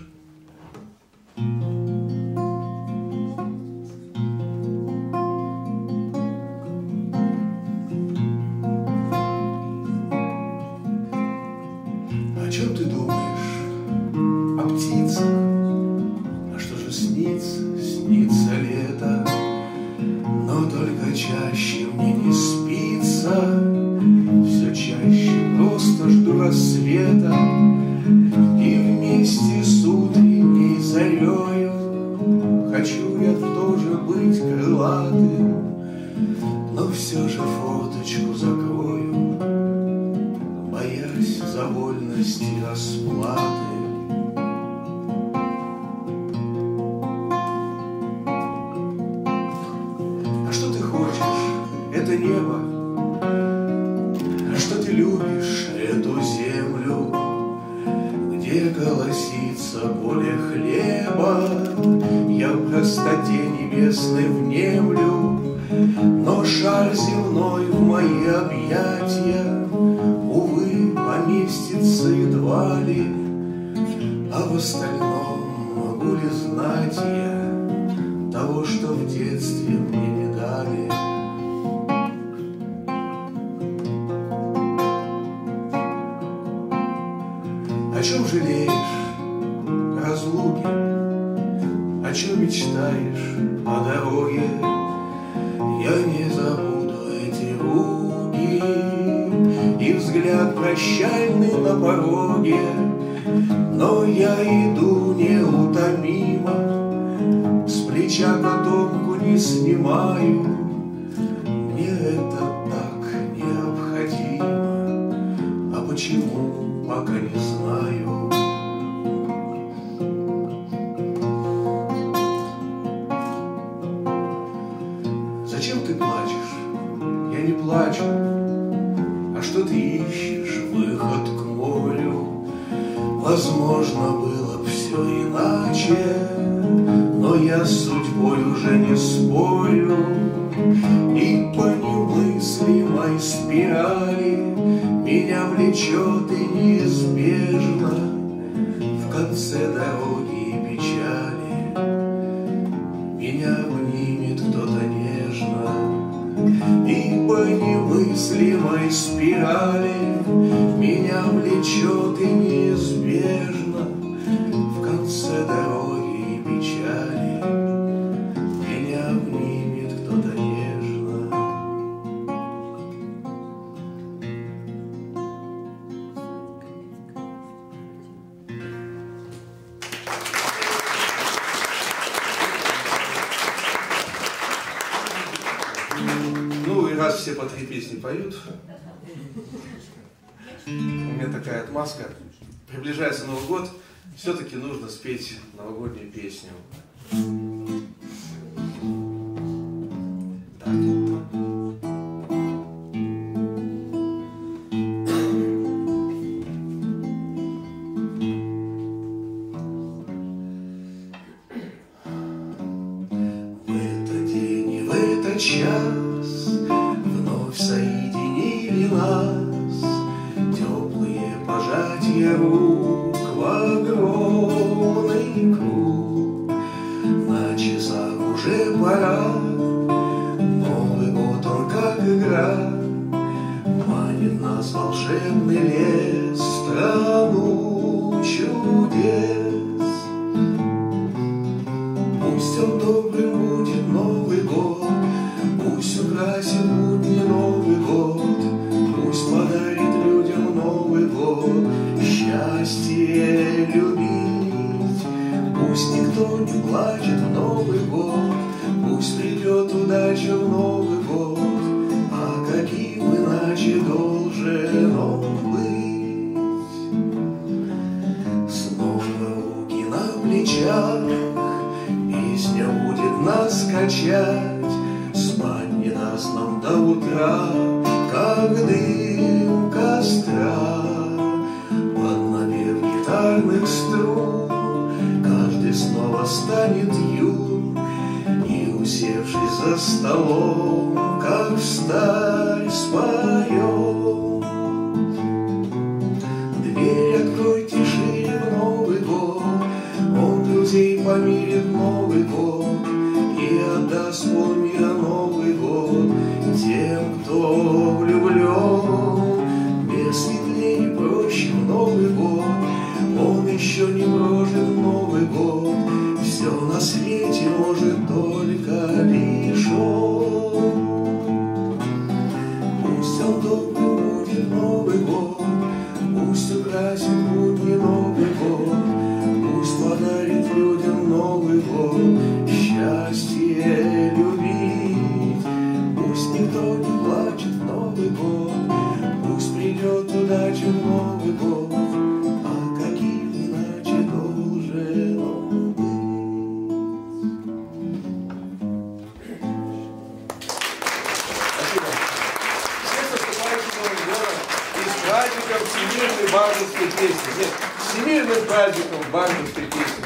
О чем ты думаешь? О птицах? Снится, снится лето, но только чаще мне не спится. Все чаще просто жду рассвета, и вместе с утренней зарею хочу я тоже быть крылатым, но все же форточку закрою, боясь за вольности расплаты. Это небо, а что ты любишь эту землю, где колосится поле хлеба. Я в простоте небесной внемлю, но шар земной в мои объятия, увы, поместится едва ли. А в остальном могу ли знать я того, что в детстве мне не дали? О чем жалеешь разлуки? О чем мечтаешь по дороге? Я не забуду эти руки и взгляд прощальный на пороге. Но я иду неутомимо, с плеча котомку не снимаю. Мне это так необходимо, а почему, пока не знаю. Зачем ты плачешь? Я не плачу. А что ты ищешь? Выход к морю. Возможно, было б все иначе, но я с судьбой уже не спорю. И по немым спирали, меня влечет и неизбежно в конце дороги и печали меня обнимет кто-то нежно, и по немыслимой спирали меня влечет и неизбежно в конце дороги и печали меня обнимет кто-то нежно. Ну и раз все по три песни поют, у меня такая отмазка. Приближается Новый год, все-таки нужно спеть новогоднюю песню. Так. В этот день и в этот час вновь соединили нас теплые пожатия рук в огромный круг. На часах уже пора, Новый год он как игра, манит нас в волшебный лес, страну чудес. Пусть он добрым будет Новый год, пусть украсит будни Новый год, пусть подарит людям Новый год счастье любить. Пусть никто не плачет в Новый год, пусть придет удача в Новый год, а каким иначе должен он быть? Снова руки на плечах, песня будет нас качать, спать не даст нам до утра, как дым костра. Под напев гитарных струн каждый снова станет юн, и, усевшись за столом, как встарь споем. Дверь откройте шире в Новый год, он друзей помирит в Новый год и отдаст полмира Новый год тем, кто влюблен. Без светлей и проще в Новый год, он еще не прожит Новый год, все на свете может только лишь он. Пусть он добрый будет Новый год, пусть украсит будни Новый год, пусть подарит людям Новый год счастье любить. Пусть никто не плачет в Новый год, пусть придет удача в Новый год, а каким иначе должен он быть? Спасибо. Всех наступающим Новым годом и с праздником всемирной бардовской песни. Нет, всемирным праздником бардовской песни.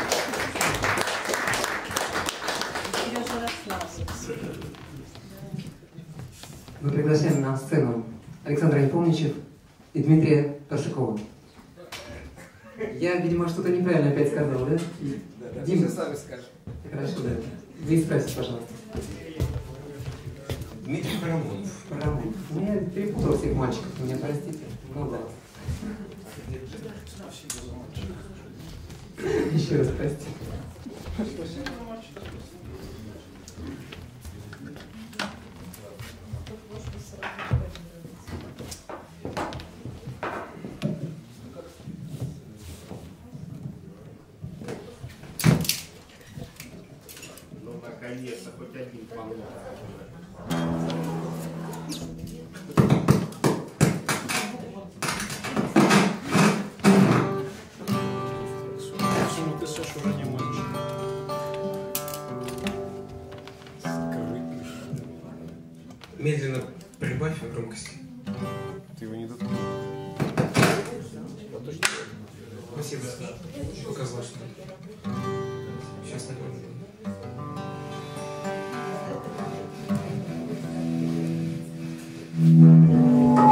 Мы приглашаем на сцену Александра Непомничев и Дмитрия Паршакова. Я, видимо, что-то неправильно опять сказал, да? Да, да, Дима, все сами скажем. хорошо, да. Вы исправьте, пожалуйста. Дмитрий Парамонов. Парамонов. Ну, я перепутал всех мальчиков, меня простите. Ну ладно. Еще раз простите. Ну, наконец-то, хоть один помог. Ты Сашу ранее можешь. Медленно прибавь громкости. Ты его не доткнул. Спасибо. Показалось, что сейчас не помню. Thank you.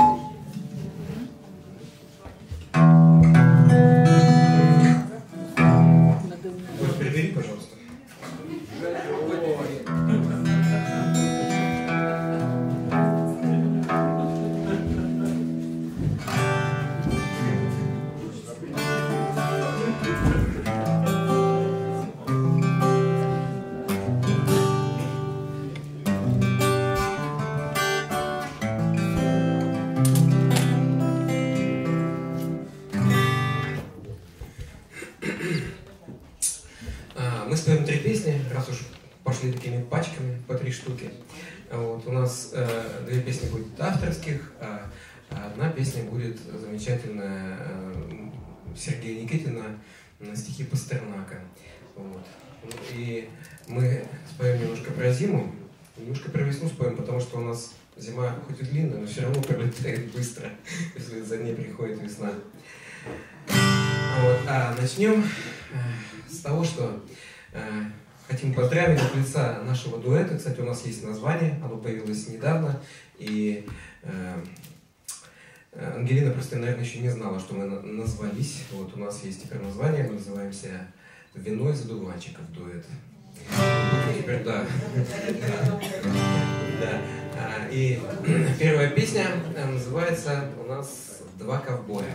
три штуки. Вот, у нас э, две песни будет авторских, а одна песня будет замечательная э, Сергея Никитина на стихи Пастернака. Вот. И мы споем немножко про зиму, немножко про весну споем, потому что у нас зима хоть и длинная, но все равно пролетает быстро, если за ней приходит весна. Вот. А начнем с того, что э, хотим поздравить от лица нашего дуэта. Кстати, у нас есть название, оно появилось недавно, и э, Ангелина просто, наверное, еще не знала, что мы назвались. Вот у нас есть теперь название, мы называемся «Вино из одуванчиков» дуэт. Теперь, да. Да. И первая песня называется у нас «Два ковбоя».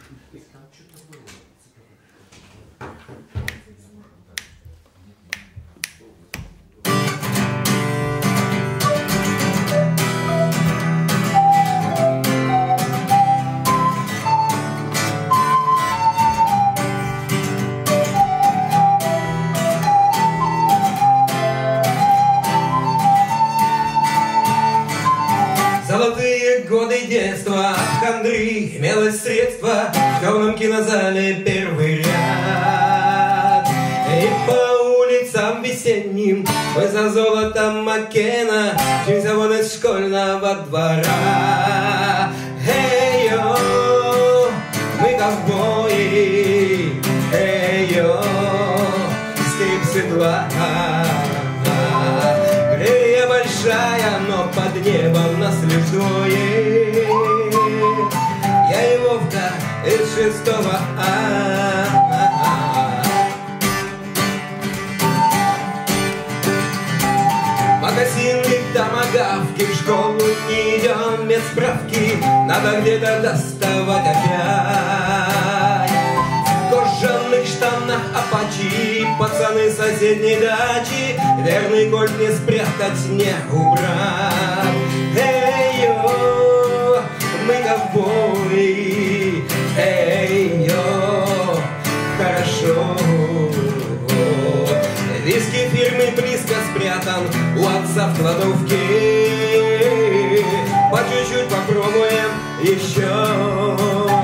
Годы детства, от хандры имелось средство в темном кинозале первый ряд. И по улицам весенним мы за золотом Маккена мчимся вон из школьного двора. Эй-йо, мы ковбои, эй-йо, скрип седла. Крылья большая, но под небом нас лишь двое. Я и Вовка из шестого А. Магазины, томагавки, в школу не идем без справки, надо где-то доставать опять. В кожаных штанах апачи, пацаны соседней дачи, верный кольт не спрятать, не убрать. Эй-йо, мы ковбои, эй-йо, хорошо. Виски фирмы близко спрятан у отца в кладовке. По чуть-чуть попробуем еще.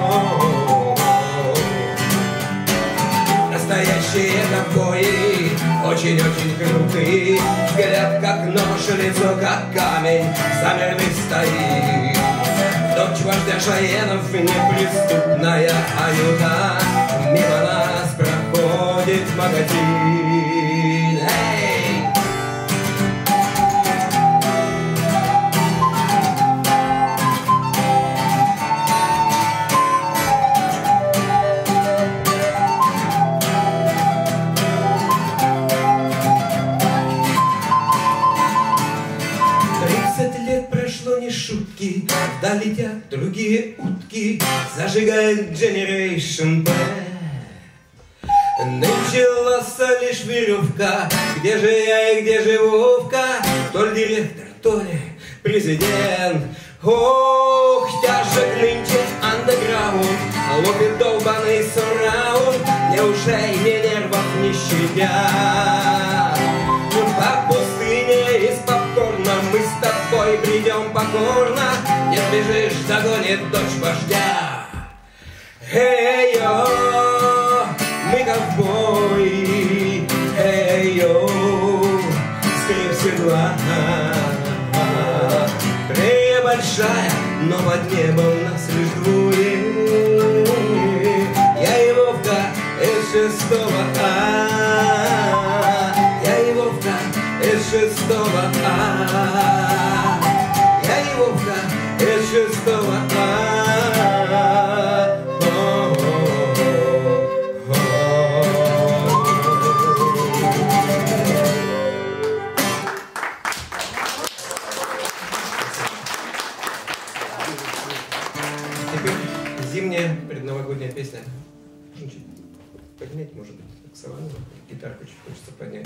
Настоящие ковбои, очень-очень крутые. Взгляд как нож, лицо как камень, замерли стоит. Дочь вождя Шаенов, неприступная аюта. Мимо нас проходит магазин. Эй! Тридцать лет прошло, не шутки, да летят другие утки, зажигает Generation P. Началась лишь веревка, где же я и где же Вовка, то ли директор, то ли президент. Ох, тяжек нынче андеграунд, лупит долбаный сраунд, неужели нервов не щадят? По пустыне из попкорна мы с тобой придем покорно, не сбежишь, догонит дочь вождя. Эй-йо, мы ковбои, эй-йо, скрип седла. Крылья большая, но под небом нас лишь двое. Я и Вовка из шестого А. Я и Вовка из шестого А. Я и Вовка из шестого А. Зимняя предновогодняя песня. Чуть поднять, может быть, саксофон, гитарку чуть хочется поднять.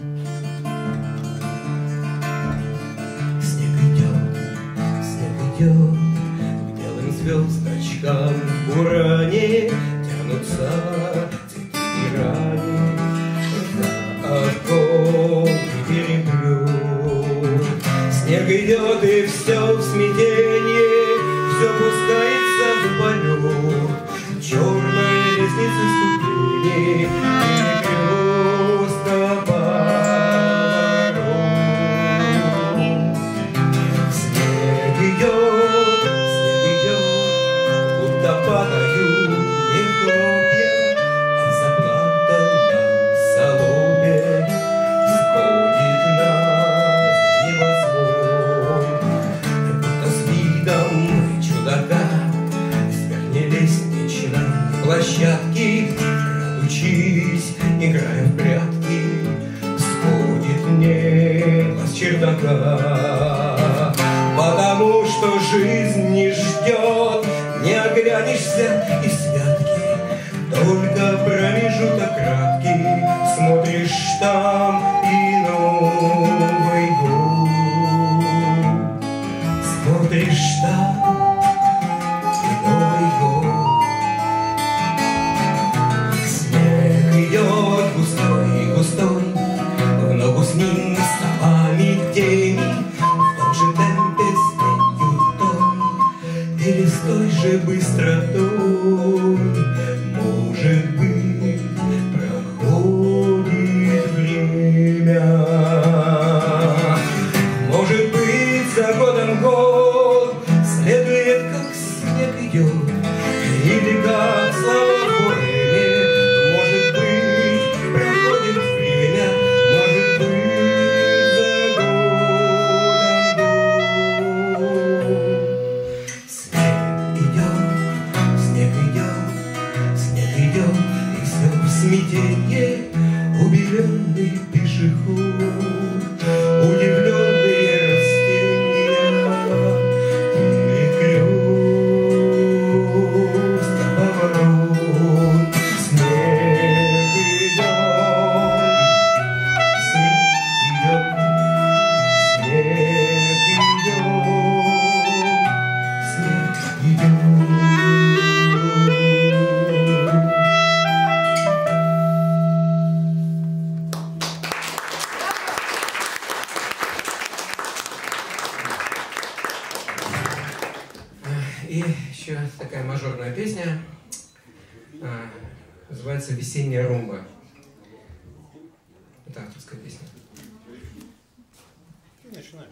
Снег идет, снег идет, звездочкам в буране тянутся цветы герани за окном переплет. Снег идет и все в смятении, все пускается в полет. Черные лестницы ступени, перекрестка поворот. Снег идет, снег идет, будто падают не хлопья, а заплатанном соломе сходит нас небосвод. Будто с видом чудака сверхне лестничной площадки, крадучись, играя в прятки, сходит небо с чердака. Потому что жизнь не ждет, не оглянешься и святки, только промежуток краткий, смотришь там и Новый год. Смотришь там и Новый год. Снег идет густой, густой, в ногу с ним стопами тени, в том же темпе с тенью той, или с той же быстротой. Может быть, проходит время, может быть, за годом год следует, как снег идет, или как слова в поэме. Может быть, проходит время, может быть, за годом год. Снег идет, снег идет, снег идет, и все в смятенье. Убеленный пешеход, удивленные растения, перекресток поворот. Снег идет, снег идет, снег идет, снег идет. И еще такая мажорная песня, а, называется «Весенняя румба». Это авторская песня. Начинаешь.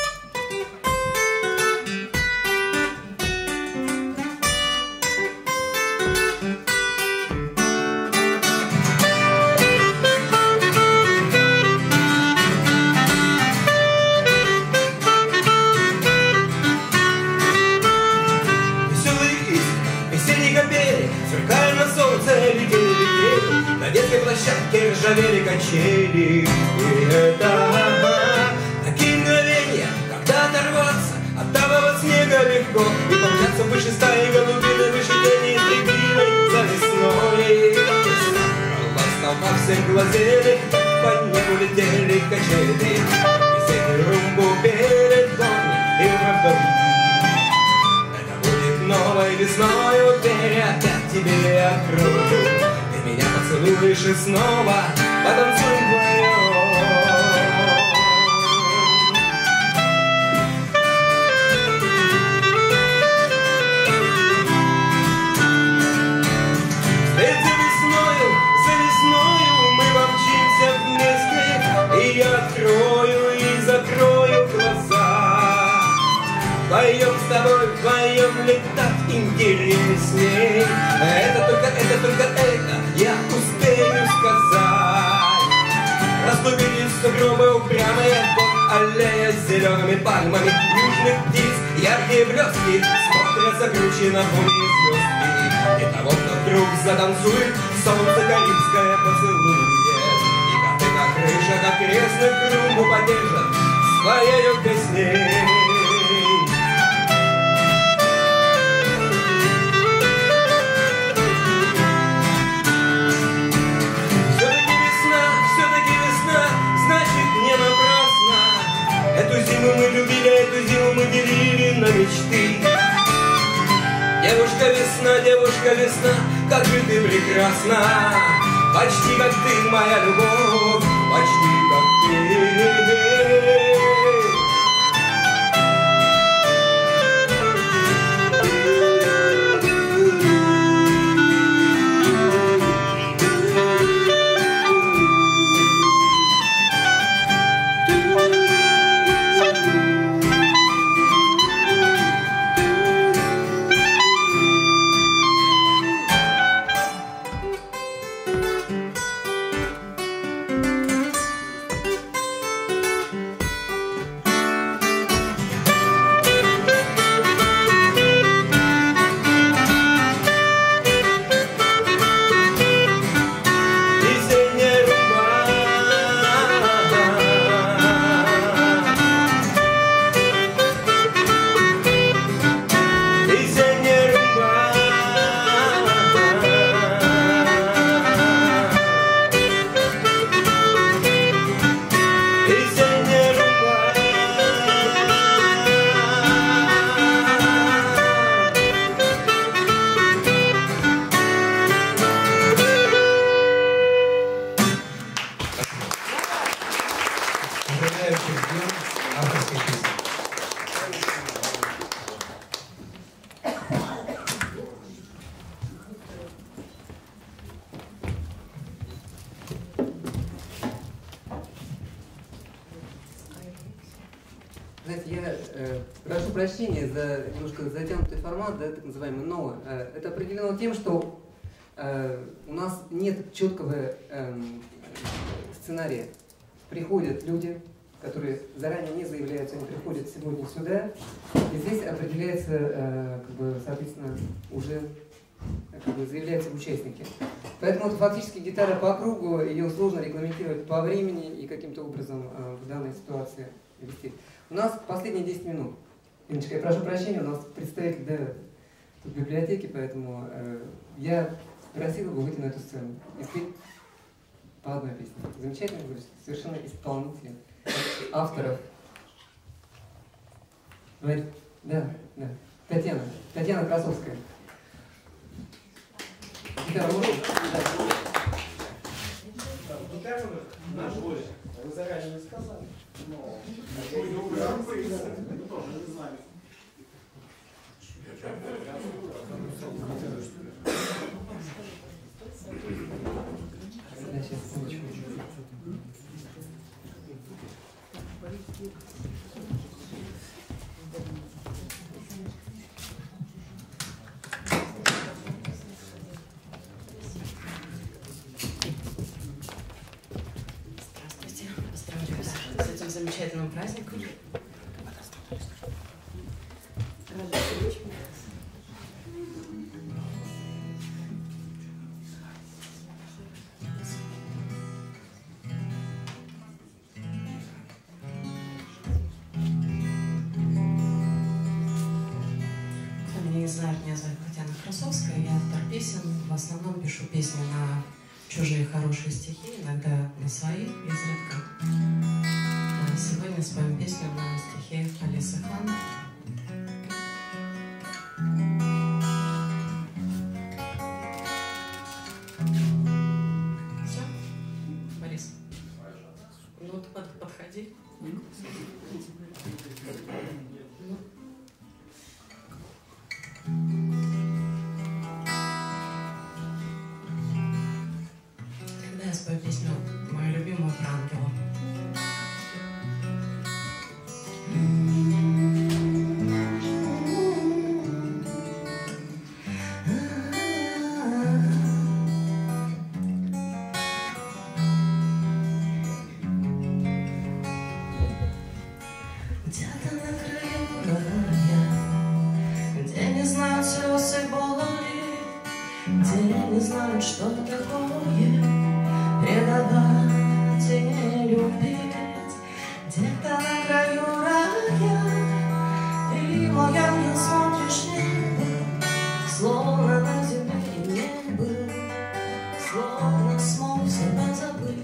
Весенней капели, сверкая на солнце, летели, летели, на детской площадке ржавели качели. И это такие мгновения, когда оторваться от талого снега легко и помчаться выше стаи голубины, выше тени стремительной за весной. Толпа всех глазели, по небу летели качели, весеннюю румбу пели дворни и вровдовни. Новой весною дверь опять тебе открою. Ты меня поцелуешь и снова потанцуем вдвоем. Вслед за весною, за весною мы помчимся вместе, и я открою и закрою глаза. Вдвоем с тобой, вдвоем летать интересней. Это только, это только это я успею сказать. Расступились сугробы упрямые, вот аллея с зелеными пальмами южных птиц. Яркие блестки смотрят закручено в уме звездки. И того, кто вдруг затанцует, солнце карибское поцелует. И коты на крышах окрестных румбу поддержат своею песней. Эту зиму мы любили, эту зиму мы делили на мечты. Девушка весна, девушка весна, как же ты прекрасна, почти как ты, моя любовь, почти как ты. Знаете, я э, прошу прощения за немножко затянутый формат, да, так называемый новый. Э, это определено тем, что э, у нас нет четкого э, сценария. Приходят люди, которые заранее не заявляются, они приходят сегодня сюда, и здесь определяется, э, как бы, соответственно, уже как бы, заявляются участники. Поэтому это фактически гитара по кругу, ее сложно регламентировать по времени и каким-то образом э, в данной ситуации вести. У нас последние десять минут. Инночка, я прошу прощения, у нас представитель да, тут библиотеки, поэтому э, я просила бы выйти на эту сцену и спеть по одной песне. Замечательно, совершенно исполнитель, авторов. Говорит, да, да. Татьяна, Татьяна Красовская. Гитара можно? Гитара наш больше. Вы заранее не сказали. Но мы не убираем, мы тоже не знали. Здравствуйте, поздравляю с этим замечательным праздником. Рада встрече. Не знают, меня зовут Татьяна Красовская, я автор песен. В основном пишу песни на чужие хорошие стихи, иногда на свои, изредка. Сегодня споем песню на стихи Алисы Хан. Все? Борис? Ну, ты под, подходи. Когда я спою песню мою любимую про ангела. Где-то на краю рая, где не знают слез и боли, где не знают, что такое предавать и не любить. Где-то на краю рая ты, мой ангел, смотришь небо, словно на земле не был, словно смог себя забыть.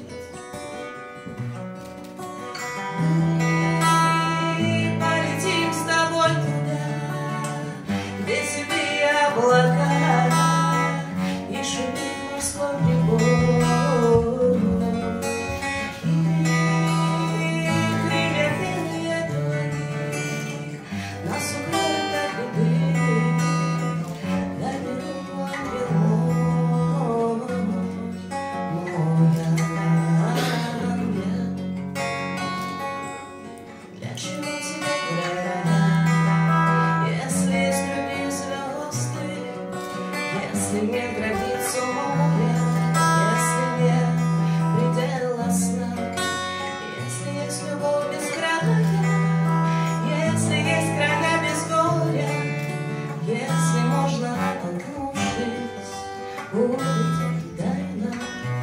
Мы полетим с тобой туда, где себе облака Если нет границ у моря, если нет предела сна, если есть любовь без края, если есть края без горя, если можно, оттолкнувшись, улететь тайно.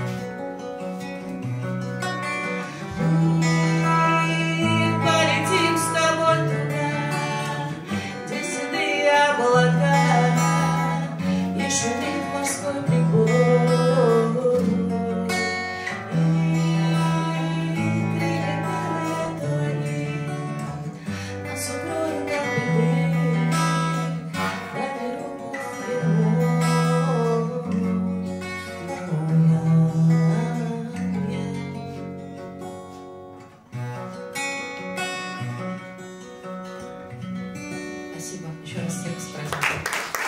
Мы полетим с тобой туда, где седые облака и шумит морской прибой. И крылья белые тони нас укроют от беды, наберут глубину. Спасибо. Еще раз всех с праздником.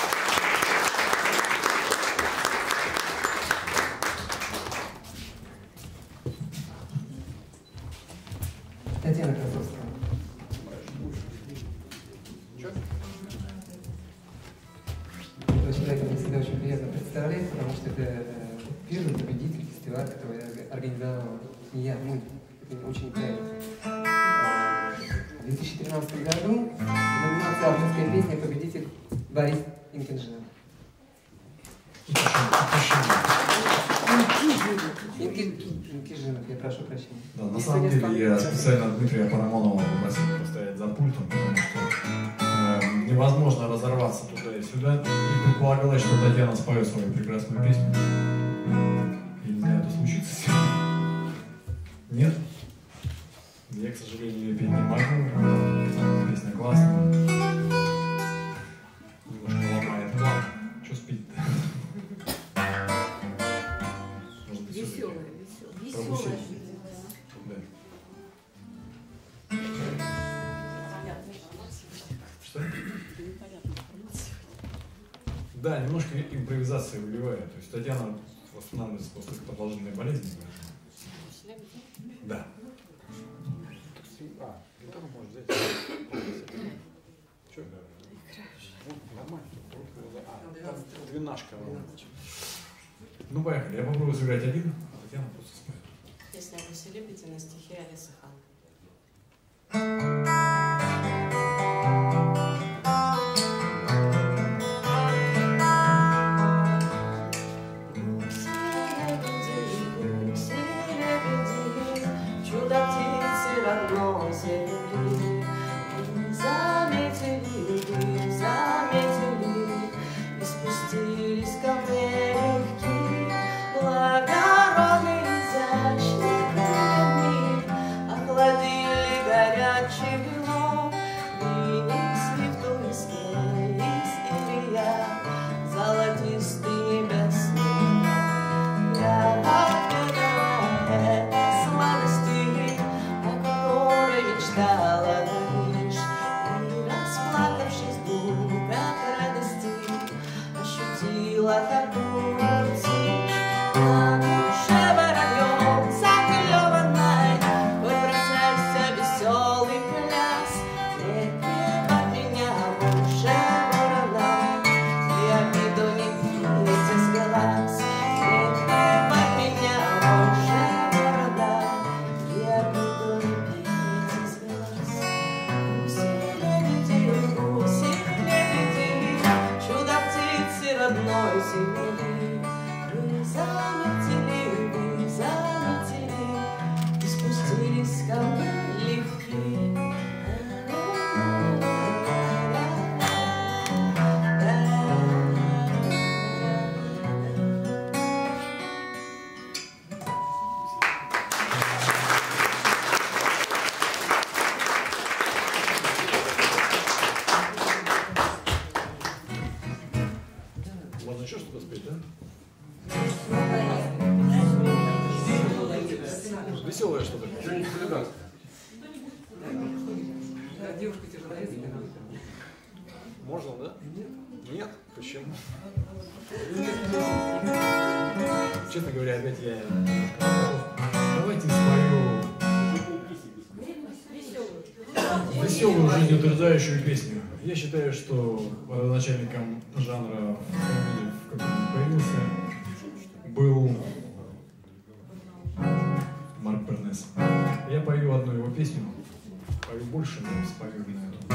Татьяна Красовская. Этого человека мне всегда очень приятно представлять, потому что это э, первый победитель фестиваля, который организовал не я, мы. Это очень приятно. В две тысячи тринадцатом году номинация «Авторская песня» победитель Борис Инкинжинов. Инкинжинов, я прошу прощения. Да, на самом деле я специально Дмитрия Парамонова попросил постоять за пультом, потому что э, невозможно разорваться туда и сюда. И предполагалось, что Татьяна споет свою прекрасную песню. Я не знаю, это случится сегодня. Нет? Я, к сожалению, ее петь не могу. Песня классная. Немножко ломает план. Что спить-то? Может быть, Веселая, веселая. Веселая. Да. Что? Да, немножко импровизация выливает. То есть Татьяна восстанавливается после продолжительной болезни. Да. А, гитару можешь взять. Что? Нормально. А, двенашка. Ну, поехали. Я попробую сыграть один, а Татьяна просто споет. Песня «Вы любите» на стихи Алисы Хан. Чудо-птицы родной земли, вы заметили, вы заметили, и спустились ко мне легкие, благородные, изящные крылья, охладили горячий вино, вынесли в туиске из Илья, золотистый небесный. Я отгадала этой сладости, о которой мечтала лишь, и, расплакавшись вдруг от радости, ощутила такую тишь на душе воробьем заклеванной. Хоть бросайся, веселый пляс, не требуй меня больше ворона, и обиду не пейте с глаз. Не требуй меня больше ворона, и обиду не пейте с глаз. Гуси-лебеди, гуси-лебеди, чудо-птицы родной земли, вы заметили, вы заметили, и спустились ко мне легкие. Можно еще что-то спеть, да? Веселое что-то. Что-нибудь хулиганское. Девушка тяжеловесная. Можно, да? Нет. Нет? Почему? Честно говоря, опять я... Давайте спою веселую, жизнеутверждающую песню. Я считаю, что родоначальником жанра в когда он появился, был Марк Бернес. Я пою одну его песню, пою больше, но спою именно эту.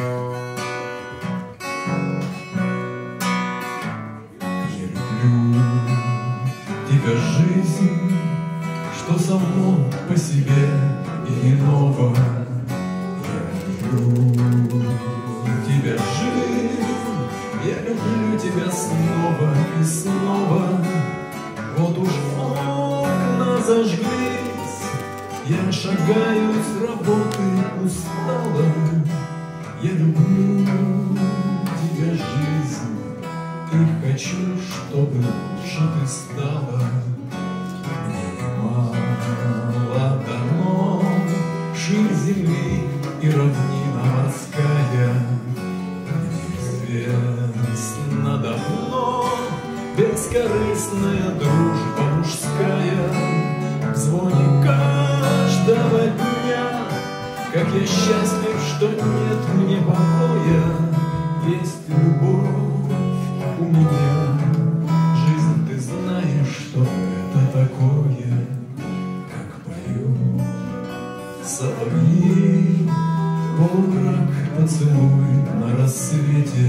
Я люблю тебя, жизнь, что само по себе и иного. Я люблю тебя, жизнь, я люблю тебя снова и снова. Вот уж окна зажглись, я шагаю с работы устала. Я люблю тебя, жизнь, и хочу, чтобы лучше ты стала. Мне мало дано ширь земли и равнина морская. Мне известно давно бескорыстная дружба мужская. В звоне каждого дня, как я счастлив, что нет мне покоя. Есть любовь у меня, жизнь, ты знаешь, что это такое. Как поют соловьи, полумрак поцелуй на рассвете.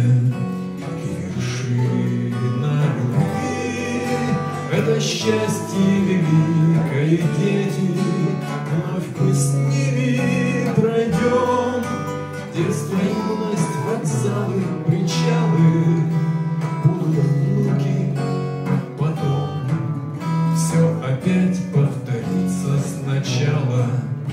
Вершина любви — это счастье великое, дети. Вновь мы с ними пройдем детство, юность, вокзалы, причалы. Будут внуки, потом все опять повторится сначала.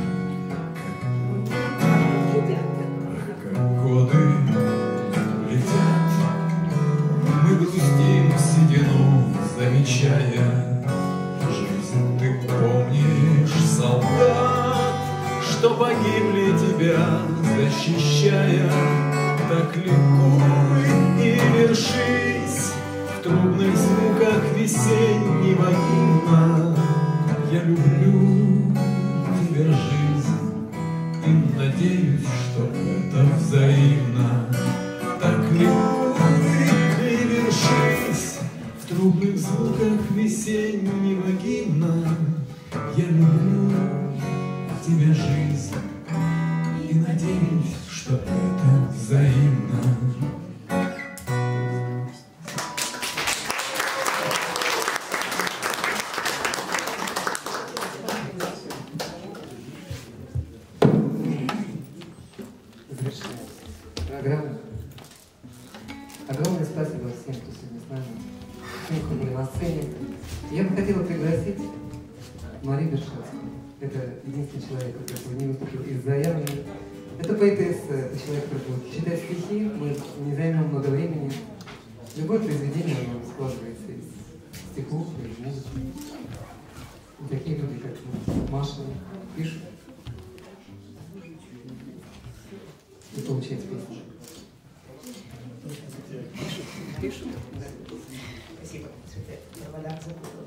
Как годы летят, мы грустим в седину, замечая. Жизнь, ты помнишь, солдат, что погибли тебя, защищая. Так ликуй и вершись в трубных звуках весеннего гимна. Я люблю тебя, жизнь, и надеюсь, что это взаимно. Так ликуй и вершись в трубных звуках весеннего гимна. Я люблю тебя, жизнь, и надеюсь, что это взаимно. Завершая программу. Огромное спасибо всем, кто сегодня с нами, всем, кто были на сцене. Я бы хотела пригласить Марию Бершевскую. Это единственный человек, который не выступил из заявленных. Это поэтесса, это человек, который будет читать стихи, мы не займем много времени. Любое произведение, оно складывается из стихов, из музыки. И такие люди, как Маша, пишут и получают песни. Пишут. Пишут. Спасибо. Вода запуталась.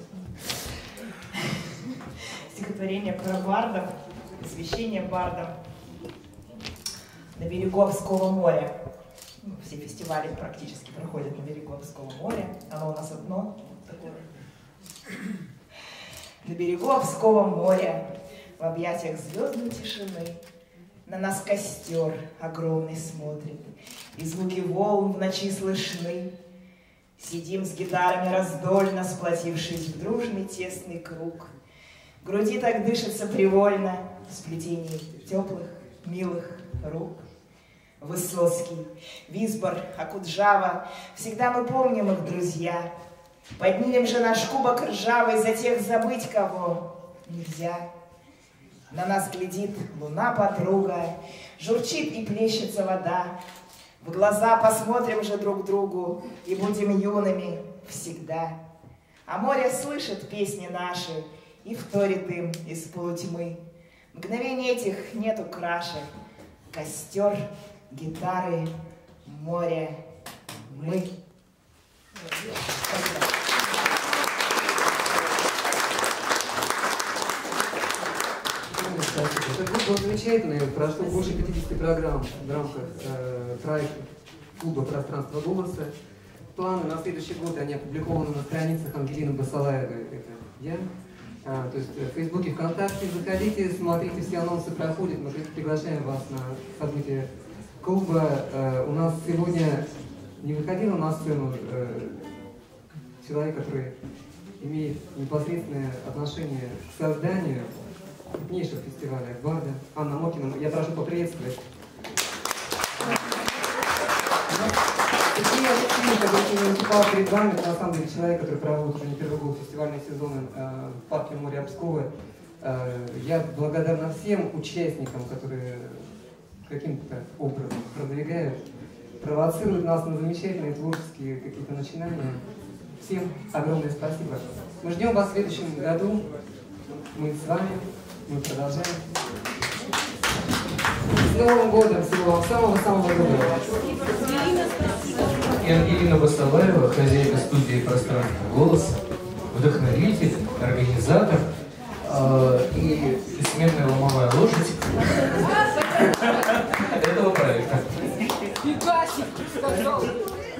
Стихотворение про бардов, посвящение бардам на берегу Обского моря. Ну, все фестивали практически проходят на берегу Обского моря. Оно у нас одно такое. На берегу Обского моря, в объятиях звездной тишины, на нас костер огромный смотрит, и звуки волн в ночи слышны. Сидим с гитарами раздольно, сплотившись в дружный тесный круг. В груди так дышится привольно в сплетении теплых, милых рук. Высоцкий, Висбор, Акуджава, всегда мы помним их, друзья. Поднимем же наш кубок ржавый за тех, забыть кого нельзя. На нас глядит луна-подруга, журчит и плещется вода. В глаза посмотрим же друг другу и будем юными всегда. А море слышит песни наши и вторит им из полутьмы. Мгновений этих нету краше. Костер, гитары, море, мы. Этот год был замечательный, прошло больше пятидесяти программ в рамках э, проекта клуба «Пространство голоса». планы на следующий год, они опубликованы на страницах Ангелины Басалаевой, это я. А, то есть в Фейсбуке, ВКонтакте, заходите, смотрите, все анонсы проходят, мы приглашаем вас на события клуба. А, у нас сегодня не выходил на сцену а, человек, который имеет непосредственное отношение к созданию крупнейшего фестиваля Акбарда, Анна Мокина. Я прошу поприветствовать. Сергей Алексеевич, который выступал перед вами, это на самом деле человек, который проводит уже не первый год фестивальные сезоны э, в парке Море Обского. Э, я благодарна всем участникам, которые каким-то образом продвигают, провоцируют нас на замечательные творческие какие-то начинания. Всем огромное спасибо. Мы ждем вас в следующем году. Мы с вами, мы продолжаем. С Новым годом! Всего вам самого-самого доброго! И Ангелина Басалаева, хозяйка студии «Пространство голоса», вдохновитель, организатор э, и бессменная ломовая лошадь этого проекта. Пегасик сказал.